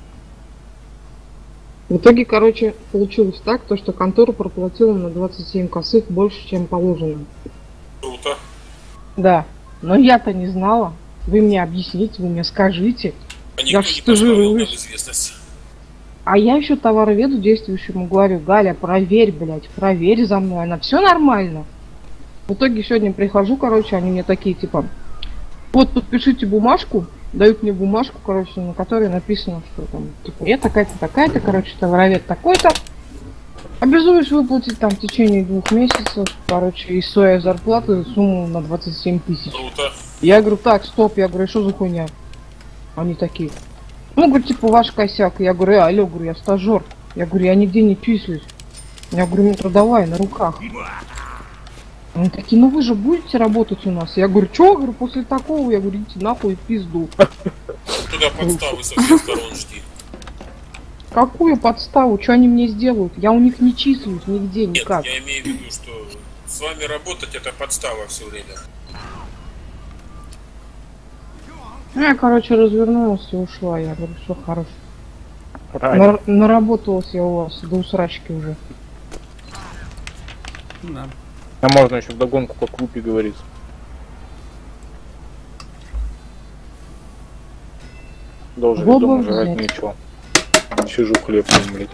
[SPEAKER 1] В итоге, короче, получилось так, то, что контора проплатила на 27 косых больше, чем положено.
[SPEAKER 8] Круто.
[SPEAKER 1] Да, но я-то не знала. Вы мне объясните, вы мне скажите.
[SPEAKER 8] А
[SPEAKER 1] Я
[SPEAKER 8] никто не поставил нам
[SPEAKER 1] стажируюсь.
[SPEAKER 8] известность.
[SPEAKER 1] А я еще товароведу действующему говорю: Галя, проверь, блядь, проверь за мной, она все нормально. В итоге сегодня прихожу, короче, они мне такие, типа, вот подпишите бумажку, дают мне бумажку, короче, на которой написано, что там, типа, я такая-то, короче, товаровед такой-то, обязуюсь выплатить там в течение 2 месяцев, короче, из своей зарплаты сумму на 27 тысяч.
[SPEAKER 8] Круто.
[SPEAKER 1] Я говорю: так, стоп, я говорю, что за хуйня? Они такие: ну, говорю, типа, ваш косяк. Я говорю: алло, говорю, я стажер. Я говорю: я нигде не числюсь. Я говорю: ну, трудовая, на руках. Они такие: ну вы же будете работать у нас? Я говорю: чё? Говорю, после такого, я говорю, идите нахуй в пизду.
[SPEAKER 8] Туда подставы со всех сторон жди.
[SPEAKER 1] Какую подставу? Что они мне сделают? Я у них не числюсь нигде,
[SPEAKER 8] Нет,
[SPEAKER 1] никак.
[SPEAKER 8] я имею в виду, что с вами работать это подстава все время.
[SPEAKER 1] Я, короче, развернулась и ушла. Я говорю: все хорошо. Наработалась я у вас до усрачки уже.
[SPEAKER 2] Да.
[SPEAKER 5] А можно еще вдогонку, как Лупи говорит. Должен ли дома жрать ничего. Сижу хлеб, блядь.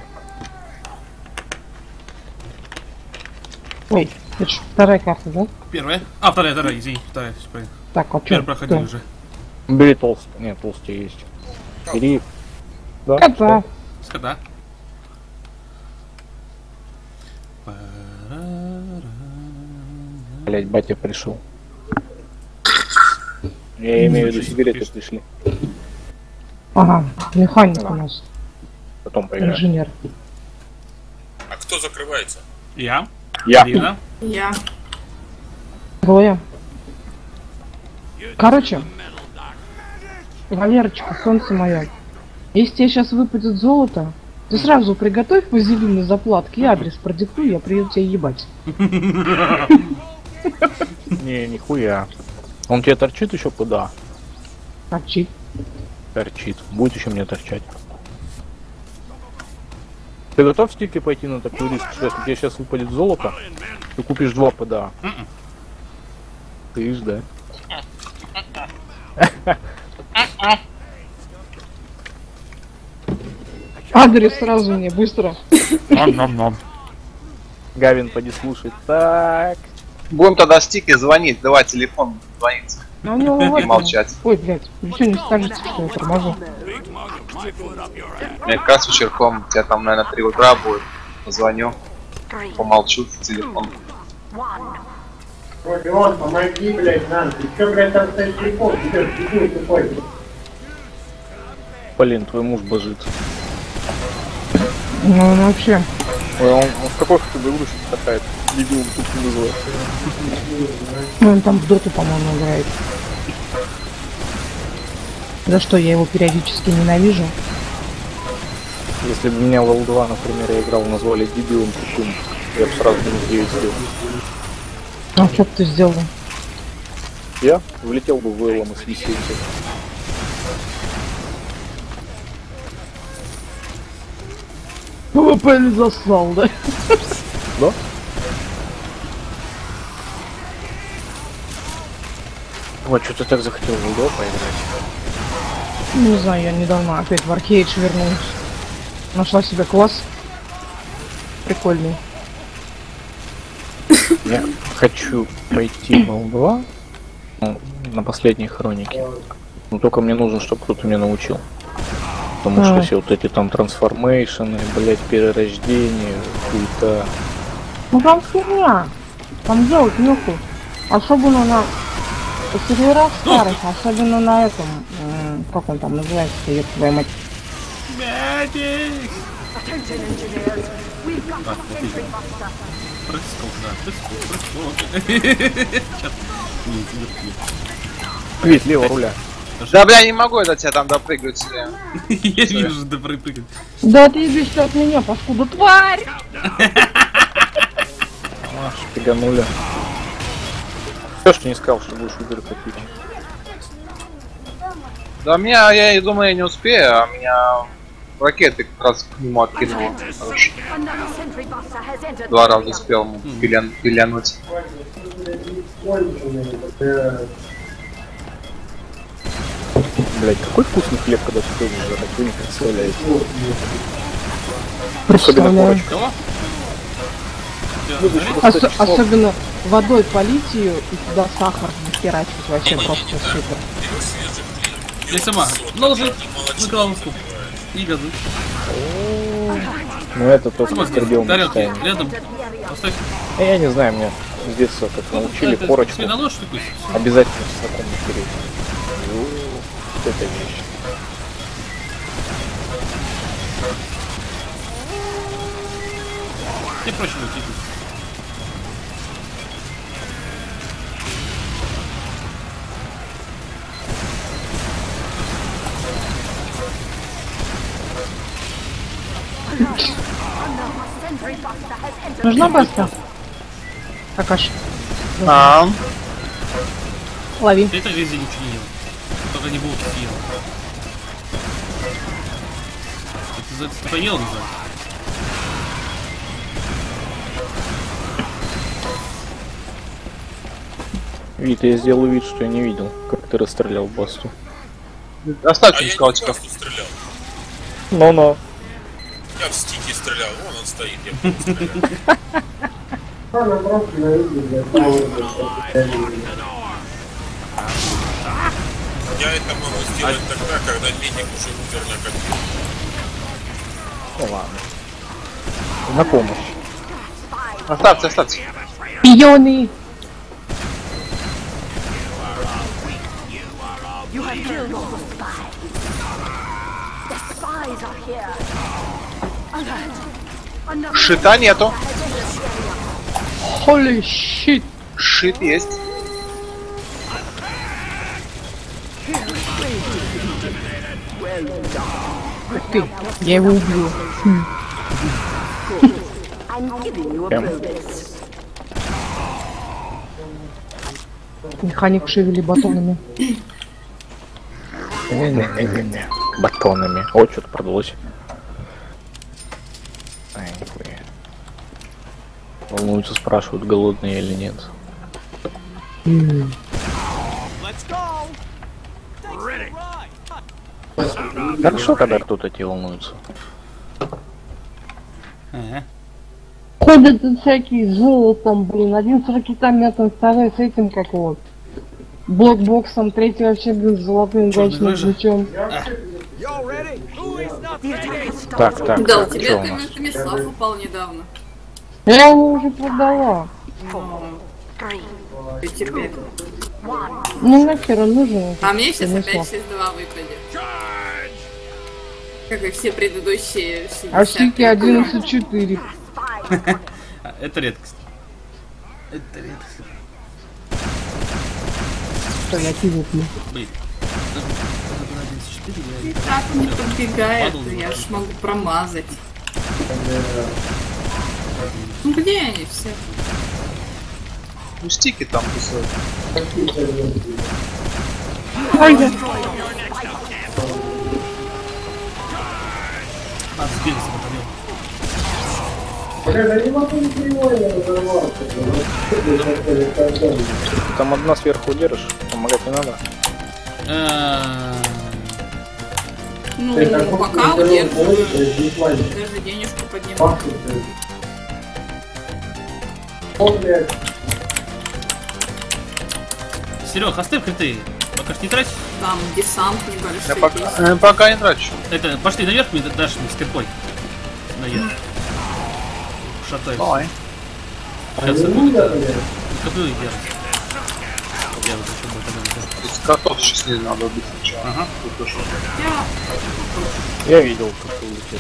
[SPEAKER 1] Ой, это ж вторая карта, да?
[SPEAKER 2] Первая? А, вторая, извини, вторая, все правильно.
[SPEAKER 1] Так, а
[SPEAKER 2] Первый
[SPEAKER 1] что?
[SPEAKER 2] проходили уже.
[SPEAKER 5] Бери толстый. Нет, толстый есть. Бери. Да?
[SPEAKER 1] Кота.
[SPEAKER 2] Скота.
[SPEAKER 5] Блять, батя пришел. Я имею в виду, сигареты пришли.
[SPEAKER 1] Ага, механик у нас.
[SPEAKER 5] Потом поиграем.
[SPEAKER 1] Инженер.
[SPEAKER 8] А кто закрывается?
[SPEAKER 2] Я.
[SPEAKER 5] Я.
[SPEAKER 2] Ирина.
[SPEAKER 4] Я.
[SPEAKER 1] Трое. Короче, Валерочка, солнце мое, если тебе сейчас выпадет золото, ты сразу приготовь вазелин и заплатки, адрес продиктуй, я приеду тебя ебать.
[SPEAKER 5] Не, нихуя. Он тебе торчит еще куда?
[SPEAKER 1] Торчит.
[SPEAKER 5] Торчит. Будет еще мне торчать. Ты готов в стике пойти на такой риск, что если тебе сейчас выпадет золото, ты купишь 2 ПДА? Ты ж, да?
[SPEAKER 1] Адрес сразу мне, быстро.
[SPEAKER 5] Гавин, поди слушай. Так.
[SPEAKER 7] Будем тогда стики звонить, давай телефон звонить.
[SPEAKER 1] Ну, у него
[SPEAKER 7] И
[SPEAKER 1] вот-
[SPEAKER 7] молчать.
[SPEAKER 1] Ой, блядь, ничего не скажется, что я торможу.
[SPEAKER 7] Мне как раз вечерком, у тебя там, наверное, 3 утра будет. Позвоню, помолчу в телефон.
[SPEAKER 10] Родион, помоги, блядь, нам. Ты чё, блядь, там стоит телефон? Ты тупой.
[SPEAKER 5] Блин, твой муж божится.
[SPEAKER 1] Ну, он вообще.
[SPEAKER 5] Ой, он в какой ты игрушек катает? Дебилом тут не называется.
[SPEAKER 1] Ну, он там в доту, по-моему, играет. За что я его периодически ненавижу.
[SPEAKER 5] Если бы меня в L2, например, я играл, назвали дебилом тупым, я бы сразу минус 9 сделал.
[SPEAKER 1] А что бы ты сделал?
[SPEAKER 5] Я влетел бы в Эллом и свисился.
[SPEAKER 1] ПВП не заслал, да?
[SPEAKER 5] Да? Вот, что-то так захотел в L2 поиграть.
[SPEAKER 1] Не знаю, я недавно опять в Аркейдж вернулась. Нашла себе класс. Прикольный.
[SPEAKER 5] Я хочу пойти в L2 на последней хронике. Но только мне нужно, чтобы кто-то меня научил. Потому что все вот эти там трансформейшены, блять, перерождения, хуйта.
[SPEAKER 1] Ну там херня. Там делать нехуй. Особенно на серверах старых, особенно на этом, как он там называется, ёб твою мать.
[SPEAKER 5] Ведь лево руля.
[SPEAKER 7] Да, бля, не могу я до тебя там допрыгать.
[SPEAKER 2] Я вижу, что ты прыгать.
[SPEAKER 1] Да ты ебись от меня, паскуда, тварь!
[SPEAKER 5] Шпиганули. Все, что не сказал, что будешь игры копить.
[SPEAKER 7] Да, меня, я и думаю, я не успею, а меня ракеты как раз к нему откинуло. Хорошо. 2 раза успел ему пилянуть.
[SPEAKER 5] Блять, какой вкусный хлеб, когда ты тоже жрать, вы не представляете.
[SPEAKER 1] Представляю.
[SPEAKER 2] Кого?
[SPEAKER 1] Особенно водой полить ее и туда сахар нахерачить вообще просто супер.
[SPEAKER 2] Я сама. Наложи на головку. И газу.
[SPEAKER 5] Ну это только скорбел
[SPEAKER 2] тарелки рядом. Поставь.
[SPEAKER 5] Я не знаю, мне с детства как научили корочку. Обязательно с таком натереть. Вот это вещь.
[SPEAKER 2] Тебе проще будет идти.
[SPEAKER 1] Нужна баста? Какаш. Лови.
[SPEAKER 2] Ты это везде ничего не ел. Только не булки съел. Ты поел, не знаю.
[SPEAKER 5] Вид, я сделаю вид, что я не видел, как ты расстрелял басту.
[SPEAKER 7] Оставьте скаутиков.
[SPEAKER 8] Стрелял.
[SPEAKER 5] Ну-ну.
[SPEAKER 8] Я в стике стрелял, вон он стоит, я буду стрелять. Я это могу сделать тогда, когда медик уже умер на компьютере.
[SPEAKER 5] Ну ладно. На помощь.
[SPEAKER 7] Оставьте, оставьте.
[SPEAKER 1] Пионы!
[SPEAKER 7] Шита нету.
[SPEAKER 1] Holy shit!
[SPEAKER 7] Шит есть.
[SPEAKER 1] Ух ты, я его убью. Механик шевели батонами.
[SPEAKER 5] Не-не-не-не. Батонами. О, что-то продалось. Ай, нихуя. Волнуются, спрашивают, голодные или нет. Хорошо, когда кто-то тебе волнуется.
[SPEAKER 1] Ходят тут всякие золотом, блин. Один с ракетометом, второй с этим, как вот. Блокбоксом, третий вообще, блин, с золотым гачным ключом.
[SPEAKER 5] Так, так,
[SPEAKER 4] Да, у
[SPEAKER 5] так,
[SPEAKER 4] тебя
[SPEAKER 5] что у нас?
[SPEAKER 4] Томислав упал недавно.
[SPEAKER 1] Я его уже продала.
[SPEAKER 4] Ты теперь.
[SPEAKER 1] Ну нахер он нужен.
[SPEAKER 4] А мне сейчас
[SPEAKER 1] Томислав.
[SPEAKER 4] опять 6-2 выпадет. Как и все предыдущие 60.
[SPEAKER 1] А Сики 11-4.
[SPEAKER 2] Это редкость. Это редкость.
[SPEAKER 1] Что я кидаю?
[SPEAKER 2] Блин.
[SPEAKER 4] И так он не подбегает, я ж могу промазать. Ну где они все?
[SPEAKER 7] Ну стики там кусают.
[SPEAKER 1] Ой, да.
[SPEAKER 2] А, сбился, потом.
[SPEAKER 5] Там одна сверху держишь, помогать не надо.
[SPEAKER 4] Ну, пока удерживаю. Даже денежку поднимаю.
[SPEAKER 2] Серег, оставь криты. Пока ж не трать.
[SPEAKER 4] Там десант небольшой.
[SPEAKER 7] Я пока, пока не трачу.
[SPEAKER 2] Это, пошли наверх, мне дашь мне скрипой. Наверх. Шатай.
[SPEAKER 7] Давай.
[SPEAKER 2] Сейчас я буду. Коплю и держу. Я вот еще буду тогда.
[SPEAKER 7] Тут кротов сейчас не надо убить сначала.
[SPEAKER 2] Ага.
[SPEAKER 7] Тут тоже.
[SPEAKER 5] Я видел, как ты улетел.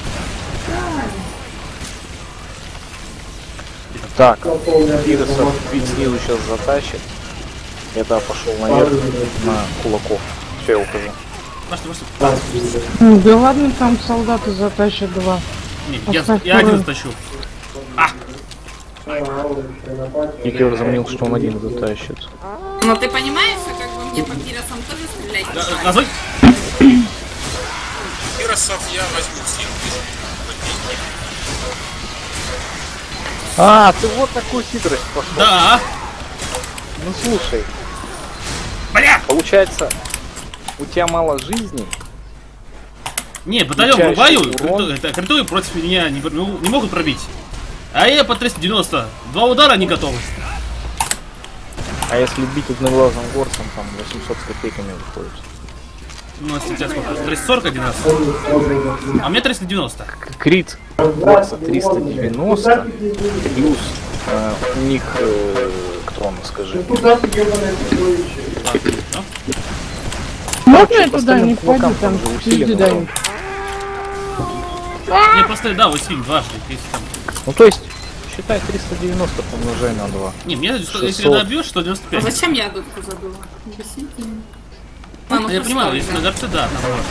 [SPEAKER 5] Так, Ирисов вид снизу сейчас затащит. Я тогда пошел наверх на кулаков. Все, я ухожу.
[SPEAKER 2] Пошли.
[SPEAKER 1] Да ладно, там солдаты затащат два.
[SPEAKER 2] Не, я один затащу.
[SPEAKER 5] Никер замнил, что он один затащит.
[SPEAKER 4] Но ты понимаешь, что как бы мне по пиросам тоже стрелять мешает?
[SPEAKER 2] Назой?
[SPEAKER 8] Пиросов я возьму всех.
[SPEAKER 5] А, ты вот такую хитрость пошел.
[SPEAKER 2] Да.
[SPEAKER 5] Ну слушай.
[SPEAKER 2] Бля!
[SPEAKER 5] Получается, у тебя мало жизни,
[SPEAKER 2] Не, батальон врубаю, критую против меня не могут пробить. А я по 390. 2 удара не готовы.
[SPEAKER 5] А если бить одноглазым горцем, там 800 с копейками выходит.
[SPEAKER 2] Ну, если у тебя сколько? 340 один раз? А у меня 390.
[SPEAKER 5] Крит горца 390, плюс у них, кто он, скажи.
[SPEAKER 1] Можно я туда не пойду, там люди дают.
[SPEAKER 2] Не, просто, да, усилим дважды, если там...
[SPEAKER 5] Ну, то есть, считай 390 помножай на 2.
[SPEAKER 2] Не, мне, если добьешь, 195.
[SPEAKER 4] А зачем я дудку забыла? Действительно.
[SPEAKER 2] Я понимаю, если на горце, да, там можно.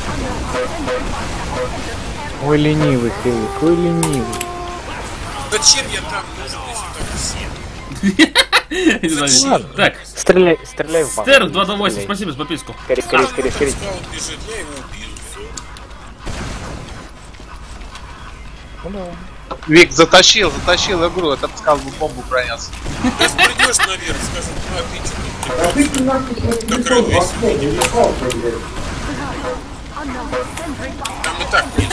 [SPEAKER 5] Ой, ленивый, Хейлик, ой, ленивый.
[SPEAKER 8] Зачем я там нужен, если там все?
[SPEAKER 2] Ладно. Так.
[SPEAKER 5] Стреляй в бак.
[SPEAKER 2] Стер 2 до 8, спасибо за подписку.
[SPEAKER 5] Скорей.
[SPEAKER 8] Он бежит, я его убил.
[SPEAKER 7] Вик затащил игру, этот сказал бы бомбу пронес.
[SPEAKER 8] Если придешь наверх, скажу, ну а ты что?
[SPEAKER 10] Как раз
[SPEAKER 8] Там и так нет.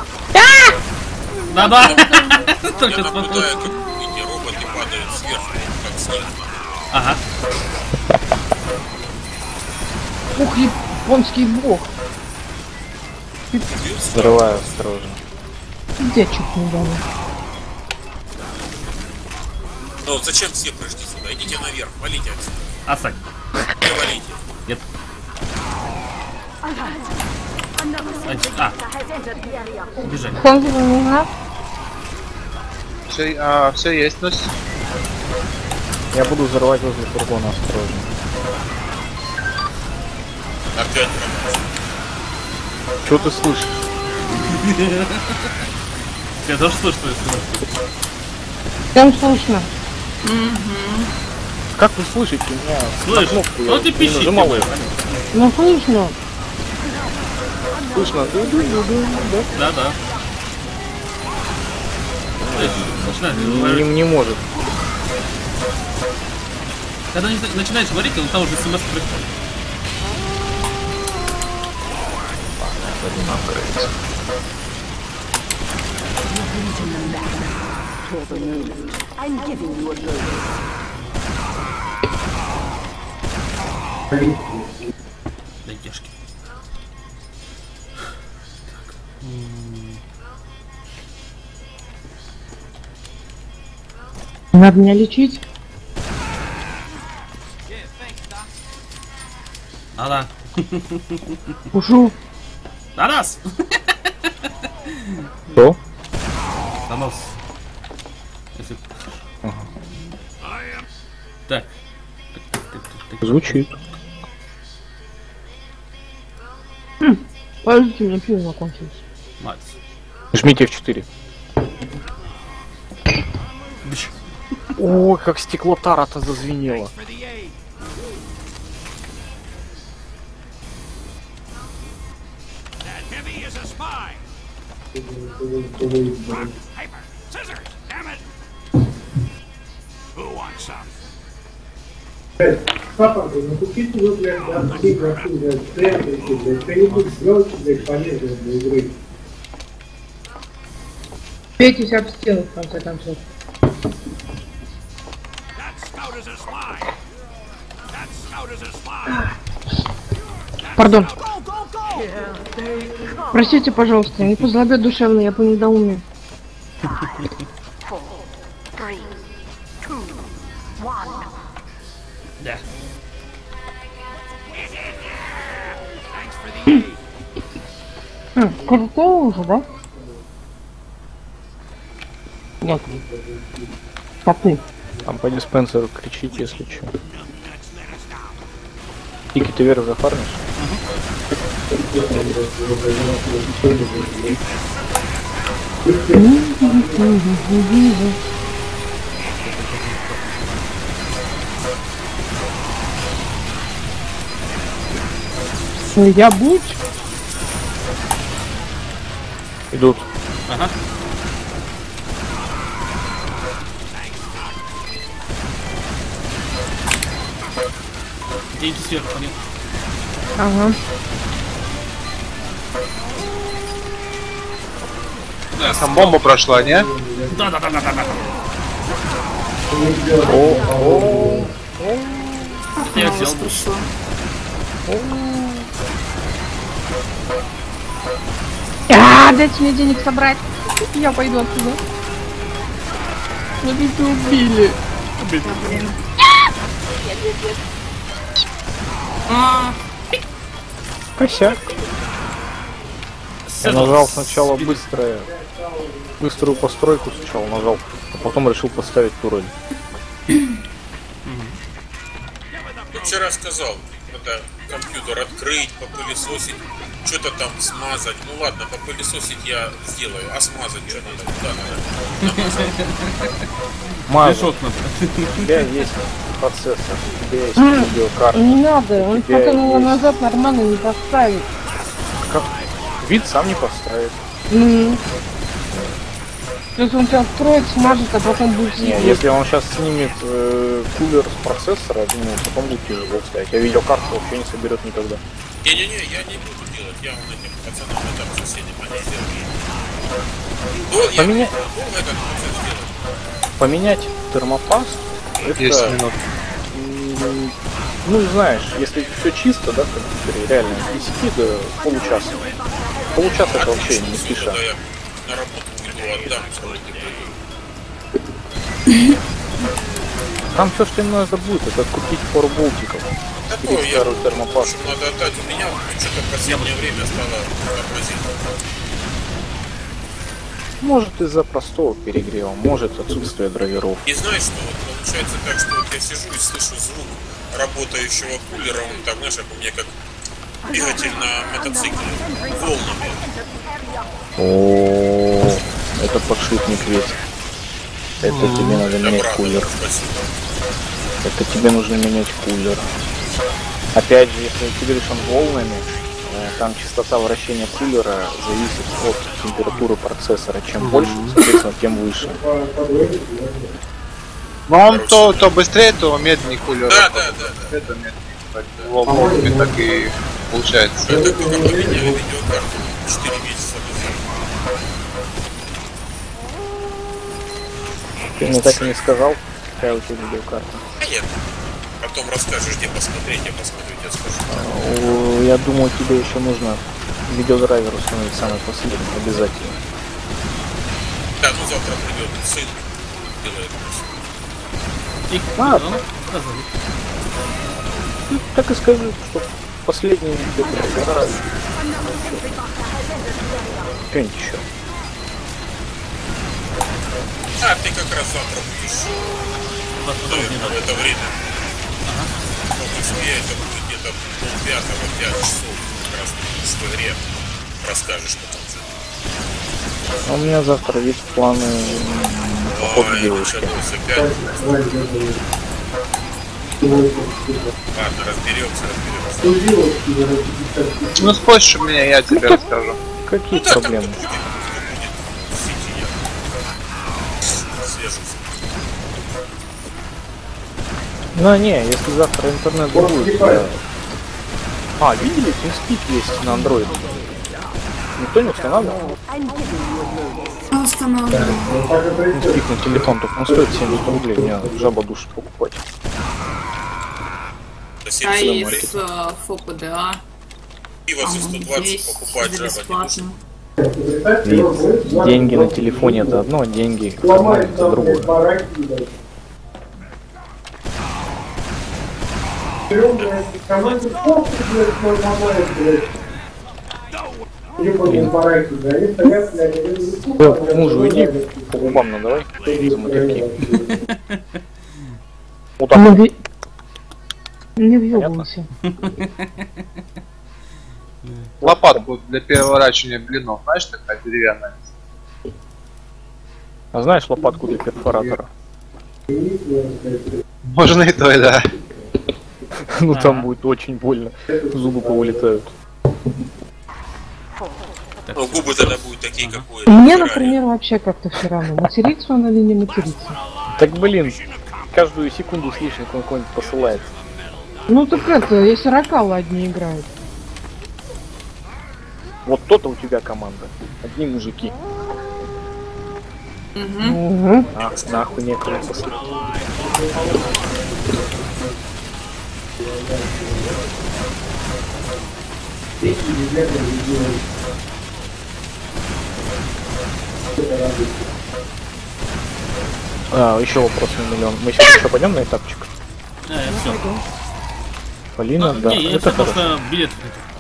[SPEAKER 2] Да-да!
[SPEAKER 8] Я
[SPEAKER 2] Только
[SPEAKER 8] наблюдаю, как эти роботы падают сверху, как снег.
[SPEAKER 2] Ага.
[SPEAKER 1] Ух, японский бог.
[SPEAKER 5] Взрываю осторожно.
[SPEAKER 1] Где чуть не дали?
[SPEAKER 8] Ну зачем все пришли сюда? Идите наверх, валите отсюда.
[SPEAKER 2] Асак.
[SPEAKER 8] Не валите.
[SPEAKER 2] Нет. Бежать.
[SPEAKER 7] Все есть, но...
[SPEAKER 5] Я буду взрывать возле фургона осторожно.
[SPEAKER 8] Опять.
[SPEAKER 5] Что ты слышишь?
[SPEAKER 2] Я тоже слышу, что это.
[SPEAKER 1] Там слышно.
[SPEAKER 5] Как вы слышите меня?
[SPEAKER 2] Слышь, ну ты пищи.
[SPEAKER 1] Ну слышно.
[SPEAKER 5] Слышно?
[SPEAKER 2] Да.
[SPEAKER 5] Не может.
[SPEAKER 2] Когда начинаешь говорить, он там уже смс приходит. Дайте.
[SPEAKER 1] Надо меня лечить.
[SPEAKER 2] Да.
[SPEAKER 1] Ушу.
[SPEAKER 2] Танос!
[SPEAKER 5] Что?
[SPEAKER 2] Танос. Так.
[SPEAKER 5] Звучит.
[SPEAKER 1] Подождите, мне пиво закончилось.
[SPEAKER 2] Мать.
[SPEAKER 5] Жмите F4. Ой, как стекло тара-то зазвенело.
[SPEAKER 10] Папа, ну купите вы, блядь, такие красивые центрики, блядь, что-нибудь сделайте, блядь, полезное для игры.
[SPEAKER 1] Бейтесь об стену, в конце концов. Пардон. Простите, пожалуйста, не по злобе душевной, я по недоумению.
[SPEAKER 2] Да.
[SPEAKER 1] Круто уже, да? Нет. Как ты?
[SPEAKER 5] Там по диспенсеру кричите, если что. Тики, ты вверх зафармишь?
[SPEAKER 1] Я будь.
[SPEAKER 5] Идут.
[SPEAKER 2] Ага. Деньги сверху, нет?
[SPEAKER 1] Ага.
[SPEAKER 2] Да,
[SPEAKER 7] Там бомба прошла, не?
[SPEAKER 2] Да. Я взял.
[SPEAKER 4] Пришло.
[SPEAKER 1] Дайте мне денег собрать. Я пойду отсюда. Смотрите, убили.
[SPEAKER 4] Блин.
[SPEAKER 5] Косяк. Я
[SPEAKER 2] С
[SPEAKER 5] нажал
[SPEAKER 2] этого,
[SPEAKER 5] сначала
[SPEAKER 2] с-
[SPEAKER 5] быструю постройку сначала нажал, а потом решил поставить турель.
[SPEAKER 8] Я вчера сказал, надо компьютер открыть, попылесосить, что-то там смазать. Ну ладно, попылесосить я сделаю, а смазать что надо? Куда надо?
[SPEAKER 5] Мазу,
[SPEAKER 2] Мешок надо.
[SPEAKER 5] у тебя есть процессор, у тебя есть видеокарта.
[SPEAKER 1] Не надо, он
[SPEAKER 5] Тебя
[SPEAKER 1] пока его
[SPEAKER 5] есть.
[SPEAKER 1] назад нормально не поставит.
[SPEAKER 5] Как? Вид сам не поставит.
[SPEAKER 1] То есть он тебя откроет, смажет, а потом будет
[SPEAKER 5] Не, если он сейчас снимет кулер с процессора, я думаю, потом будет тяжело ставить. А видеокарту вообще не соберет никогда.
[SPEAKER 8] Не-не-не, я не буду делать, я вон этим пацанам там соседям, они сделали. Ну, я
[SPEAKER 5] Поменять-
[SPEAKER 8] должен этот процесс сделать.
[SPEAKER 5] Поменять термопаст, это...
[SPEAKER 7] 10 минут.
[SPEAKER 5] Ну, знаешь, если все чисто, да, в компьютере, реально, от 10 до получаса. Получаса это вообще не
[SPEAKER 8] Отлично,
[SPEAKER 5] спеша.
[SPEAKER 8] тогда я на работу уйду, отдам, сразу приду.
[SPEAKER 5] Там все, что им надо будет, это купить пару болтиков.
[SPEAKER 8] Такое я,
[SPEAKER 5] старую термопасту.
[SPEAKER 8] что надо отдать. У меня что-то в последнее время стало тормозить.
[SPEAKER 5] Может из-за простого перегрева, может отсутствие драйверов.
[SPEAKER 8] И знаешь, что вот получается так, что вот я сижу и слышу звук работающего кулера, он так, знаешь, как у меня как двигатель на мотоцикле, волнами.
[SPEAKER 5] О, это подшипник весь. Это тебе надо менять
[SPEAKER 8] Обратно,
[SPEAKER 5] кулер.
[SPEAKER 8] спасибо.
[SPEAKER 5] Это тебе нужно менять кулер. Опять же, если ты говоришь он волнами, там частота вращения кулера зависит от температуры процессора. Чем больше, соответственно, тем выше.
[SPEAKER 7] Но он то быстрее, то медленнее кулер.
[SPEAKER 8] Да.
[SPEAKER 7] Это медленнее. Так, в принципе, так и получается.
[SPEAKER 8] Это только поменяли видеокарту 4 месяца назад.
[SPEAKER 5] Ты мне так и не сказал, какая у тебя видеокарта.
[SPEAKER 8] А нет. Потом расскажешь, где посмотреть, я посмотрю, тебе скажу.
[SPEAKER 5] Я думаю, тебе еще нужно видеодрайвер установить самый последний, обязательно.
[SPEAKER 8] Да, ну завтра придет сын, делает
[SPEAKER 2] И
[SPEAKER 5] Ладно. Ты так и скажи, что последний видеодрайвер. Что-нибудь еще.
[SPEAKER 8] А ты как раз завтра будешь, наверное, в это время. В Москве это будет где-то полпятого, 5 часов, как раз ты будешь в игре, расскажешь потом.
[SPEAKER 5] У меня завтра есть планы поход к
[SPEAKER 8] Ой,
[SPEAKER 5] девушке.
[SPEAKER 8] началось опять. Ладно, разберемся.
[SPEAKER 7] Ну спросишь у меня, я тебе расскажу.
[SPEAKER 5] Какие проблемы?
[SPEAKER 8] Свяжусь.
[SPEAKER 5] Ну не, если завтра интернет будет. А, видели, TeamSpeak есть на Android. Никто не устанавливал?
[SPEAKER 4] Устанавливаю.
[SPEAKER 5] TeamSpeak на телефон, только он стоит 70 рублей, меня жаба душит покупать.
[SPEAKER 4] А из ФОПДА.
[SPEAKER 8] Пиво за 120
[SPEAKER 4] Здесь
[SPEAKER 8] покупать
[SPEAKER 4] за
[SPEAKER 8] жаба не душит.
[SPEAKER 4] бесплатно.
[SPEAKER 5] Ведь деньги на телефоне это одно, а деньги в кармане это другое. Мужу иди по губам надавай за мотыльки. Вот так.
[SPEAKER 1] Не въебывайся.
[SPEAKER 7] Лопатку для переворачивания блинов, знаешь, такая деревянная.
[SPEAKER 5] А знаешь лопатку для перфоратора?
[SPEAKER 7] Можно и то, и да.
[SPEAKER 5] Ну там будет очень больно. Зубы повылетают.
[SPEAKER 8] Но губы тогда будут такие, как у
[SPEAKER 1] Мне,
[SPEAKER 8] этого
[SPEAKER 1] например, вообще как-то все равно, материться он или не материться.
[SPEAKER 5] Так блин, каждую секунду с лишним он кого-нибудь посылает.
[SPEAKER 1] Ну так это, если ракалы одни играют.
[SPEAKER 5] Вот то-то у тебя команда. Одни мужики.
[SPEAKER 1] Угу.
[SPEAKER 5] А, нахуй некому послать. А, еще вопрос на миллион. Мы сейчас еще пойдем на этапчик?
[SPEAKER 2] Все.
[SPEAKER 5] Полина, да.
[SPEAKER 2] Не, я
[SPEAKER 5] Это
[SPEAKER 2] все просто билет.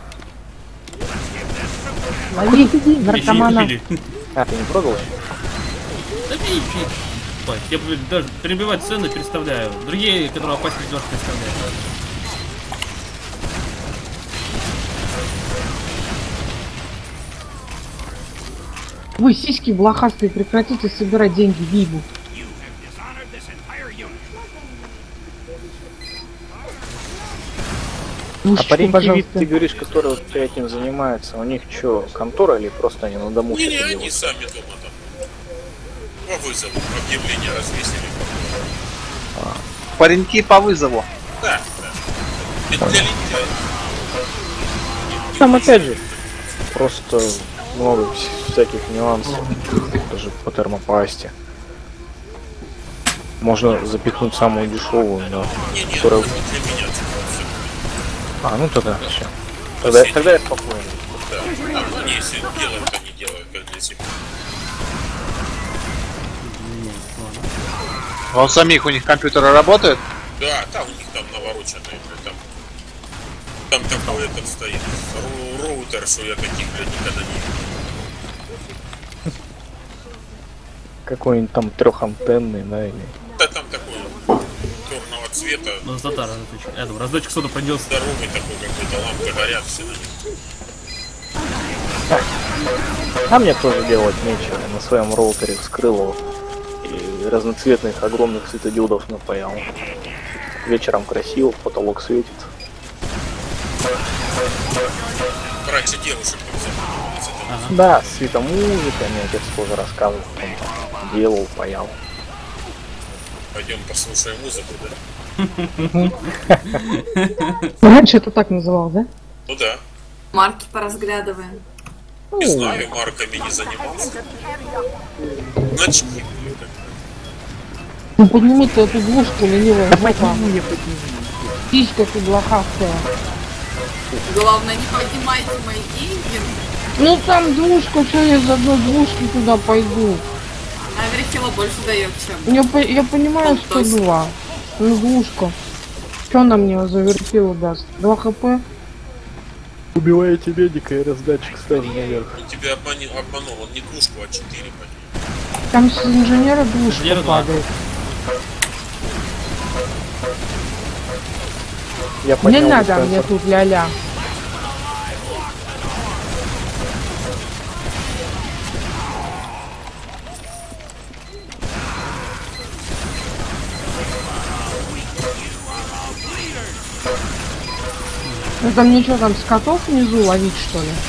[SPEAKER 1] Лови, наркомана.
[SPEAKER 5] А, ты не продал?
[SPEAKER 2] Да пи. Ой, я даже перебивать цены представляю. Другие, которые опаснее немножко представляю.
[SPEAKER 1] Вы, сиськи блохастые, прекратите собирать деньги Вибу.
[SPEAKER 5] А пареньки, ты говоришь, которые вот этим занимаются, у них что, контора или просто они на дому?
[SPEAKER 8] Не, они сами дома там. По вызову объявление развесили.
[SPEAKER 7] Пареньки по вызову.
[SPEAKER 8] Да. Это для лентяев.
[SPEAKER 5] Там опять же, просто много всяких нюансов, даже по термопасте. Можно запихнуть самую дешевую, да. Которая...
[SPEAKER 8] для меня.
[SPEAKER 5] А, ну тогда все. Тогда я спокойно.
[SPEAKER 8] Да. А они если делают, то не делают, как для себя.
[SPEAKER 7] А у самих у них компьютеры работают?
[SPEAKER 8] Да, там у них там навороченные, там такой этот стоит. Роутер, что я таких, блядь, никогда не видел.
[SPEAKER 5] Какой-нибудь там трехантенный, да, или...
[SPEAKER 8] Да там такой черного цвета.
[SPEAKER 2] Ну, Затара, я думаю, раздатчик сода проделался.
[SPEAKER 8] Здоровый такой какой-то, лампы горят, все на нем.
[SPEAKER 5] А мне тоже делать нечего. На своем роутере вскрыл его и разноцветных огромных светодиодов напаял. Вечером красиво, потолок светит.
[SPEAKER 8] Раньше девушек занимались.
[SPEAKER 2] Ага.
[SPEAKER 5] Да, светомузыка, мне отец тоже рассказывал, он там делал, паял.
[SPEAKER 8] Пойдем послушаем музыку, да?
[SPEAKER 1] Раньше это так называл, да?
[SPEAKER 8] Ну да.
[SPEAKER 4] Марки поразглядываем.
[SPEAKER 8] Не знаю, марками не занимался. Значит,
[SPEAKER 1] Ну подними ты эту двушку, ленивая жопа. Писька ты блохастая.
[SPEAKER 4] Главное, не поднимайте мои деньги.
[SPEAKER 1] Ну там двушка, что я за одной двушки туда пойду?
[SPEAKER 4] Аверхила больше дает, чем.
[SPEAKER 1] Я понимаю,
[SPEAKER 4] Ну,
[SPEAKER 1] что
[SPEAKER 4] точно.
[SPEAKER 1] 2. Ну двушка. Что она мне за верфилу даст? 2 хп?
[SPEAKER 5] Убиваете медика и раздатчик ставим наверх.
[SPEAKER 8] он тебя обманул, он не двушку, а 4 поднял.
[SPEAKER 1] Там с инженера двушка
[SPEAKER 2] Инженера два.
[SPEAKER 1] падает.
[SPEAKER 5] Я
[SPEAKER 1] Не
[SPEAKER 5] поднял
[SPEAKER 1] надо
[SPEAKER 5] диспенсер.
[SPEAKER 1] мне тут ля-ля. Это мне что там, скотов внизу ловить, что ли?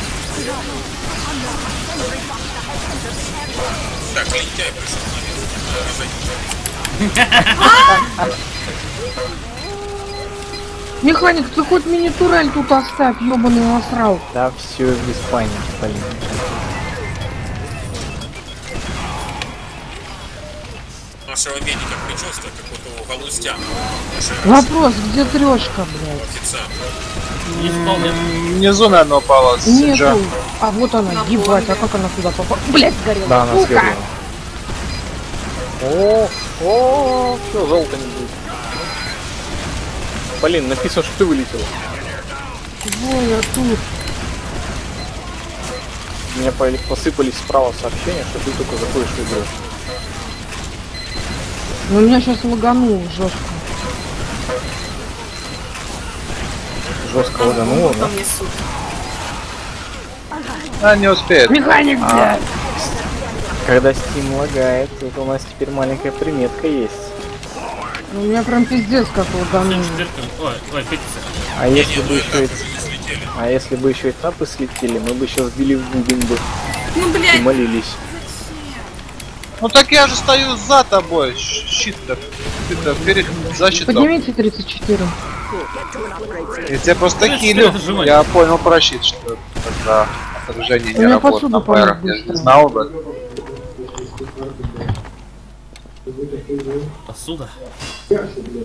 [SPEAKER 8] Так, лентяй пришел наверх.
[SPEAKER 1] Механик, ты хоть мини-турель тут оставь, ёбаный насрал.
[SPEAKER 5] Да все без паники, Полина.
[SPEAKER 8] Нашего медика прическа, какой-то галустян.
[SPEAKER 1] Вопрос, где трешка, блядь?
[SPEAKER 8] Официант.
[SPEAKER 2] Не вполне.
[SPEAKER 7] Внизу, наверное, упала с
[SPEAKER 1] Нету.
[SPEAKER 7] Джа.
[SPEAKER 1] А вот она, ебать, а как она туда попала? Блядь, сгорела.
[SPEAKER 5] Да, она
[SPEAKER 1] сука!
[SPEAKER 5] сгорела. О, все, золото не будет. Полин, написано, что ты вылетела.
[SPEAKER 1] Ой, я тут.
[SPEAKER 5] Мне посыпались справа сообщения, что ты только заходишь в игру.
[SPEAKER 1] Ну меня сейчас лагануло жестко.
[SPEAKER 5] Жестко лагануло, да?
[SPEAKER 4] Потом несут.
[SPEAKER 7] А, не успеет.
[SPEAKER 1] Механик, блядь!
[SPEAKER 5] Когда Steam лагает, это у нас теперь маленькая приметка есть.
[SPEAKER 1] Ну, у меня прям пиздец как лагануло.
[SPEAKER 2] Ой, пятица.
[SPEAKER 5] А если бы
[SPEAKER 8] ну,
[SPEAKER 5] еще
[SPEAKER 8] этапы же не слетели.
[SPEAKER 5] а если бы еще этапы слетели, мы бы сейчас били в бубен бы
[SPEAKER 4] Ну,
[SPEAKER 5] и
[SPEAKER 4] блядь,
[SPEAKER 5] молились.
[SPEAKER 7] Ну так я же стою за тобой, щит-то. Ты-то перед защитом.
[SPEAKER 1] Поднимите 34.
[SPEAKER 7] Я тебя просто
[SPEAKER 2] Ну,
[SPEAKER 7] килю.
[SPEAKER 2] это же
[SPEAKER 7] Я понял про щит, что тогда отражение
[SPEAKER 1] У
[SPEAKER 7] не
[SPEAKER 1] меня
[SPEAKER 7] работает
[SPEAKER 1] посуду
[SPEAKER 7] на фаерах.
[SPEAKER 1] помыть
[SPEAKER 7] Я же не
[SPEAKER 1] быстро.
[SPEAKER 7] знал бы.
[SPEAKER 2] Посуда?
[SPEAKER 10] Ясно, блядь.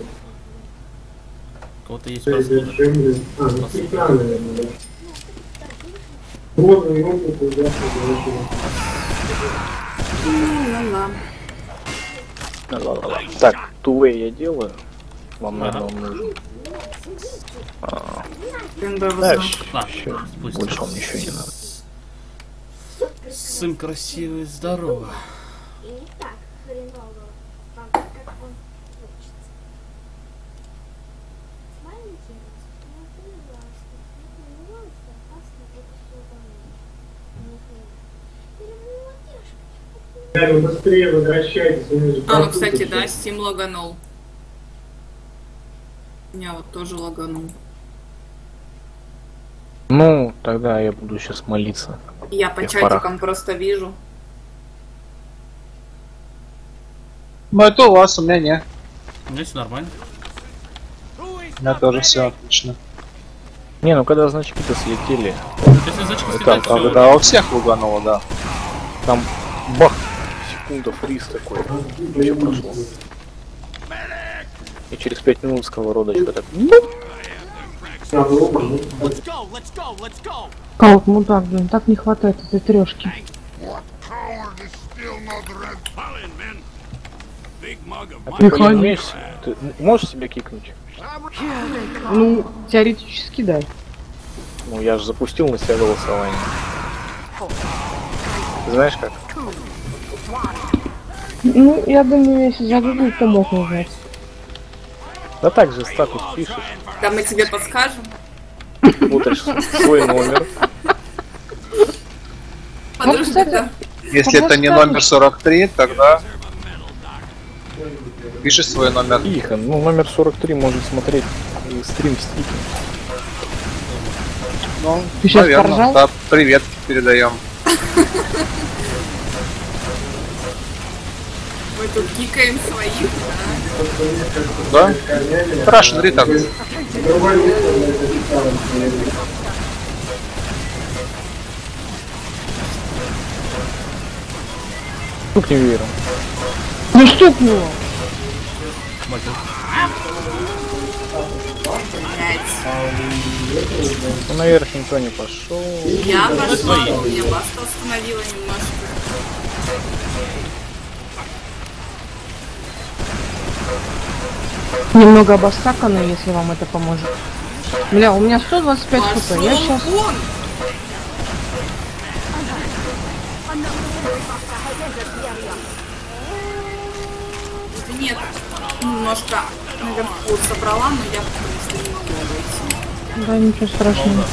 [SPEAKER 2] У кого-то есть
[SPEAKER 10] Да,
[SPEAKER 2] посуда.
[SPEAKER 10] зачем, блядь? А, ну цвета, наверное, да. Вот, и опыт, да,
[SPEAKER 4] Ла-ла.
[SPEAKER 5] Так, тувей я делаю. Вам, наверное, он нужен. Дальше.
[SPEAKER 2] Пусть.
[SPEAKER 5] Больше вам ничего не надо.
[SPEAKER 2] Сын красивый, здорово.
[SPEAKER 6] И не так хреново, как он хочется. Маленький раз, ну ты ужасно. Это не нравится, опасно, это все во мне.
[SPEAKER 10] Да, вы быстрее возвращайтесь, у меня же
[SPEAKER 4] А, ну,
[SPEAKER 10] продукты
[SPEAKER 4] кстати,
[SPEAKER 10] все.
[SPEAKER 4] да, Steam лаганул. Меня вот тоже лаганул.
[SPEAKER 5] Ну, тогда я буду сейчас молиться.
[SPEAKER 4] Я по
[SPEAKER 5] Я в
[SPEAKER 4] чатикам
[SPEAKER 5] парах.
[SPEAKER 4] просто вижу.
[SPEAKER 7] Ну это у вас, у меня нет.
[SPEAKER 2] Здесь нормально.
[SPEAKER 7] У меня тоже все отлично.
[SPEAKER 5] Не, ну когда значки-то слетели,
[SPEAKER 2] Если зачем
[SPEAKER 5] это,
[SPEAKER 2] слетать, всё.
[SPEAKER 7] Да, у всех лугануло, да.
[SPEAKER 5] там бах, секунда фриз такой, все прошло. И через 5 минут сковородочка так.
[SPEAKER 1] Как мудак, блин, так не хватает этой трешки.
[SPEAKER 5] А ты умеешь? Ты можешь себя кикнуть?
[SPEAKER 1] Ну, теоретически да.
[SPEAKER 5] Ну я же запустил на себя голосование. Ты знаешь как?
[SPEAKER 1] Ну, я думаю, если загуглить, то мог узнать.
[SPEAKER 5] Да так же статус пишешь,
[SPEAKER 4] Да мы тебе подскажем.
[SPEAKER 5] смотришь свой номер.
[SPEAKER 4] Подожди,
[SPEAKER 1] кстати,
[SPEAKER 4] да.
[SPEAKER 7] Если это не номер 43, тогда пишешь свой номер.
[SPEAKER 5] Тихо, ну номер 43 может смотреть и стрим стики.
[SPEAKER 7] Ну,
[SPEAKER 1] Ты сейчас
[SPEAKER 7] наверное,
[SPEAKER 1] поржал?
[SPEAKER 7] да, привет передаем.
[SPEAKER 4] Мы тут кикаем своих,
[SPEAKER 7] Да? Russian Returns.
[SPEAKER 10] Другой место, блядь, официально смотрели.
[SPEAKER 5] Стукни веером.
[SPEAKER 1] Ну стукнуло!
[SPEAKER 5] Ну наверх никто не пошел.
[SPEAKER 4] Я пошла, но меня баста остановила немножко.
[SPEAKER 1] Немного обоссакано, если вам это поможет. Бля, у меня 125 хп, я сейчас...
[SPEAKER 4] вон! Нет, немножко наверху собрала, но я потому что не могу выйти.
[SPEAKER 1] Да, ничего страшного.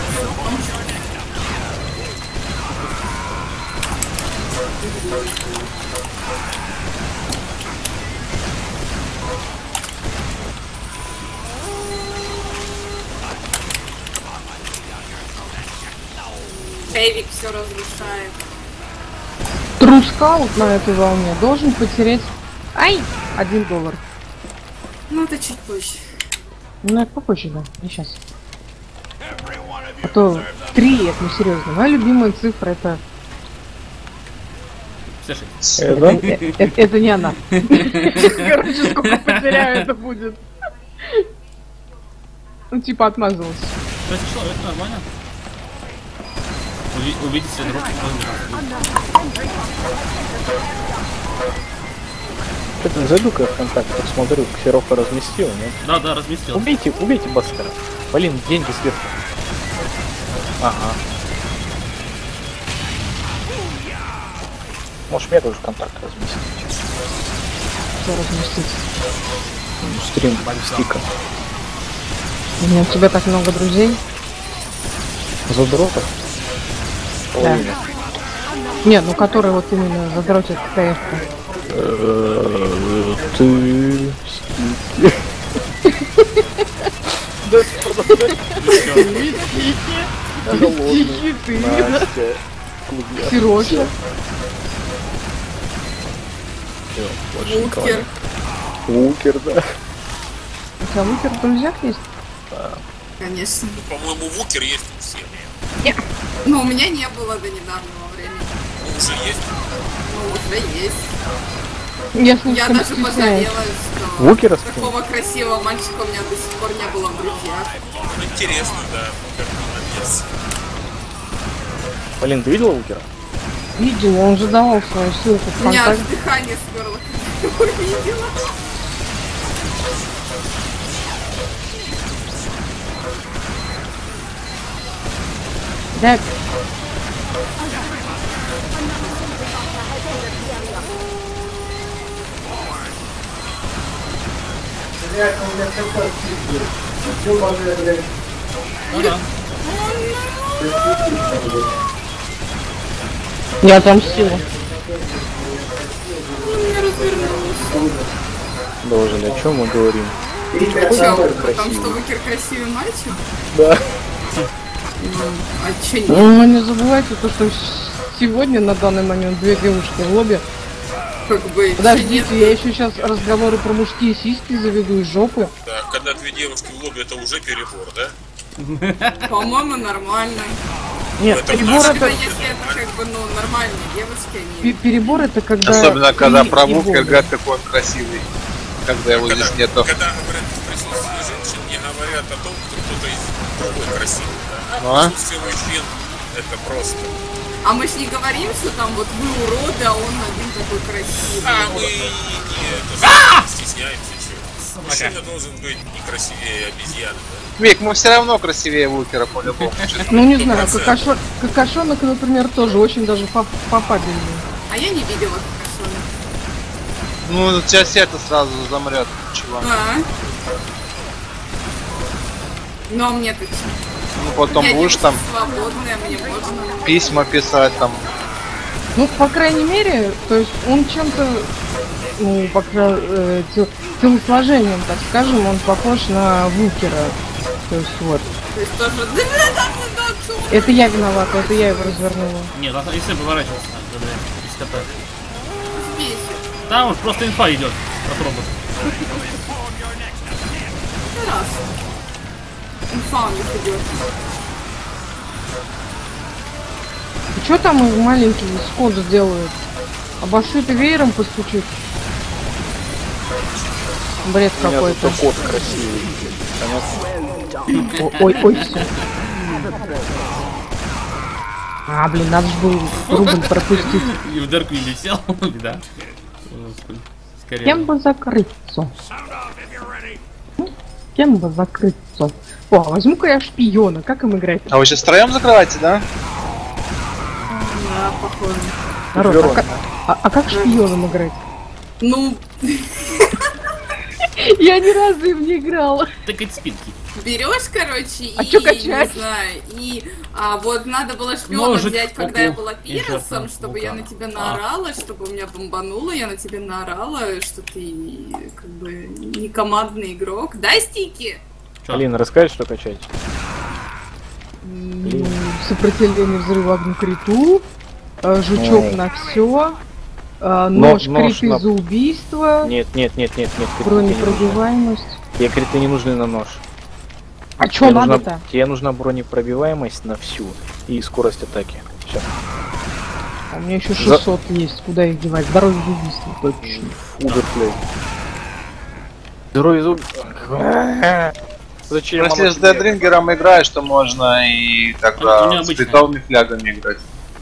[SPEAKER 4] Эвик все разрушает.
[SPEAKER 1] Трускаут на этой волне должен потерять... Ай! $1.
[SPEAKER 4] Ну это чуть позже.
[SPEAKER 1] Ну, это попозже, да, не сейчас. А то 3, это ну серьезно. Моя любимая цифра это... Это не она. Короче, сколько потеряю, это будет. Ну, типа, отмазалась.
[SPEAKER 2] Кстати, что, это нормально? Увидите друг.
[SPEAKER 5] Что-то зайду-ка в контакт, посмотрю, Ксерофа разместил, нет?
[SPEAKER 2] Да, разместил.
[SPEAKER 5] Убейте Бастера. Блин, деньги сверху. Ага. Можешь мне тоже контакт разместить.
[SPEAKER 1] Что разместить?
[SPEAKER 5] Стрим стика.
[SPEAKER 1] У меня у тебя так много друзей.
[SPEAKER 5] Задротов?
[SPEAKER 1] Да. Нет, ну которые вот именно задротят КФ-ку.
[SPEAKER 5] Ты...
[SPEAKER 1] Тихий ты, Сережа.
[SPEAKER 4] Вукер.
[SPEAKER 5] Вукер, да.
[SPEAKER 1] У тебя Вукер в друзьях есть?
[SPEAKER 4] Конечно.
[SPEAKER 8] По-моему, Вукер есть у всех.
[SPEAKER 4] Но у меня не было до недавнего времени.
[SPEAKER 8] Уже есть.
[SPEAKER 4] Ну, уже есть.
[SPEAKER 1] Я
[SPEAKER 4] даже пожалела, что
[SPEAKER 5] Вукера
[SPEAKER 4] такого красивого мальчика у меня до сих пор не было в друзьях.
[SPEAKER 8] Интересно, да. Как молодец.
[SPEAKER 5] Полин, ты видела Вукера?
[SPEAKER 1] Видела, он же давал свою ссылку в
[SPEAKER 4] У меня аж
[SPEAKER 1] ВКонтакте.
[SPEAKER 4] дыхание сперло, когда я его увидела.
[SPEAKER 1] Так,
[SPEAKER 2] Ну да.
[SPEAKER 1] я отомстила.
[SPEAKER 5] Должен, о чем мы говорим?
[SPEAKER 4] Чё, потому что Вукер красивый мальчик?
[SPEAKER 5] Да.
[SPEAKER 4] А чё нет?
[SPEAKER 1] Ну, не забывайте то, что сегодня на данный момент две девушки в лобби.
[SPEAKER 4] Как бы,
[SPEAKER 1] Подождите, я еще сейчас разговоры про мужские сиськи заведу из жопы.
[SPEAKER 8] Да, когда две девушки в лобби, это уже перебор, да?
[SPEAKER 4] По-моему, нормально.
[SPEAKER 1] Нет,
[SPEAKER 8] Это
[SPEAKER 1] перебор
[SPEAKER 8] значит,
[SPEAKER 1] это...
[SPEAKER 4] Если это как бы, ну, нормальные девушки, они...
[SPEAKER 1] Перебор это когда...
[SPEAKER 7] Особенно, когда
[SPEAKER 1] ты
[SPEAKER 7] про
[SPEAKER 1] и
[SPEAKER 7] Вукера
[SPEAKER 1] Бога.
[SPEAKER 7] говорят, какой он красивый. Когда его здесь нету.
[SPEAKER 8] Когда говорят в присутствии женщин, не говорят о том, что кто-то из другой красивый, да?
[SPEAKER 7] Ну, а?
[SPEAKER 8] Присутствие мужчин это просто.
[SPEAKER 4] А мы ж не говорим, что там вот вы уроды, а он один такой красивый.
[SPEAKER 8] А мы не стесняемся, чего. Мужчина должен быть не красивее обезьяны, да?
[SPEAKER 7] Вик, мы все равно красивее Вукера, по-любому.
[SPEAKER 1] Ну не знаю, какашонок, например, тоже очень даже попабельный.
[SPEAKER 4] А я не видела какашонок.
[SPEAKER 7] Ну, у тебя сердце сразу замрет, чувак.
[SPEAKER 4] Ну, а мне точно.
[SPEAKER 7] Ну, потом
[SPEAKER 4] Я
[SPEAKER 7] будешь там
[SPEAKER 4] свободная, мне можно.
[SPEAKER 7] письма писать, там.
[SPEAKER 1] Ну, по крайней мере, то есть он чем-то, ну, телосложением, так скажем, он похож на Вукера. То есть вот.
[SPEAKER 4] То есть тоже...
[SPEAKER 1] Это я виновата, это я его развернула.
[SPEAKER 2] Нет, если поворачиваться надо, да, без кота.
[SPEAKER 4] Бесит.
[SPEAKER 2] Там уж просто инфа идет от робота.
[SPEAKER 4] Раз. Инфа у них идет.
[SPEAKER 1] И что там их маленький скот делают? Обосыт и веером постучит? Бред
[SPEAKER 5] У меня
[SPEAKER 1] какой-то.
[SPEAKER 5] тут кот красивый. Понятно?
[SPEAKER 1] Ой, все. А, блин, надо же было рубль пропустить.
[SPEAKER 2] И в дырку не летел, да. Скорее.
[SPEAKER 1] Кем бы закрыться? Кем бы закрыться? О, возьму-ка я шпиона, как им играть?
[SPEAKER 7] А вы сейчас втроем закрываете, да?
[SPEAKER 4] Да, похоже.
[SPEAKER 1] Народ, а как шпионом играть?
[SPEAKER 4] Ну,
[SPEAKER 1] я ни разу им не играла.
[SPEAKER 2] Тыкать спинки.
[SPEAKER 4] берешь, короче,
[SPEAKER 1] А
[SPEAKER 4] и
[SPEAKER 1] чё качать?
[SPEAKER 4] не знаю, и вот надо было шпиона
[SPEAKER 2] Ножик,
[SPEAKER 4] взять, когда я
[SPEAKER 2] укол,
[SPEAKER 4] была
[SPEAKER 2] и
[SPEAKER 4] пиросом,
[SPEAKER 2] жопа,
[SPEAKER 4] чтобы я на тебя наорала, чтобы у меня бомбануло, я на тебя наорала, что ты как бы не командный игрок. Дай стики!
[SPEAKER 5] Алина, расскажешь, что качать?
[SPEAKER 1] Сопротивление взрыва огнекриту, жучок на все, нож
[SPEAKER 5] нож
[SPEAKER 1] криты
[SPEAKER 5] на-
[SPEAKER 1] за убийство,
[SPEAKER 5] Нет, криты не нужны.
[SPEAKER 1] бронепробиваемость.
[SPEAKER 5] Тебе криты не нужны на нож.
[SPEAKER 1] А чё
[SPEAKER 5] Тебе нужна-
[SPEAKER 1] надо-то?
[SPEAKER 5] Тебе нужна бронепробиваемость на всю и скорость атаки. Все.
[SPEAKER 1] А у меня еще 600 есть, куда их девать? Здоровье за убийство, точно.
[SPEAKER 5] Удерплей. Здоровье зуб. Зачем?
[SPEAKER 7] Если с Дедрингером играешь, то можно и
[SPEAKER 2] Он
[SPEAKER 7] тогда с
[SPEAKER 2] необычный.
[SPEAKER 7] световыми флягами играть.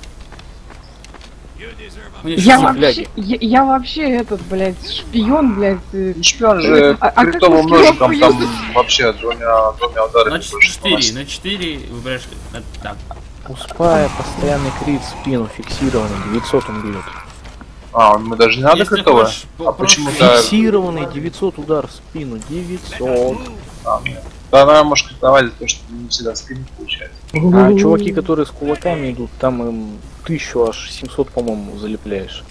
[SPEAKER 1] Я вообще, я вообще этот, блядь, шпион, блядь.
[SPEAKER 7] Шпион же
[SPEAKER 1] А как
[SPEAKER 7] критовым
[SPEAKER 1] маскировку
[SPEAKER 7] ножиком там
[SPEAKER 1] юзать?
[SPEAKER 7] вообще двумя ударами
[SPEAKER 2] Значит,
[SPEAKER 7] больше
[SPEAKER 2] 4,
[SPEAKER 7] наносит.
[SPEAKER 2] на 4 выбираешь. Так.
[SPEAKER 5] Успая, постоянный крит, спину фиксированный, 900 он бьет.
[SPEAKER 7] А, мы даже не надо
[SPEAKER 2] Если
[SPEAKER 7] критовое?
[SPEAKER 2] хочешь
[SPEAKER 7] А почему-то...
[SPEAKER 5] Фиксированный 900 удар в спину, 900.
[SPEAKER 7] Да, она может критовать за то, что не всегда спину получается.
[SPEAKER 5] А чуваки, которые с кулаками идут, там им 1000 аж 700, по-моему, залепляешь.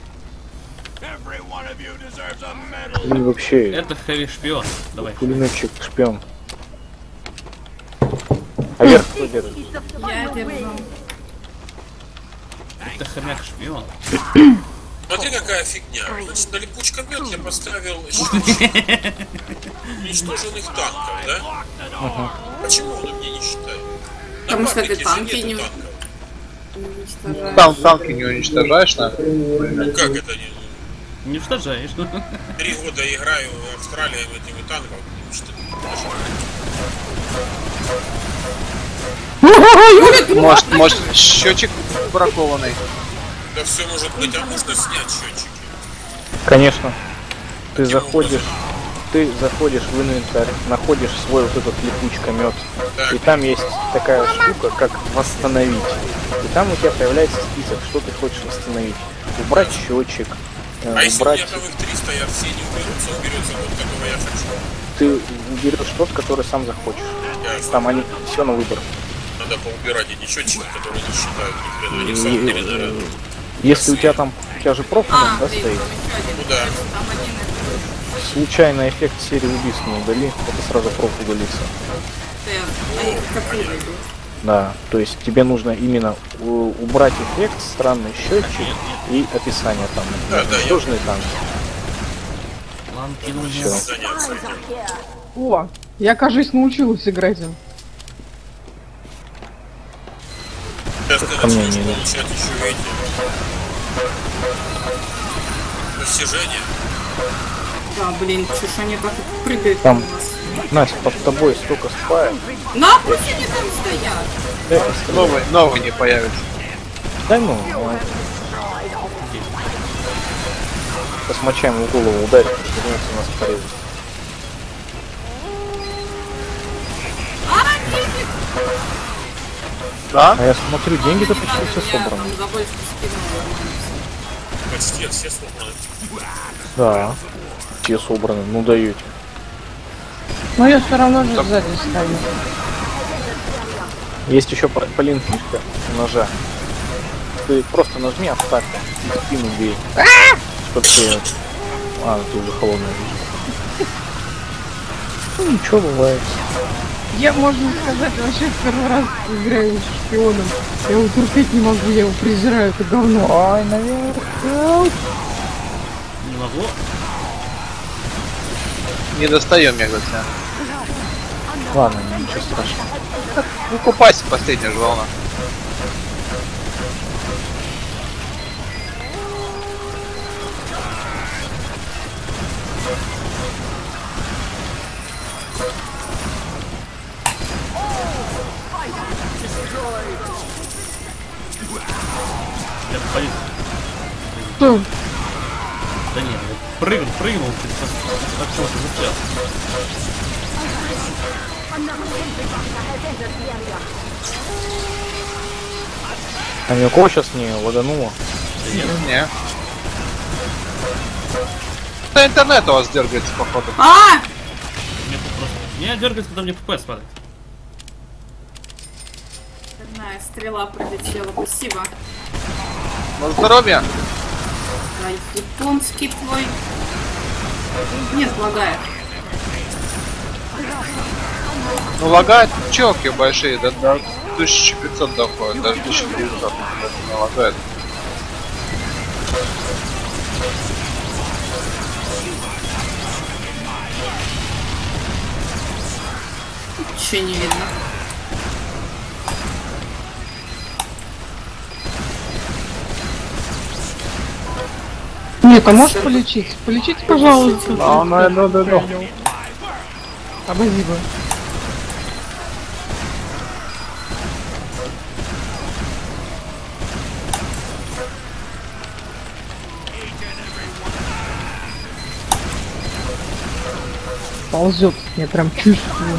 [SPEAKER 5] Или вообще
[SPEAKER 2] Это хэви шпион. Давай.
[SPEAKER 5] пулеметчик, шпион. А верх кто держит?
[SPEAKER 4] Я держу.
[SPEAKER 2] Это хомяк шпион.
[SPEAKER 8] Смотри, какая фигня. Значит, на липучка мед я поставил уничтоженных танков, да? Почему он мне не считает?
[SPEAKER 4] Потому что
[SPEAKER 8] паблике
[SPEAKER 4] ты танки
[SPEAKER 8] же
[SPEAKER 4] не
[SPEAKER 8] нету танков.
[SPEAKER 4] уничтожаешь.
[SPEAKER 7] Там танки не уничтожаешь, да?
[SPEAKER 8] Ну как это не...
[SPEAKER 2] Не уничтожаешь.
[SPEAKER 8] 3 года играю в Австралии этими танками.
[SPEAKER 7] Может счетчик бракованный.
[SPEAKER 8] Да все может быть, а можно снять счетчики.
[SPEAKER 5] Конечно. Ты заходишь в инвентарь, находишь свой вот этот липучка-мед, и там есть такая штука, как восстановить. И там у тебя появляется список, что ты хочешь восстановить. Убрать счетчик,
[SPEAKER 8] А если у
[SPEAKER 5] убрать...
[SPEAKER 8] меня там их 3 стоят, все не уберутся, уберется вот которого я хочу.
[SPEAKER 5] Ты уберешь тот, который сам захочешь. Там они все на выбор.
[SPEAKER 8] Надо поубирать эти счетчики, которые не считают ни хрена, они сам перезарядят.
[SPEAKER 5] Если у тебя же профилем, да, стоит?
[SPEAKER 8] Ну да.
[SPEAKER 5] Случайный эффект серии убийств не удали, это сразу проф удалится. Да, то есть тебе нужно именно убрать эффект, странный счетчик и описание там. Сложный танк.
[SPEAKER 1] О, я, кажется, научилась играть им.
[SPEAKER 8] Сейчас ты начнешь получать еще эти достижения.
[SPEAKER 4] Да, блин, чушь они так прыгают
[SPEAKER 5] Там,
[SPEAKER 4] у нас.
[SPEAKER 5] Настя, под тобой столько спаек.
[SPEAKER 4] На, пусть они там стоят.
[SPEAKER 7] Новый не появится.
[SPEAKER 5] Да ну, посмочаем в голову ударить, вернется нас порезать.
[SPEAKER 7] Да?
[SPEAKER 5] А я смотрю, деньги-то почти все собраны.
[SPEAKER 8] Почти все собраны.
[SPEAKER 5] Да, все собраны, ну даете.
[SPEAKER 1] Но я все равно же сзади стою.
[SPEAKER 5] Есть еще полин фишка ножа. Ты просто нажми оставь и в спину бей. Чтоб ты... А, ты уже холодная вижу. Ну ничего, бывает.
[SPEAKER 1] Я, можно сказать, вообще в первый раз играю с шпионом. Я его терпеть не могу, я его презираю, это говно. Ай, наверх.
[SPEAKER 2] Не могу.
[SPEAKER 7] Не достаем я от тебя.
[SPEAKER 5] Ладно, ничего страшного.
[SPEAKER 7] Ну купайся, последняя же волна.
[SPEAKER 2] Я полез.
[SPEAKER 1] Что?
[SPEAKER 2] Да нет, прыгнул, так что ты застрял.
[SPEAKER 5] А никого сейчас не лагануло?
[SPEAKER 7] Не. Да интернет у вас дергается, походу.
[SPEAKER 2] Не дергается, когда мне FPS падает.
[SPEAKER 4] Одна стрела пролетела, спасибо.
[SPEAKER 7] На здоровье.
[SPEAKER 4] А японский твой... Нет, лагает.
[SPEAKER 7] Ну лагает челки большие, до 1500 доходит, даже 1900 не лагает.
[SPEAKER 4] Ничего не видно.
[SPEAKER 1] Нет, а можешь полечить? Полечите, пожалуйста.
[SPEAKER 5] Да.
[SPEAKER 1] Спасибо. Ползет, я прям чувствую.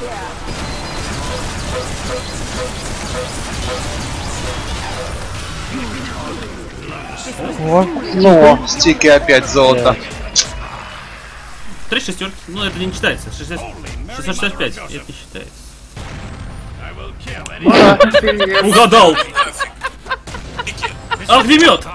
[SPEAKER 7] Ну, стики опять золото.
[SPEAKER 2] 3 шестерки, ну это не считается. 665, это не считается. Угадал! Огнемет!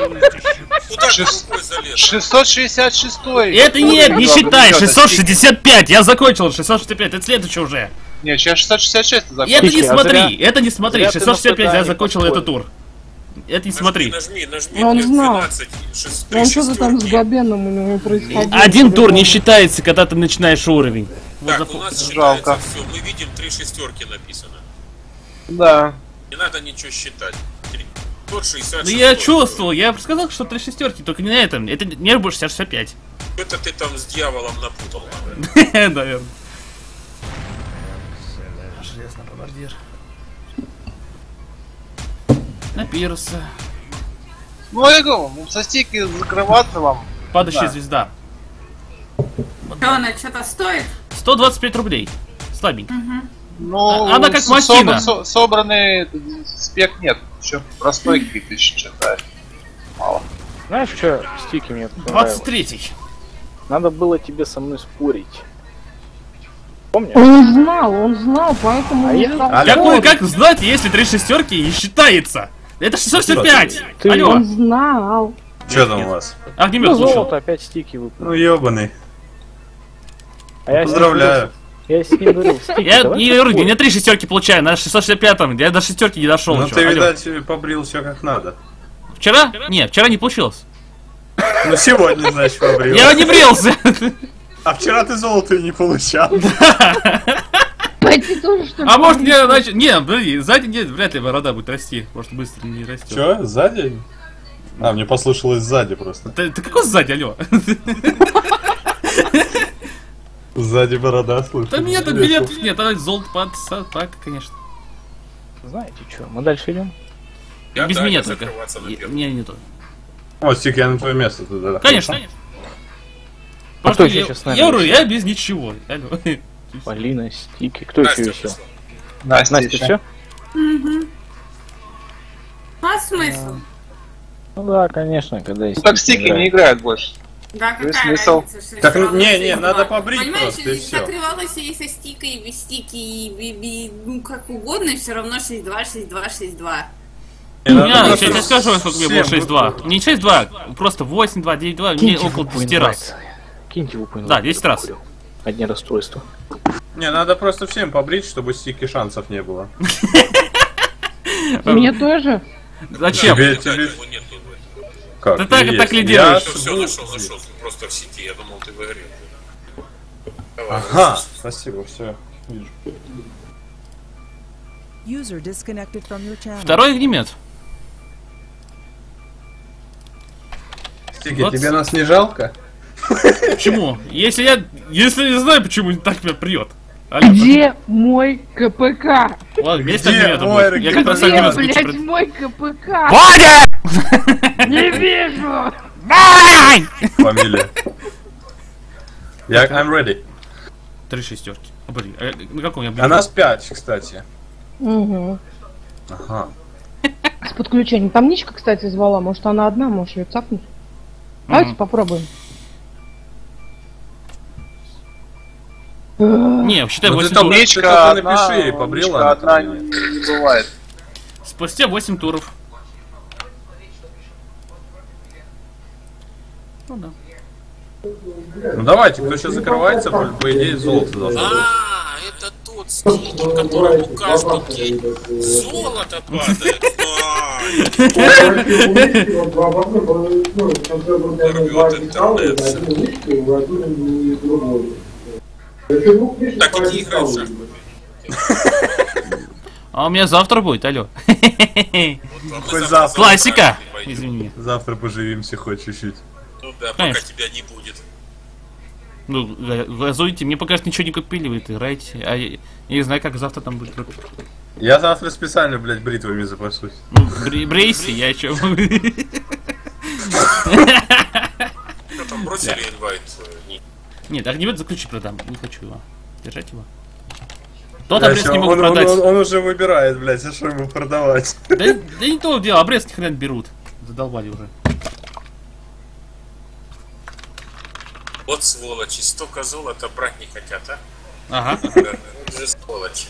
[SPEAKER 7] 666.
[SPEAKER 2] Это нет, не считай, 665, я закончил 665, это следующий уже.
[SPEAKER 7] Не, сейчас 666 закончил.
[SPEAKER 2] Это не смотри, 665 я закончил этот тур. Это не смотри.
[SPEAKER 8] Нажми,
[SPEAKER 1] Он знал.
[SPEAKER 8] 12,
[SPEAKER 1] Он что-то там с Габеном у него происходило.
[SPEAKER 2] Один тур не считается, когда ты начинаешь уровень.
[SPEAKER 8] Так, у нас считается все, мы видим 3 шестерки написано.
[SPEAKER 7] Да.
[SPEAKER 8] Не надо ничего считать. тот 60.
[SPEAKER 2] Ну я чувствовал, я сказал, что 3 шестерки, только не на этом. Это не больше 65.
[SPEAKER 8] Это ты там с дьяволом напутал.
[SPEAKER 2] Наверное. Железный бомбардир. На пирса.
[SPEAKER 7] Ну, я говорю, со стики закрываться вам.
[SPEAKER 2] Падающая звезда.
[SPEAKER 4] Что она что-то стоит?
[SPEAKER 2] 125 рублей. Слабенько.
[SPEAKER 7] Ну,
[SPEAKER 2] она как махина.
[SPEAKER 7] Собранный спек нет. Еще простой какие-то еще что-то. Мало.
[SPEAKER 5] Знаешь, что стики мне понравилось?
[SPEAKER 2] 23-й.
[SPEAKER 5] Надо было тебе со мной спорить. Помнишь?
[SPEAKER 1] Он знал, поэтому
[SPEAKER 5] А
[SPEAKER 1] не
[SPEAKER 5] я-
[SPEAKER 1] стал
[SPEAKER 2] Как знать, если 3 шестерки не считается? Это 665!
[SPEAKER 5] Ты-
[SPEAKER 2] Алло!
[SPEAKER 1] Он знал.
[SPEAKER 9] Что там у вас?
[SPEAKER 2] Огнемет
[SPEAKER 5] Ну,
[SPEAKER 2] слушал.
[SPEAKER 5] золото опять стики выпали.
[SPEAKER 9] Ну ёбаный.
[SPEAKER 5] А я с ним
[SPEAKER 9] Поздравляю.
[SPEAKER 5] говорил, я с ним говорил, стики,
[SPEAKER 2] Я
[SPEAKER 5] давай
[SPEAKER 2] не
[SPEAKER 5] поспорим.
[SPEAKER 2] не 3 шестерки получаю, на 665-м. Я до шестерки не дошел
[SPEAKER 9] Ну
[SPEAKER 2] еще.
[SPEAKER 9] ты,
[SPEAKER 2] Алло.
[SPEAKER 9] видать, побрил все как надо.
[SPEAKER 2] Вчера? Нет, вчера не получилось.
[SPEAKER 9] Ну сегодня, значит, побрил.
[SPEAKER 2] Я не брился.
[SPEAKER 9] А вчера ты золото и не получал.
[SPEAKER 1] Пойти тоже, что ли?
[SPEAKER 2] А может мне, значит... Не, подожди, сзади нет, вряд ли борода будет расти. Может быстро не растет.
[SPEAKER 9] Че, сзади? А, мне послышалось сзади просто.
[SPEAKER 2] Ты какой сзади, алло?
[SPEAKER 9] Сзади борода, слышишь?
[SPEAKER 2] Да нет, там билетов нет, давай золото под конечно.
[SPEAKER 5] Знаете что, мы дальше идем?
[SPEAKER 8] Я
[SPEAKER 2] Без
[SPEAKER 8] да,
[SPEAKER 2] меня
[SPEAKER 8] не
[SPEAKER 2] только.
[SPEAKER 8] закрываться на первом.
[SPEAKER 2] Не то.
[SPEAKER 9] О, Стик, я на твое место туда.
[SPEAKER 2] Конечно.
[SPEAKER 5] А кто еще сейчас с нами?
[SPEAKER 2] Я говорю, я без ничего. Алло.
[SPEAKER 5] Полина, стики, кто
[SPEAKER 8] Настя
[SPEAKER 5] еще висел?
[SPEAKER 8] пришла.
[SPEAKER 7] Настя,
[SPEAKER 5] Настя,
[SPEAKER 7] еще.
[SPEAKER 5] все?
[SPEAKER 4] А смысл?
[SPEAKER 5] Ну да, конечно, когда есть.
[SPEAKER 7] Ну так стики не играют больше.
[SPEAKER 4] Да,
[SPEAKER 7] Ну и
[SPEAKER 4] какая
[SPEAKER 7] смысл?
[SPEAKER 4] разница, что
[SPEAKER 9] Так,
[SPEAKER 4] сразу
[SPEAKER 9] не,
[SPEAKER 4] все
[SPEAKER 9] надо
[SPEAKER 4] два.
[SPEAKER 9] побрить
[SPEAKER 4] Понимаешь,
[SPEAKER 9] просто, и всё.
[SPEAKER 4] закрывалось и со стикой, и без стики, и ну как угодно, и все равно 6-2, 6-2, 6-2.
[SPEAKER 2] Я тебе скажу, сколько мне было 6-2. Не 6-2, просто 8-2, 9-2, мне около 10 раз.
[SPEAKER 5] Киньте в упой.
[SPEAKER 2] Да, 10 раз.
[SPEAKER 5] Одни расстройства.
[SPEAKER 9] Не, надо просто всем побрить, чтобы стики шансов не было.
[SPEAKER 1] Мне тоже.
[SPEAKER 2] Зачем?
[SPEAKER 9] Тебе-
[SPEAKER 8] Да,
[SPEAKER 9] тебе-
[SPEAKER 8] его нету в этом.
[SPEAKER 9] Как?
[SPEAKER 2] Ты так-
[SPEAKER 9] Есть.
[SPEAKER 2] так лидируешь.
[SPEAKER 9] Я
[SPEAKER 8] Все,
[SPEAKER 9] сву-
[SPEAKER 8] нашел, просто в сети, я думал, ты в игре. Давай,
[SPEAKER 9] Ага, спасибо, все. Вижу.
[SPEAKER 3] User disconnected from your channel.
[SPEAKER 2] Второй огнемет.
[SPEAKER 9] Стики,
[SPEAKER 2] Вот.
[SPEAKER 9] тебе нас не жалко?
[SPEAKER 2] Почему? Если я не знаю, почему так меня прет. Алло,
[SPEAKER 1] Где мой КПК?
[SPEAKER 2] ладно, вместе
[SPEAKER 9] Где
[SPEAKER 2] огнемета
[SPEAKER 9] мой
[SPEAKER 2] будет. Я как раз
[SPEAKER 1] Где,
[SPEAKER 2] огнемет
[SPEAKER 1] блядь,
[SPEAKER 2] включу.
[SPEAKER 1] мой КПК?
[SPEAKER 2] Ваня!
[SPEAKER 1] Не вижу!
[SPEAKER 2] Вань!
[SPEAKER 9] Фамилия. Я I'm ready.
[SPEAKER 2] 3 шестерки. О, блин, а на каком я
[SPEAKER 9] А нас 5, кстати.
[SPEAKER 1] Угу.
[SPEAKER 9] Ага.
[SPEAKER 1] С подключением. Там Ничка, кстати, звала. Может, она одна, может, ее цапнуть. Давайте попробуем.
[SPEAKER 2] Не, считай
[SPEAKER 9] Ну, ты
[SPEAKER 2] 8
[SPEAKER 9] там
[SPEAKER 2] туров.
[SPEAKER 9] Ничка
[SPEAKER 7] Ничка
[SPEAKER 9] только
[SPEAKER 7] одна,
[SPEAKER 9] напиши, и побрила
[SPEAKER 7] Ничка
[SPEAKER 9] она
[SPEAKER 7] одна
[SPEAKER 9] там.
[SPEAKER 7] не бывает.
[SPEAKER 2] Спустя 8 туров. Ну да.
[SPEAKER 9] Ну давайте, кто сейчас закрывается, по идее золото должно быть.
[SPEAKER 8] А, это тот стик, в котором у каждого золото падает. Так иди играй в шахматы.
[SPEAKER 2] А у меня завтра будет, алло.
[SPEAKER 8] Вот
[SPEAKER 9] Хоть
[SPEAKER 8] мы
[SPEAKER 9] завтра.
[SPEAKER 2] Классика!
[SPEAKER 8] пойдем.
[SPEAKER 2] Извини.
[SPEAKER 9] Завтра поживимся хоть чуть-чуть.
[SPEAKER 8] Ну да, пока
[SPEAKER 2] Конечно.
[SPEAKER 8] тебя не будет.
[SPEAKER 2] Ну, газуйте, мне пока что ничего не купили, вы играете. А я не знаю, как завтра там будет.
[SPEAKER 9] Я завтра специально, блядь, бритвами запасусь.
[SPEAKER 2] Ну, брейси, я чё.
[SPEAKER 8] Что там бросили инвайт?
[SPEAKER 2] Нет, огнемет заключи продам, не хочу его. Держать его. Тот
[SPEAKER 9] Блядь,
[SPEAKER 2] обрез не могу продать.
[SPEAKER 9] он уже выбирает, блядь, а что ему продавать?
[SPEAKER 2] Да не то дело, обрез ни хрена не берут. Задолбали уже.
[SPEAKER 8] Вот сволочи, столько золота брать не хотят, а?
[SPEAKER 2] Ага.
[SPEAKER 8] Вот же сволочи.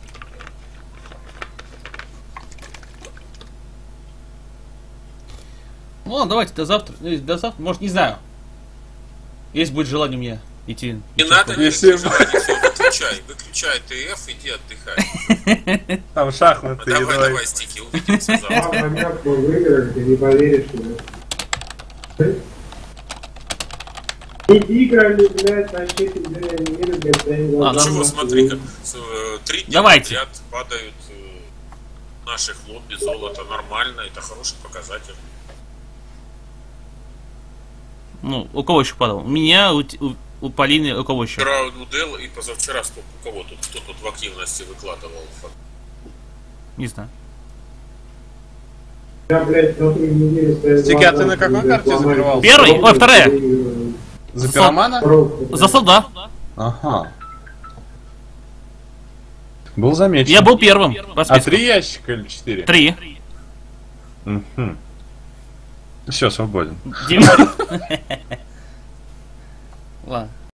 [SPEAKER 2] Ну ладно, давайте до завтра. До завтра, может, не знаю. Если будет желание у меня идти.
[SPEAKER 8] Не надо, не
[SPEAKER 9] Если-
[SPEAKER 8] выключай ТФ, иди отдыхай.
[SPEAKER 9] Там шахматы,
[SPEAKER 8] Давай,
[SPEAKER 9] давай.
[SPEAKER 8] давай, стики, увидимся завтра.
[SPEAKER 10] Понятно, мы выиграли, ты не поверишь, что играли, блядь, вообще мир, блядь,
[SPEAKER 2] Ладно.
[SPEAKER 8] Чего, смотри-ка, 3 дня
[SPEAKER 2] Давайте.
[SPEAKER 8] подряд падают наших лобби золото нормально, это хороший показатель.
[SPEAKER 2] Ну, у кого еще падал? У меня, у Полины, у кого еще?
[SPEAKER 8] Вчера у Дел и позавчера у кого тут, кто тут в активности выкладывал.
[SPEAKER 2] Не знаю.
[SPEAKER 10] Я, блядь, смотрю, неделю стоит.
[SPEAKER 9] Стики, а ты на какой карте забивал?
[SPEAKER 2] Первый? Ой, вторая!
[SPEAKER 9] За пиромана?
[SPEAKER 2] За солда.
[SPEAKER 9] Ага. Был замечен.
[SPEAKER 2] Я был первым. По
[SPEAKER 9] А
[SPEAKER 2] списку.
[SPEAKER 9] 3 ящика или 4?
[SPEAKER 2] 3.
[SPEAKER 9] Угу. Все, свободен.
[SPEAKER 2] 9. Ладно.